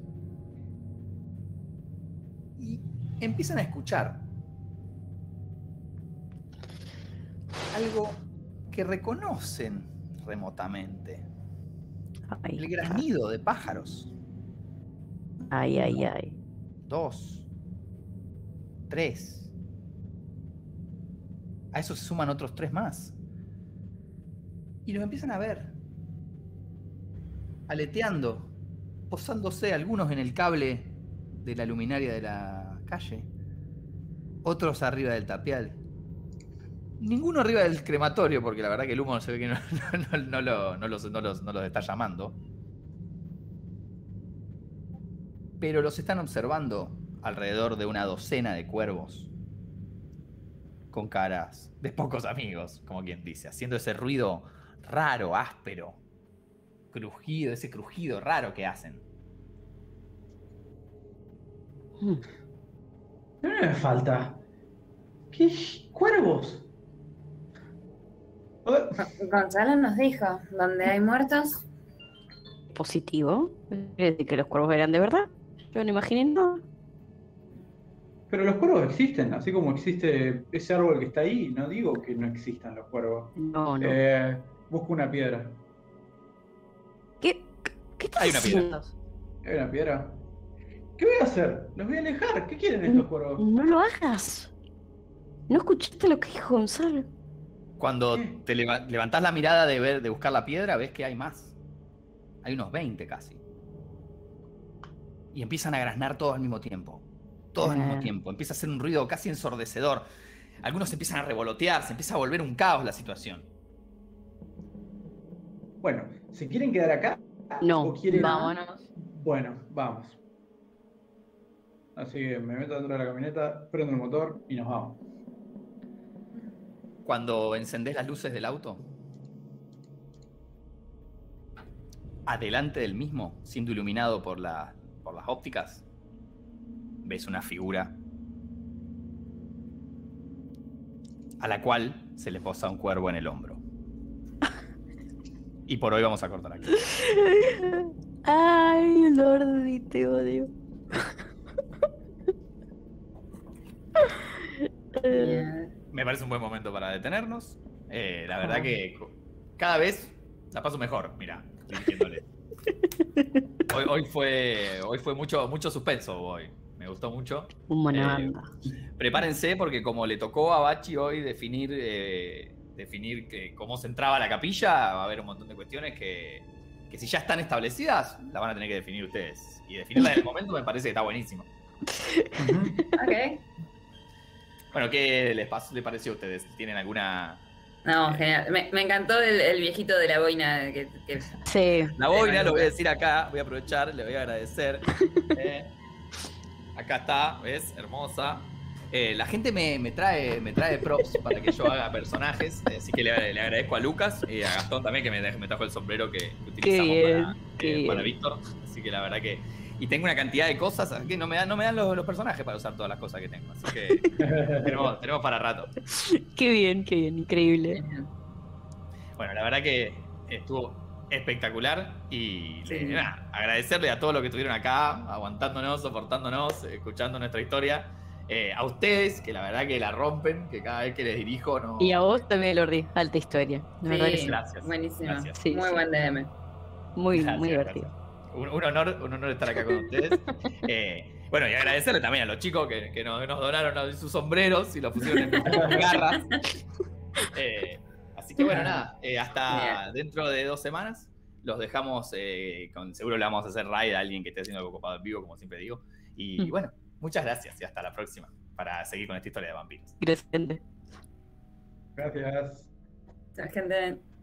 Y empiezan a escuchar algo que reconocen remotamente. Ay, El granido de pájaros. ay, ay, ay. 2, 3. A eso se suman otros 3 más. Y los empiezan a ver. Aleteando. Posándose algunos en el cable de la luminaria de la calle. Otros arriba del tapial. Ninguno arriba del crematorio, porque la verdad que el humo se ve que no los está llamando. Pero los están observando alrededor de una docena de cuervos. Con caras de pocos amigos, como quien dice. Haciendo ese ruido raro, áspero. Crujido, ese crujido raro que hacen. No me falta. ¿Qué cuervos? Gonzalo nos dijo, donde hay muertos, ¿Positivo? ¿Es decir que los cuervos eran de verdad? Yo no imaginé nada. Pero los cuervos existen, así como existe ese árbol que está ahí. No digo que no existan los cuervos. No, no. Busco una piedra. ¿Qué estás Hay una haciendo? ¿Hay una piedra? ¿Qué voy a hacer? Los voy a alejar. ¿Qué quieren estos cuervos? No lo hagas. ¿No escuchaste lo que dijo Gonzalo? Cuando ¿Qué? te levantás la mirada de buscar la piedra, ves que hay más. Hay unos 20 casi. Y empiezan a graznar todos al mismo tiempo. Todos al mismo tiempo. Empieza a hacer un ruido casi ensordecedor. Algunos empiezan a revolotear, se empieza a volver un caos la situación. Bueno, ¿se quieren quedar acá? No, ¿O quieren... vámonos. Bueno, vamos. Así que me meto dentro de la camioneta, prendo el motor y nos vamos. Cuando encendés las luces del auto, adelante del mismo, siendo iluminado por las ópticas, ves una figura a la cual se le posa un cuervo en el hombro. Y por hoy vamos a cortar aquí. Ay, Lordi, te odio. Me parece un buen momento para detenernos. La verdad que cada vez la paso mejor, mira, dirigiéndole. Hoy fue mucho suspenso hoy. Me gustó mucho. Un buena banda. Prepárense porque como le tocó a Bachi hoy definir cómo se entraba a la capilla, va a haber un montón de cuestiones que si ya están establecidas, las van a tener que definir ustedes. Y definirlas en el momento me parece que está buenísimo. Ok. Bueno, ¿qué les pareció a ustedes? ¿Tienen alguna...? No, genial. Me encantó el viejito de la boina. Sí. La boina, lo voy a decir acá, voy a aprovechar, le voy a agradecer. Acá está, ¿ves? Hermosa. La gente me trae props para que yo haga personajes, así que le agradezco a Lucas y a Gastón también que me trajo el sombrero que utilizamos para Víctor. Así que la verdad que... Y tengo una cantidad de cosas, así que no me dan los personajes para usar todas las cosas que tengo. Así que tenemos para rato. Qué bien, increíble. Bueno, la verdad que estuvo espectacular y nada, agradecerle a todos los que estuvieron acá, aguantándonos, soportándonos, escuchando nuestra historia. A ustedes, que la verdad que la rompen, que cada vez que les dirijo no... Y a vos también, Lordi, alta historia. La verdad que sí. Gracias. Buenísimo. Gracias. Sí, Muy sí. buen DM. Muy Gracias, divertido. gracias. Un honor estar acá con ustedes. Bueno, y agradecerle también a los chicos que nos donaron sus sombreros y los pusieron en garras. Así que bueno, nada, hasta dentro de 2 semanas los dejamos, seguro le vamos a hacer raid a alguien que esté haciendo algo copado en vivo, como siempre digo. Y bueno, muchas gracias y hasta la próxima para seguir con esta historia de vampiros. Gracias, gente. Gracias. Chao, gente.